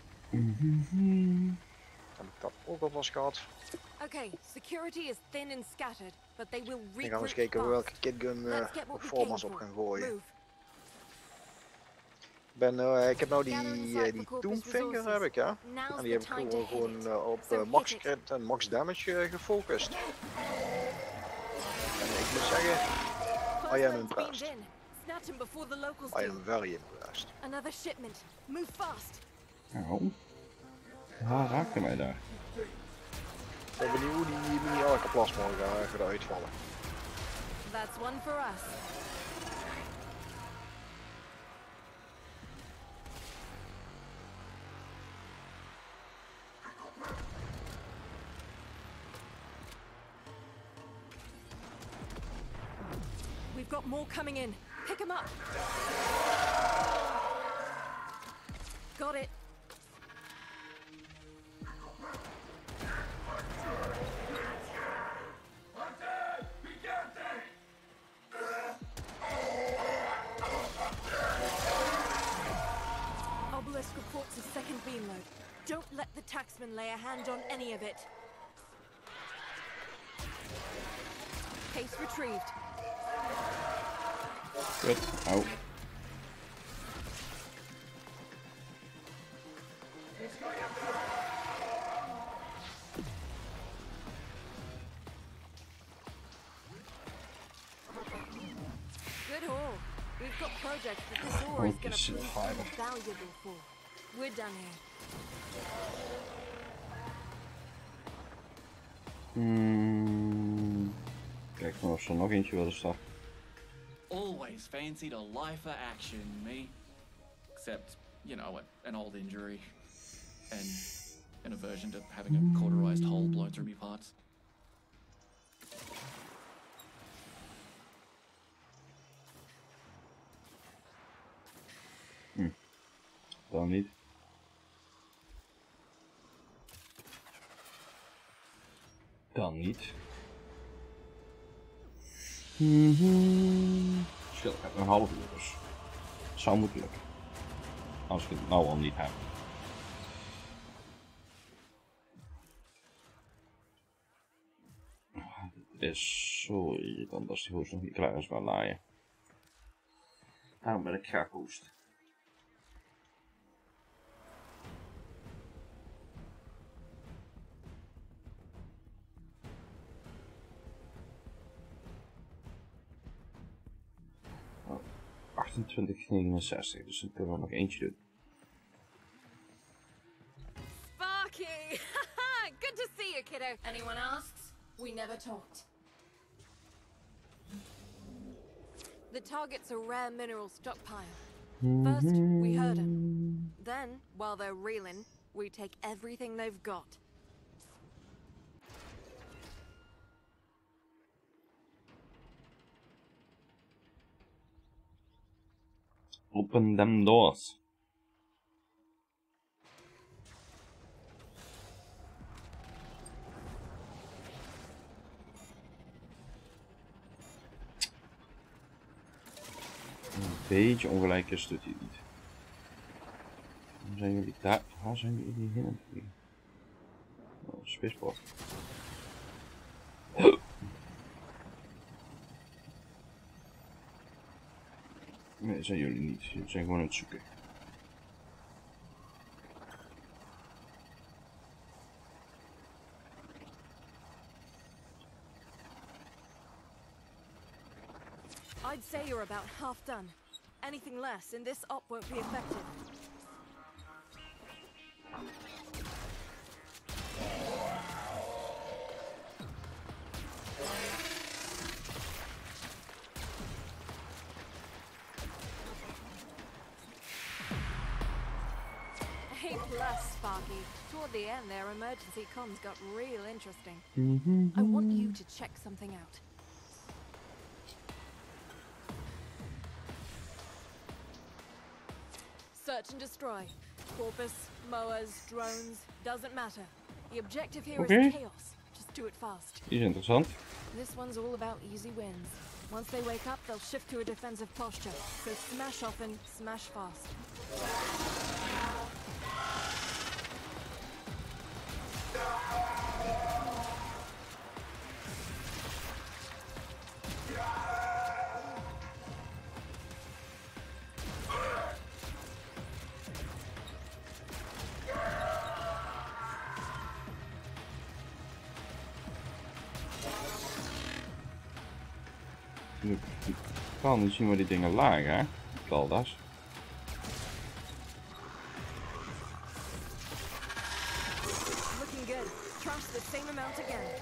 Heb ik dat ook alvast gehad. Okay, security is thin and scattered, but they will Dan gaan we regroup eens kijken fast. welke kitgun Let's get what we formats came op for. gaan gooien. Move. Ik heb nou Gathering die, site die for Corpus Toonfinger resources. heb ik, ja. Now's En die the heb ik time to hit gewoon it. op So max hit it. crit en max damage gefocust. En ik moet zeggen, First I am one's impressed. beamed in. Snatch him before the locals I do. am very impressed. Another shipment. Move fast. Nou. Waar raakte mij daar? Ik ben benieuwd hoe die mini-alkaplasma gaat uitvallen. That's one for us. We've got more coming in. Pick them up. Got it. Obelisk reports a second beam load. Don't let the taxman lay a hand on any of it. Case retrieved. Kut. Au. Good haul. We've got projects that this ore is gonna shit, prove fire. valuable for. We're done here. Kijk maar of ze er nog eentje willen staan. Always fancied a life of action, me. except, you know, an old injury and an aversion to having a cauterized hole blown through me parts. Dan niet. Dan niet. Verschil gaat een half uur dus. Zou moeten lukken. Als ik het nou al niet heb. Het is zo irritant als die hoest nog niet klaar is van laaien. Daarom ben ik graag hoest. Oh, 28,69, dus dan kunnen we nog eentje doen. Sparky! Good to see you, kiddo. Anyone asks? We never talked. The target's a rare mineral stockpile. First, we herd them. Then, while they're reeling, we take everything they've got. Open them doors. Een beetje ongelijk is, doet hij niet. Waarom zijn jullie daar? Waar zijn jullie heen aan het vliegen? Oh, spitsbord. Nee, zijn jullie niet. Jullie zijn gewoon aan het zoeken. I'd say you're about half done. Anything less and this op won't be effective. A plus, Sparky. Toward the end, their emergency comms got real interesting. I want you to check something out. Search and destroy. Corpus, mowers, drones, doesn't matter. The objective here is chaos. Just do it fast. Die is interessant. This one's all about easy wins. Once they wake up, they'll shift to a defensive posture. So smash often, smash fast. Ik kan niet zien waar die dingen lagen, hè? Kaldas. Looking good. Trash the same amount again.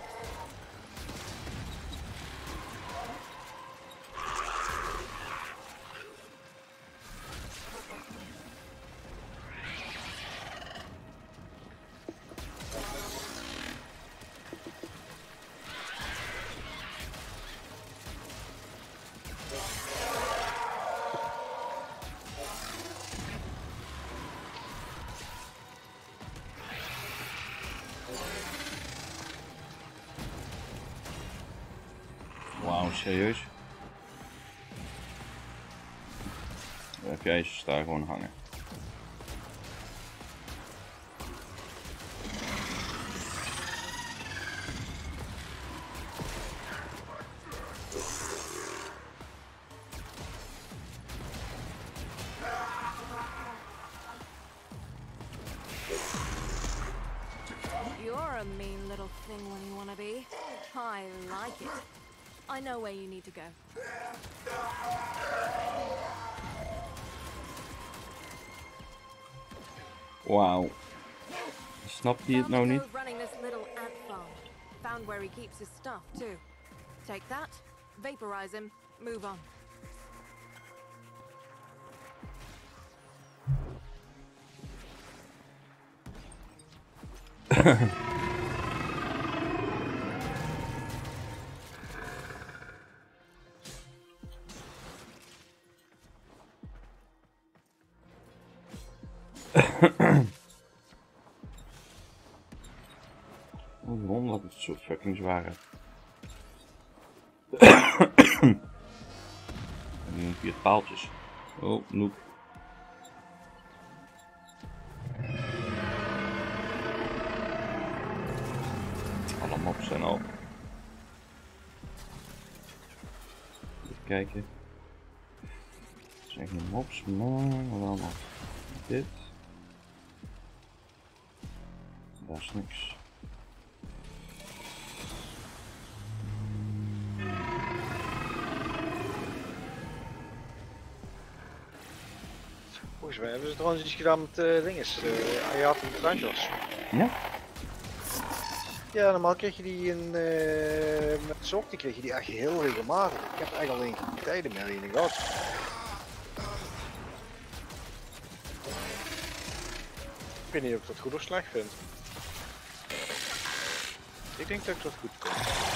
Wauw, serieus? Oké, ze staan gewoon hangen. You're a mean little thing when you want to be. I like it. I know where you need to go. Wauw. Snapt hij het nou niet? Running this little ant farm. Found where he keeps his stuff too. Take that, vaporize him, move on. Waarom dat het zo fucking zwaar is. En nu 4 paaltjes. Oh, noep. Alle mobs zijn al. Even kijken. Er zijn geen mobs, maar wel nog dit. Daar is niks. Volgens mij hebben ze trouwens iets gedaan met dinges, Ayat en Tranchos. Ja? Ja, normaal kreeg je die in, met Zorti kreeg je die echt heel regelmatig. Ik heb eigenlijk al geen tijden meer in gehad. Ik weet niet of ik dat goed of slecht vind. Ik denk dat ik dat goed vind.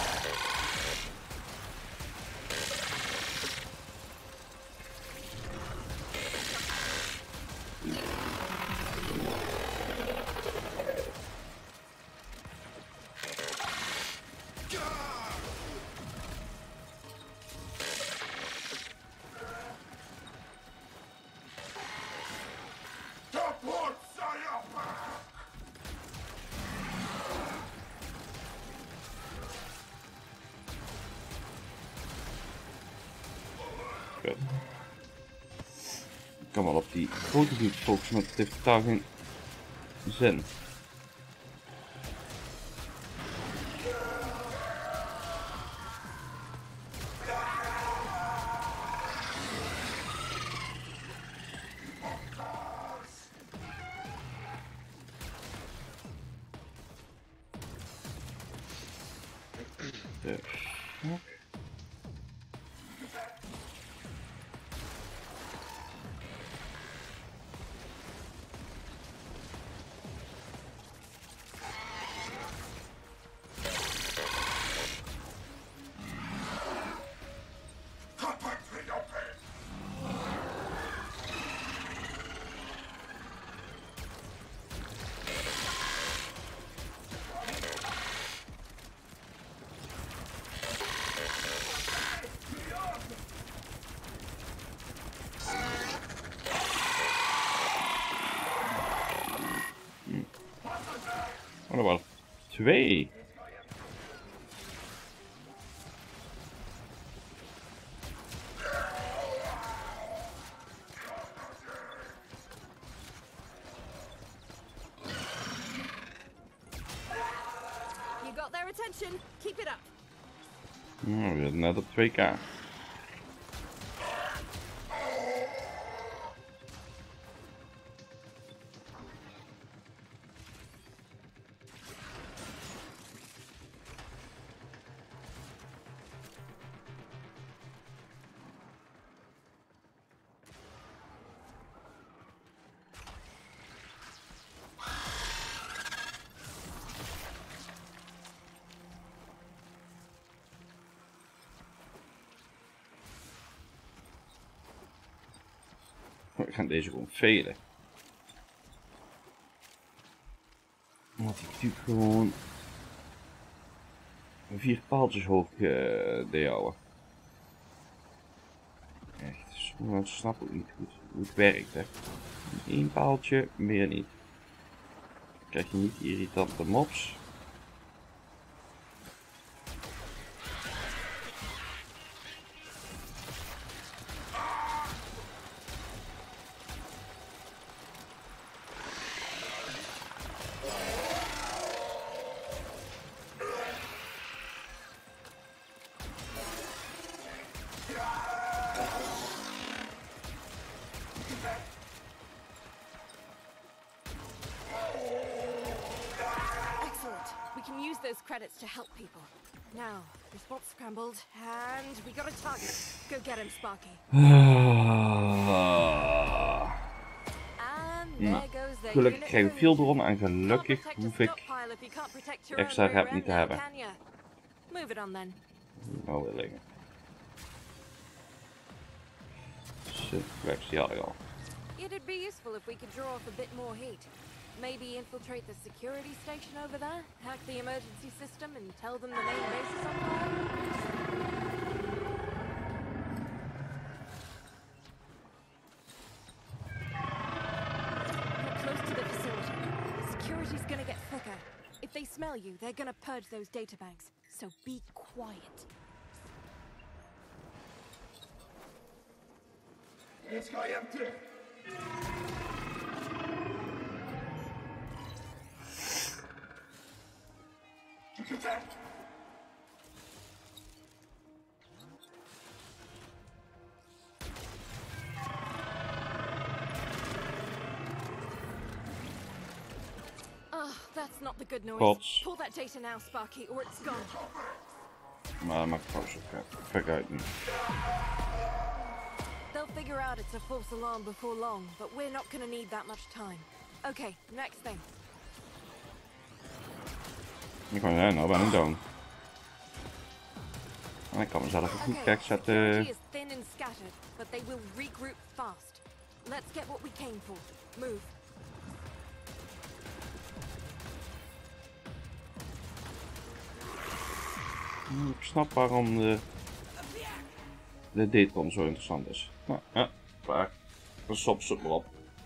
Ik kan wel op die grote dude focussen, maar het heeft totaal geen zin. Oh, nog wel 2. You got their attention. Keep it up. Nou, we zitten net op 2k. We gaan deze gewoon velen. Want die natuurlijk gewoon 4 paaltjes hoog deed houden. Echt, ik snap ook niet goed hoe het werkt, hè. 1 paaltje, meer niet. Dan krijg je niet irritante mobs. Those credits to help people. Now, the spot's scrambled, and we got a target. Go get him, Sparky. Nou, gelukkig krijg ik veel erom en gelukkig hoef ik Well, if you can't protect your own extra rear heb end, niet te then hebben. can ya? Move it on then. Nou wil liggen. Shit, flex, die had ik al. It'd be useful if we could draw off a bit more heat. Maybe infiltrate the security station over there, hack the emergency system, and tell them the main base is on fire. You're close to the facility. Security's gonna get thicker. If they smell you, they're gonna purge those databanks. So be quiet. Oh, that's not the good noise. Bots. Pull that data now, Sparky, or it's gone. Maar dat maakt trouwens ook fuck uit nu. They'll figure out it's a false alarm before long, but we're not gonna need that much time. Okay, next thing. Ik kan nou ben ik down. En ik kan mezelf ook goed kijk zetten. Security is thin and scattered, but they will regroup fast. Let's get what we came for. Move. Ik snap waarom de datacom zo interessant is. Nou, ja, klaar. Dan stop ze maar op.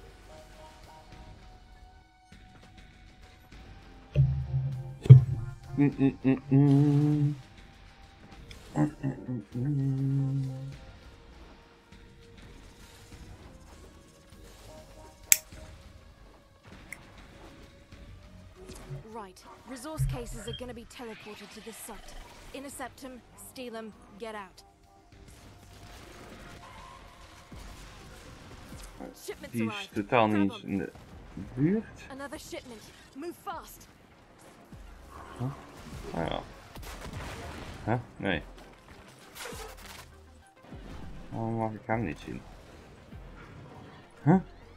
Right. Resource cases are gonna be teleported to this site. Intercept them, steal them, get out. Shipments Die is arrived. totaal Grab niet 'em. in de buurt. Another shipment. Move fast. Ah ja. Huh? Nee. Waarom mag ik hem niet zien? Huh?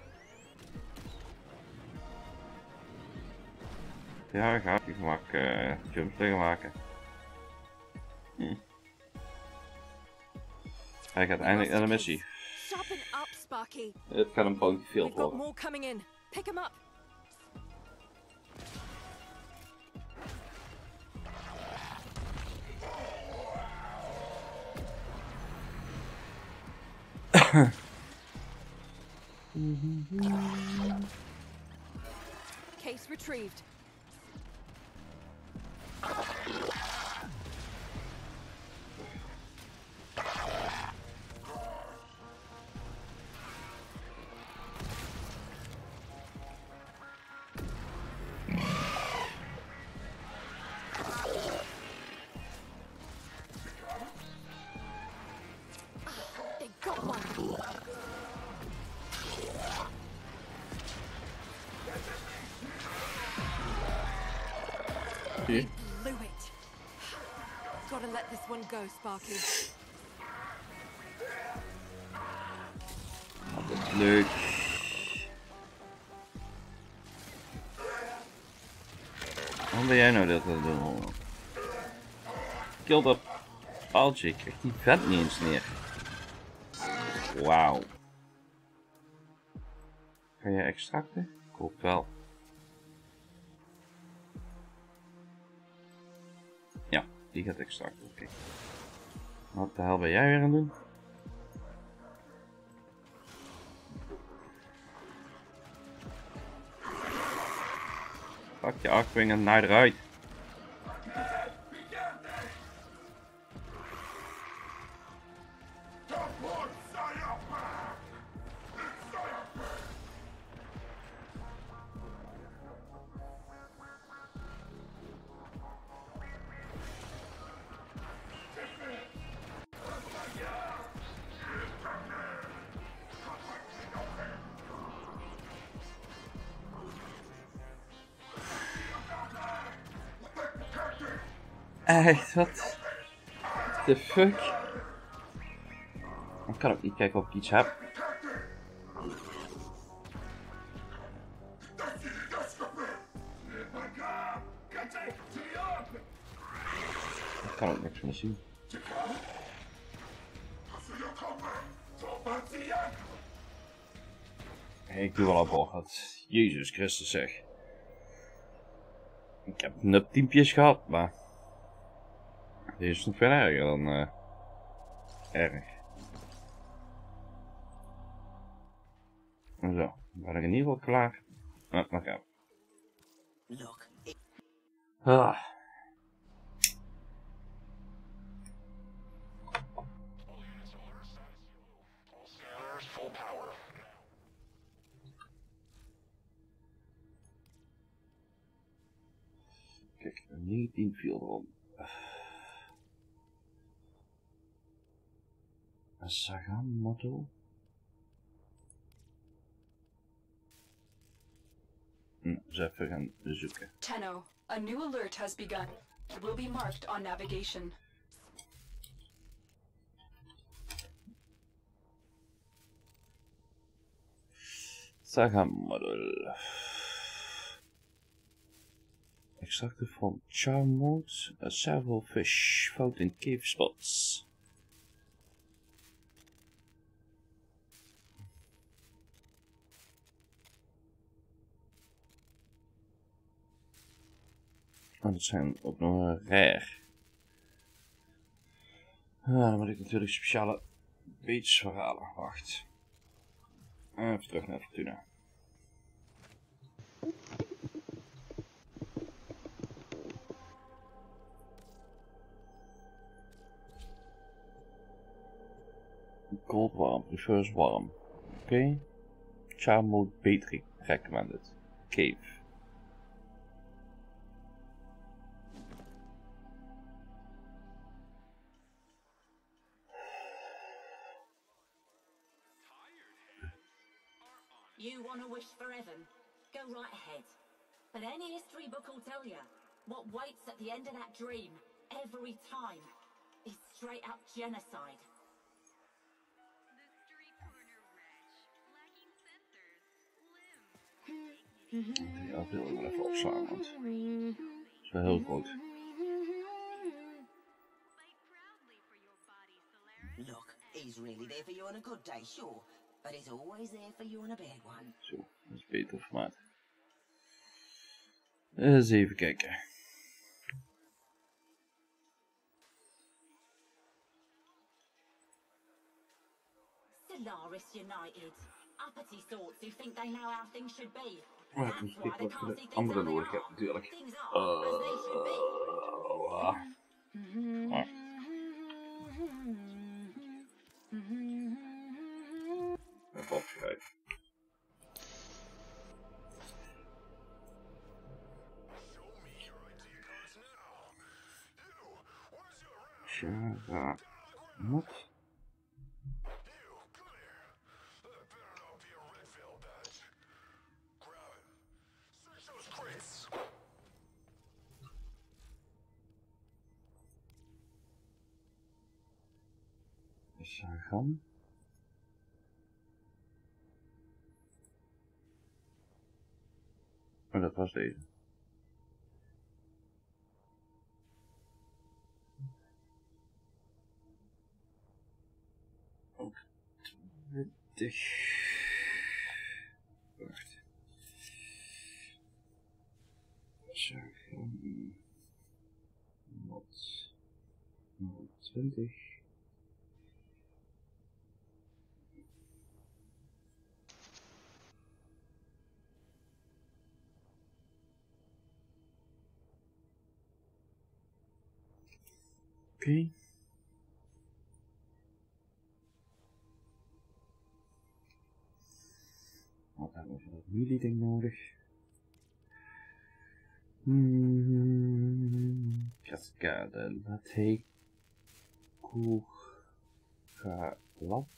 Ja, ik ga even maken, jumps tegen maken. Hij gaat eindelijk naar de missie. Sharpen up, Sparky. Het kan een Bounty Field We've got worden. more coming in. Pick 'em up. Case retrieved. They got one. Zie. Blew it. Gotta let this one go, Sparky. Leuk. Waarom ben jij nou dit aan het doen? Kill dat paaltje, ik krijg die vet niet eens neer. Wauw. Kan je extracten? Ik hoop wel. Ja, die gaat extracten, oké. Wat de hel ben jij weer aan het doen? Pak je Arkwing en naar eruit. Echt, wat? The fuck? Ik kan ook niet kijken of ik iets heb. kan ook niks van zien. Ik doe wel op gehad. Jezus Christus zeg. Ik heb net 10 pies gehad, maar... Deze is nog veel erger dan... erg. Zo, ben ik in ieder geval klaar. Nou, dan gaan we. Ah. Kijk, 19 viel erom. Een Sagamoto. Dus even gaan zoeken. Tenno, a new alert has begun. It will be marked on navigation. Sagamoto. Extracted from charm mode. Several fish found in cave spots. Oh, dat zijn ook nog rare. Dan moet ik natuurlijk speciale beets verhalen. Wacht. Even terug naar Fortuna. Cold warm, prefers warm. Oké. Charm mode bait recommended. Cave. You want to wish for heaven? Go right ahead. But any history book will tell you, what waits at the end of that dream, every time, is straight up genocide. Ja, dat wil ik wel even opslaan, want het is wel heel groot. Look, he's really there for you on a good day, sure. But he's always there for you on a bad one. Zo, dat is beter formaat. Eens even kijken. Solaris United. Uppity sorts who think they know how things should be. Maar ik moet kijken wat ik voor de andere nodig heb natuurlijk. Even opschrijven. Shara. Wat? Sagan. Oh, dat was deze. Ook 20. Wacht. Sagan. 120. Oké. Wat hebben we voor dat melee-ding nodig? Cascade. Laat Koegalap.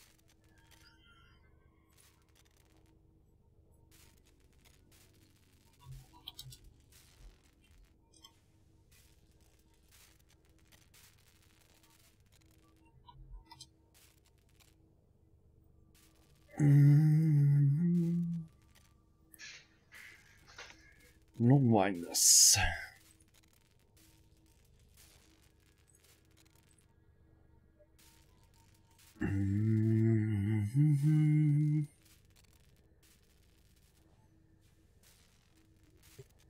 Non-winders.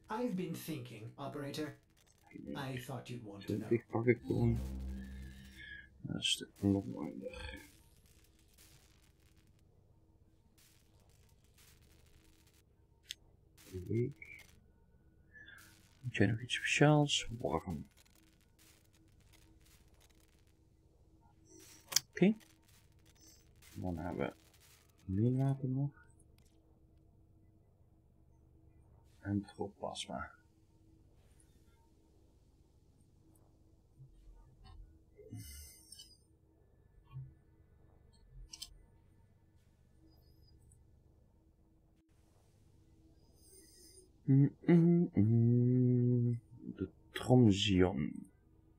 I've been thinking, operator. I thought you'd want to know. 20 pak ik gewoon. Dat is de Longwinder. Week. Moet jij nog iets speciaals? Warm. Oké. Dan hebben we meer wapen nog. En troplasma. De Tromzion.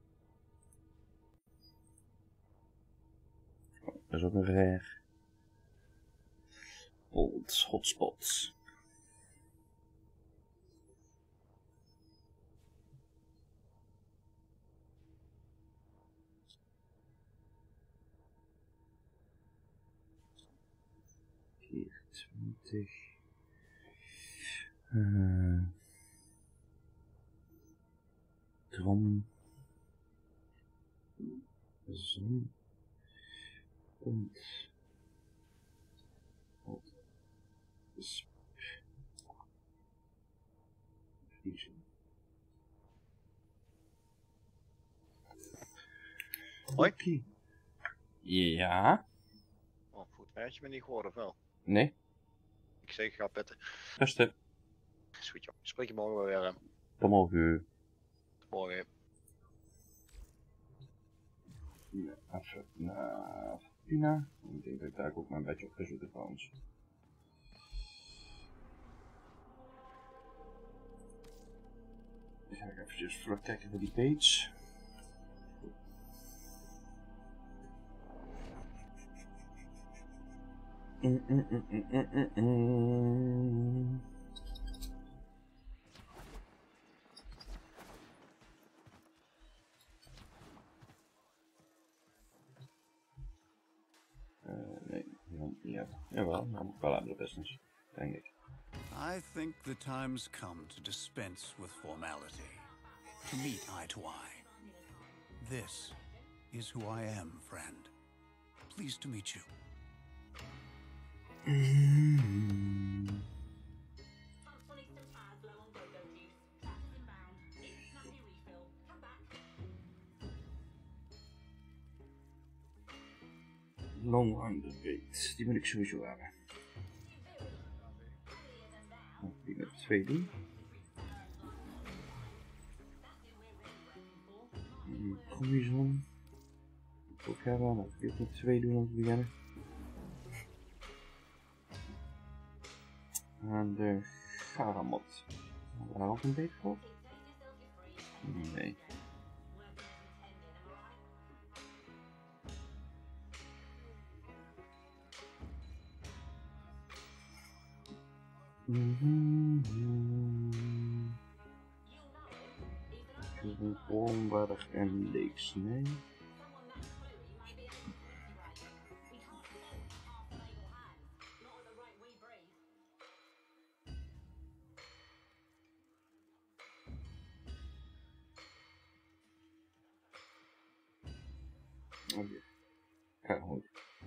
Oh, dat is ook een rare. Old hotspots. Hier 20. Drom. Zon. Punt. Wat. Vliezen. Hoi. Okay. Ja. Oh, goed. Heb je me niet gehoord of wel? Nee. Ik zeker ga petten. Beste. Is goed, joh. Spreek je morgen wel weer. Tot morgen. Tot morgen. Ja, even naar Fortuna. Ik denk dat ik daar ook mijn bedje op ga zoeken trouwens. Dan ga ik eventjes vlug kijken voor die page. Nee, niet hebben. Jawel, maar moet ik wel hebben de business, denk ik. I think the time's come to dispense with formality, to meet eye to eye. This is who I am, friend. Pleased to meet you. Longwinder weet, die moet ik sowieso hebben. Die met 2 doen. Combizon. Ook hebben, dat ik dit met 2 doen om te beginnen. En de Garamot. Hebben we daar ook een beetje voor? Nee. Boomberg en Leeks, nee. Oké. Kijk goed.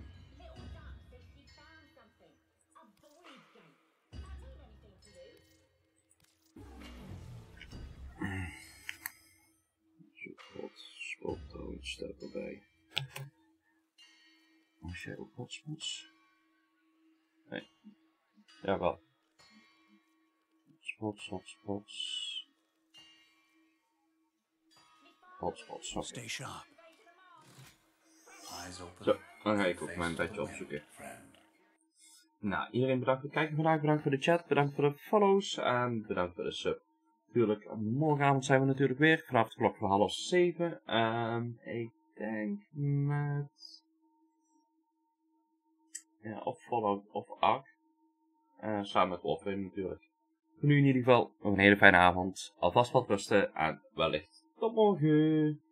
Spottoon staat erbij. Als jij ook hotspots? Nee. Jawel. Hotspots. Hotspots, oké. Stay sharp. Eyes open. Zo, dan ga ik ook mijn bedje opzoeken. Nou, iedereen bedankt voor het kijken vandaag, bedankt voor de chat, bedankt voor de follows en bedankt voor de sub. Natuurlijk, morgenavond zijn we natuurlijk weer, vanaf de klok van 6:30. Ik denk met... Ja, of Fallout of Ark. Samen met Wolfwin natuurlijk. Voor nu in ieder geval nog een hele fijne avond. Alvast wat rusten en wellicht tot morgen.